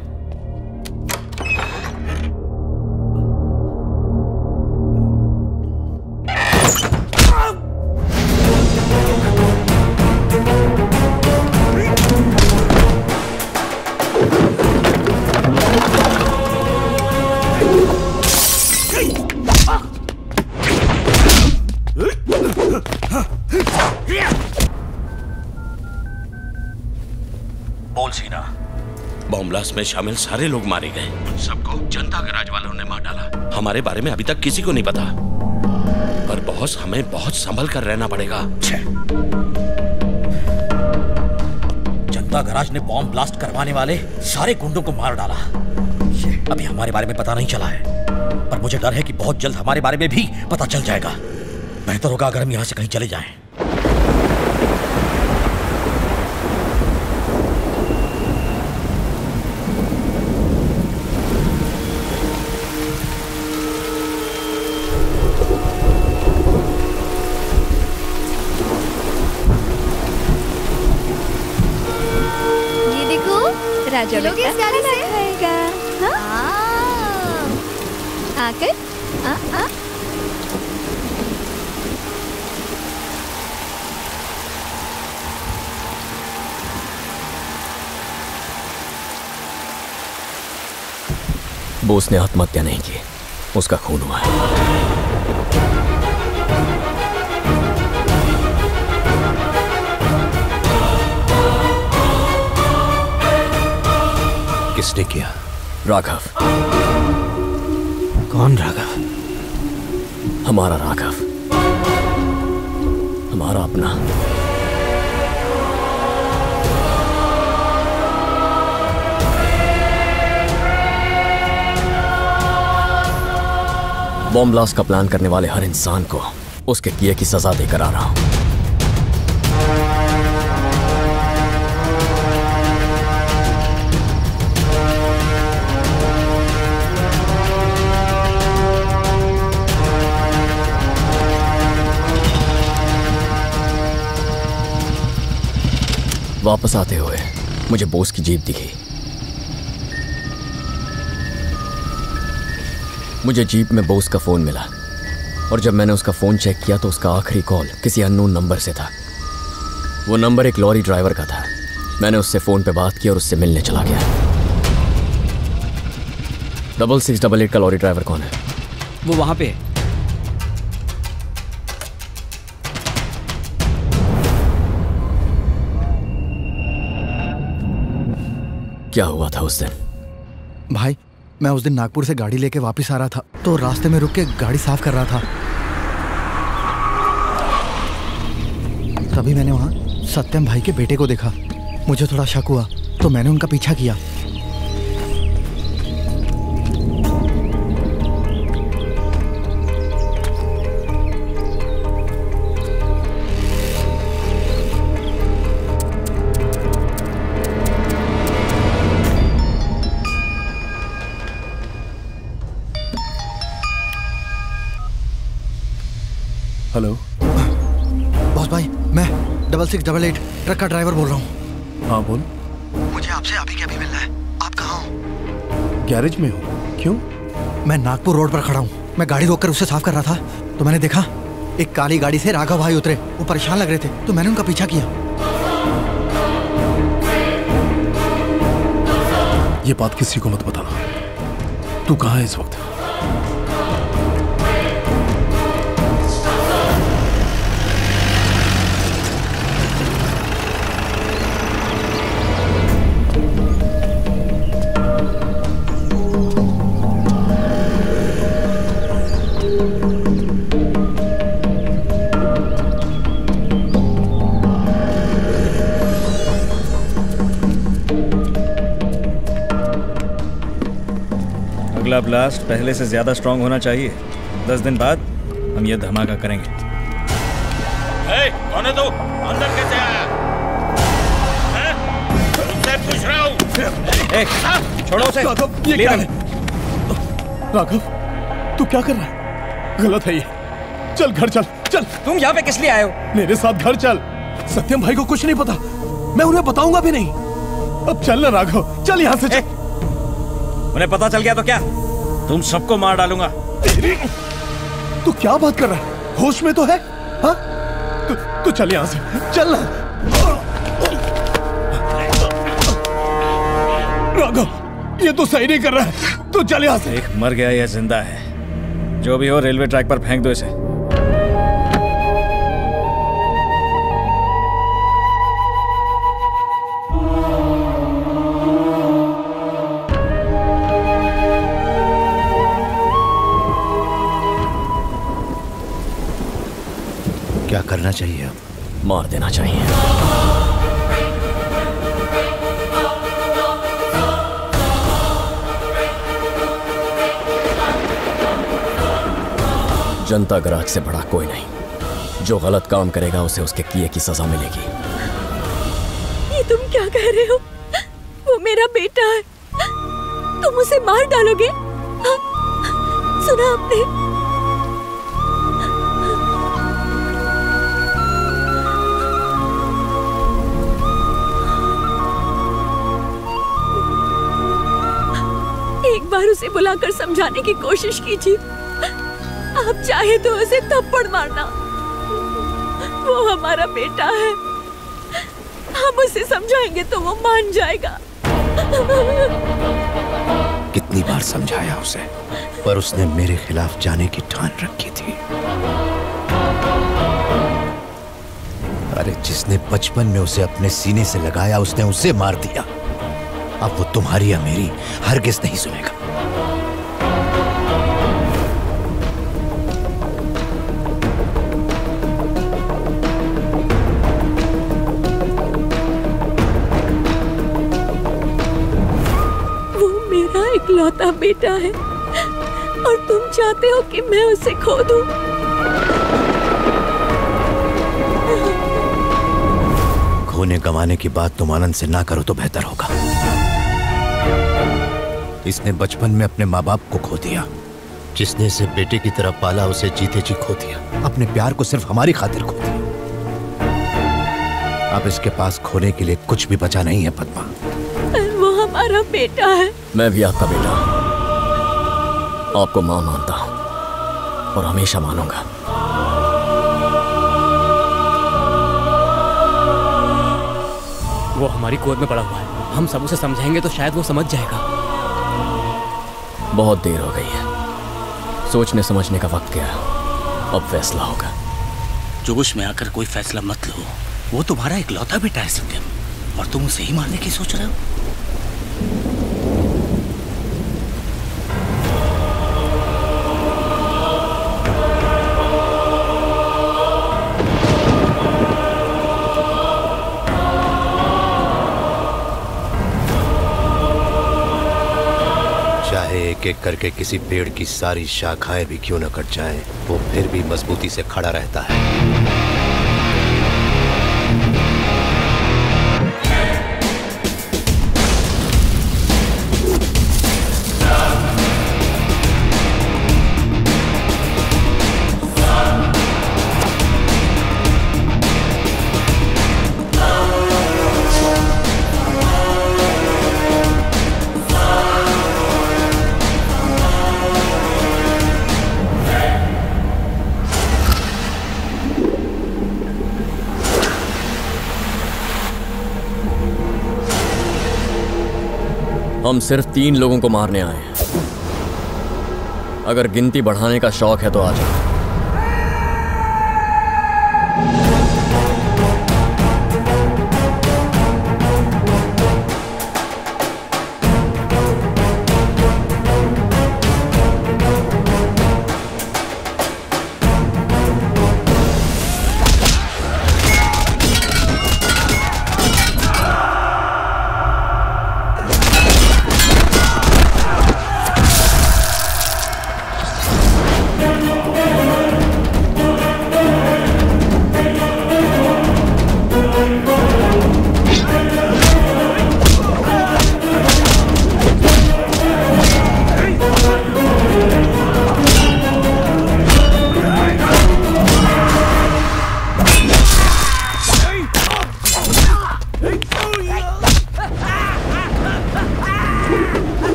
बोल सीना। बॉम्ब ब्लास्ट में शामिल सारे लोग मारे गए। सबको जनता गराज वालों ने मार डाला। हमारे बारे में अभी तक किसी को नहीं पता, पर बॉस हमें बहुत संभल कर रहना पड़ेगा। जनता गराज ने बॉम्ब ब्लास्ट करवाने वाले सारे गुंडों को मार डाला। अभी हमारे बारे में पता नहीं चला है, पर मुझे डर है कि बहुत जल्द हमारे बारे में भी पता चल जाएगा। बेहतर होगा अगर हम यहाँ से कहीं चले जाएं। राजा लोग इस गाड़ी से खाएगा। हाँ? आकर आ, आ? बोस ने आत्महत्या नहीं की, उसका खून हुआ है। किसने किया? राघव। कौन राघव? हमारा राघव। तुम्हारा अपना। बॉम्ब ब्लास्ट का प्लान करने वाले हर इंसान को उसके किए की सजा देकर आ रहा हूं। वापस आते हुए मुझे बोस की जीप दिखी। मुझे जीप में बोस का फोन मिला और जब मैंने उसका फोन चेक किया तो उसका आखिरी कॉल किसी अननोन नंबर से था। वो नंबर एक लॉरी ड्राइवर का था। मैंने उससे फोन पे बात की और उससे मिलने चला गया। डबल सिक्स डबल एट का लॉरी ड्राइवर कौन है? वो वहां पे। क्या हुआ था उस दिन? भाई मैं उस दिन नागपुर से गाड़ी लेके वापस आ रहा था तो रास्ते में रुक के गाड़ी साफ कर रहा था। तभी मैंने वहां सत्यम भाई के बेटे को देखा। मुझे थोड़ा शक हुआ तो मैंने उनका पीछा किया। हेलो बॉस भाई, मैं double six double eight truck का ड्राइवर बोल रहा हूँ। हाँ बोल। मुझे आपसे अभी के अभी मिलना है। आप कहाँ हो? गैरेज में हूँ। क्यों? मैं नागपुर रोड पर खड़ा हूँ। मैं गाड़ी रोककर उसे साफ कर रहा था तो मैंने देखा एक काली गाड़ी से राघव भाई उतरे। वो परेशान लग रहे थे तो मैंने उनका पीछा किया। ये बात किसी को मत बताना। तू कहाँ है इस वक्त? अगला ब्लास्ट पहले से ज्यादा स्ट्रांग होना चाहिए। दस दिन बाद हम ये धमाका करेंगे। ए, कौन है तू? अंदर कैसे आया? हैं? तुमसे पूछ रहा हूँ। ए, छोड़ो उसे। राघव, ये क्या है? राघव, तू क्या कर रहा है? गलत है ये। चल घर चल, चल। तुम यहाँ पे किस लिए आए हो? मेरे साथ घर चल। सत्यम भाई को कुछ नहीं पता। मैं उन्हें बताऊंगा भी नहीं। अब चल ना राघव, चल यहाँ से चल। उन्हें पता चल गया तो क्या? तुम सबको मार डालूंगा। तू क्या बात कर रहा है? होश में तो है? हाँ? तू तू चल यहाँ से, चल ना। राघव, ये तो सही नहीं कर रहा है। तू चल यहाँ से। एक मर गया या जिंदा है, जो भी हो रेलवे ट्रैक पर फेंक दो इसे। क्या करना चाहिए? अब मार देना चाहिए। जनता गराज से बड़ा कोई नहीं। जो गलत काम करेगा उसे उसके किए की सजा मिलेगी। ये तुम क्या कह रहे हो? वो मेरा बेटा है, तुम उसे मार डालोगे? हाँ? सुना आपने? एक बार उसे बुलाकर समझाने की कोशिश कीजिए। आप चाहे तो उसे थप्पड़ मारना। वो हमारा बेटा है। हम उसे समझाएंगे तो वो मान जाएगा। कितनी बार समझाया उसे, पर उसने मेरे खिलाफ जाने की ठान रखी थी। अरे जिसने बचपन में उसे अपने सीने से लगाया उसने उसे मार दिया। अब वो तुम्हारी या मेरी हरगिज नहीं सुनेगा। मेरा बेटा है और तुम चाहते हो कि मैं उसे खो दूं। खोने गंवाने की बात तुम आनंद से ना करो तो बेहतर होगा। इसने बचपन में अपने माँ बाप को खो दिया। जिसने इसे बेटे की तरह पाला उसे जीते जी खो दिया। अपने प्यार को सिर्फ हमारी खातिर खो दिया। अब इसके पास खोने के लिए कुछ भी बचा नहीं है पद्मा। वो हमारा बेटा है। मैं भी आपका बेटा आपको मां मानता हूं और हमेशा मानूंगा। वो हमारी गोद में पड़ा हुआ है, हम सब उसे समझाएंगे तो शायद वो समझ जाएगा। बहुत देर हो गई है, सोचने समझने का वक्त गया, अब फैसला होगा। जोश में आकर कोई फैसला मत लो। वो तुम्हारा इकलौता बेटा है सत्यम, और तुम उसे ही मारने की सोच रहे हो। चाहे एक एक करके किसी पेड़ की सारी शाखाएं भी क्यों न कट जाएं, वो फिर भी मजबूती से खड़ा रहता है। हम सिर्फ तीन लोगों को मारने आए हैं। अगर गिनती बढ़ाने का शौक है तो आ जाओ।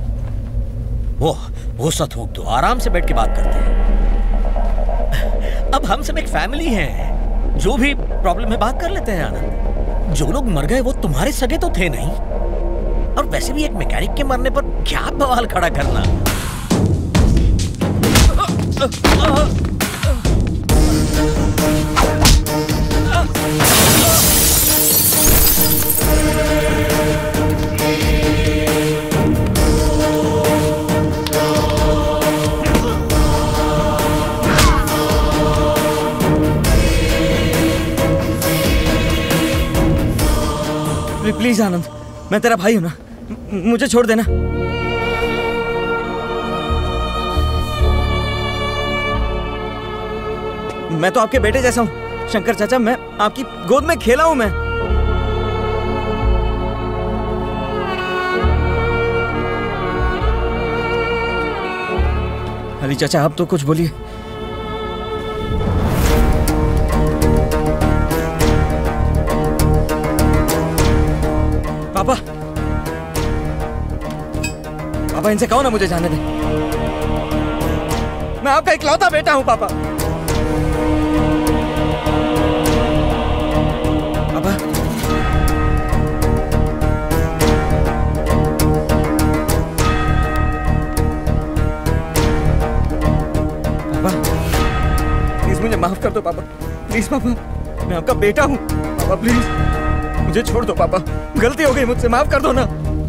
वो वो सा थूक दो, आराम से बैठ के बात करते हैं। अब हम सब एक फैमिली हैं। जो भी प्रॉब्लम है बात कर लेते हैं आनंद। जो लोग मर गए वो तुम्हारे सगे तो थे नहीं, और वैसे भी एक मैकेनिक के मरने पर क्या बवाल खड़ा करना। प्लीज आनंद, मैं तेरा भाई हूं ना, मुझे छोड़ देना। मैं तो आपके बेटे जैसा हूं शंकर चाचा, मैं आपकी गोद में खेला हूं मैं। हरी चाचा आप तो कुछ बोलिए। पापा, पापा इनसे कहो ना मुझे जाने दे। मैं आपका इकलौता बेटा हूं पापा। पापा, पापा प्लीज मुझे माफ कर दो पापा, प्लीज पापा, मैं आपका बेटा हूं पापा, प्लीज मुझे छोड़ दो पापा, गलती हो गई मुझसे, माफ कर दो ना।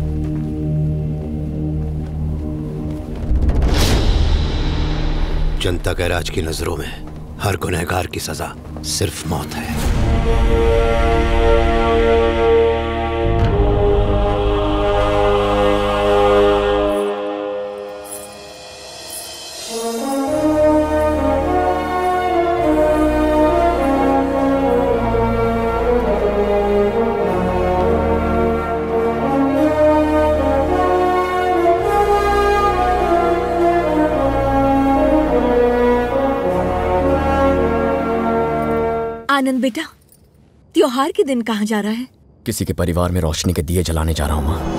जनता के राज की नजरों में हर गुनहगार की सजा सिर्फ मौत है। आनंद बेटा, त्योहार के दिन कहाँ जा रहा है? किसी के परिवार में रोशनी के दिए जलाने जा रहा हूं माँ।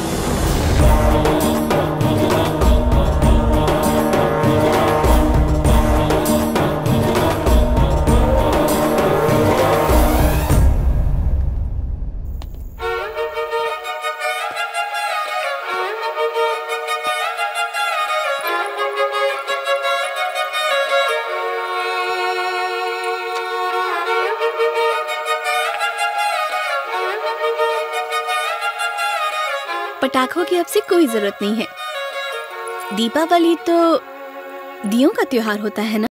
पटाखों की अब से कोई जरूरत नहीं है। दीपावली तो दियों का त्योहार होता है ना।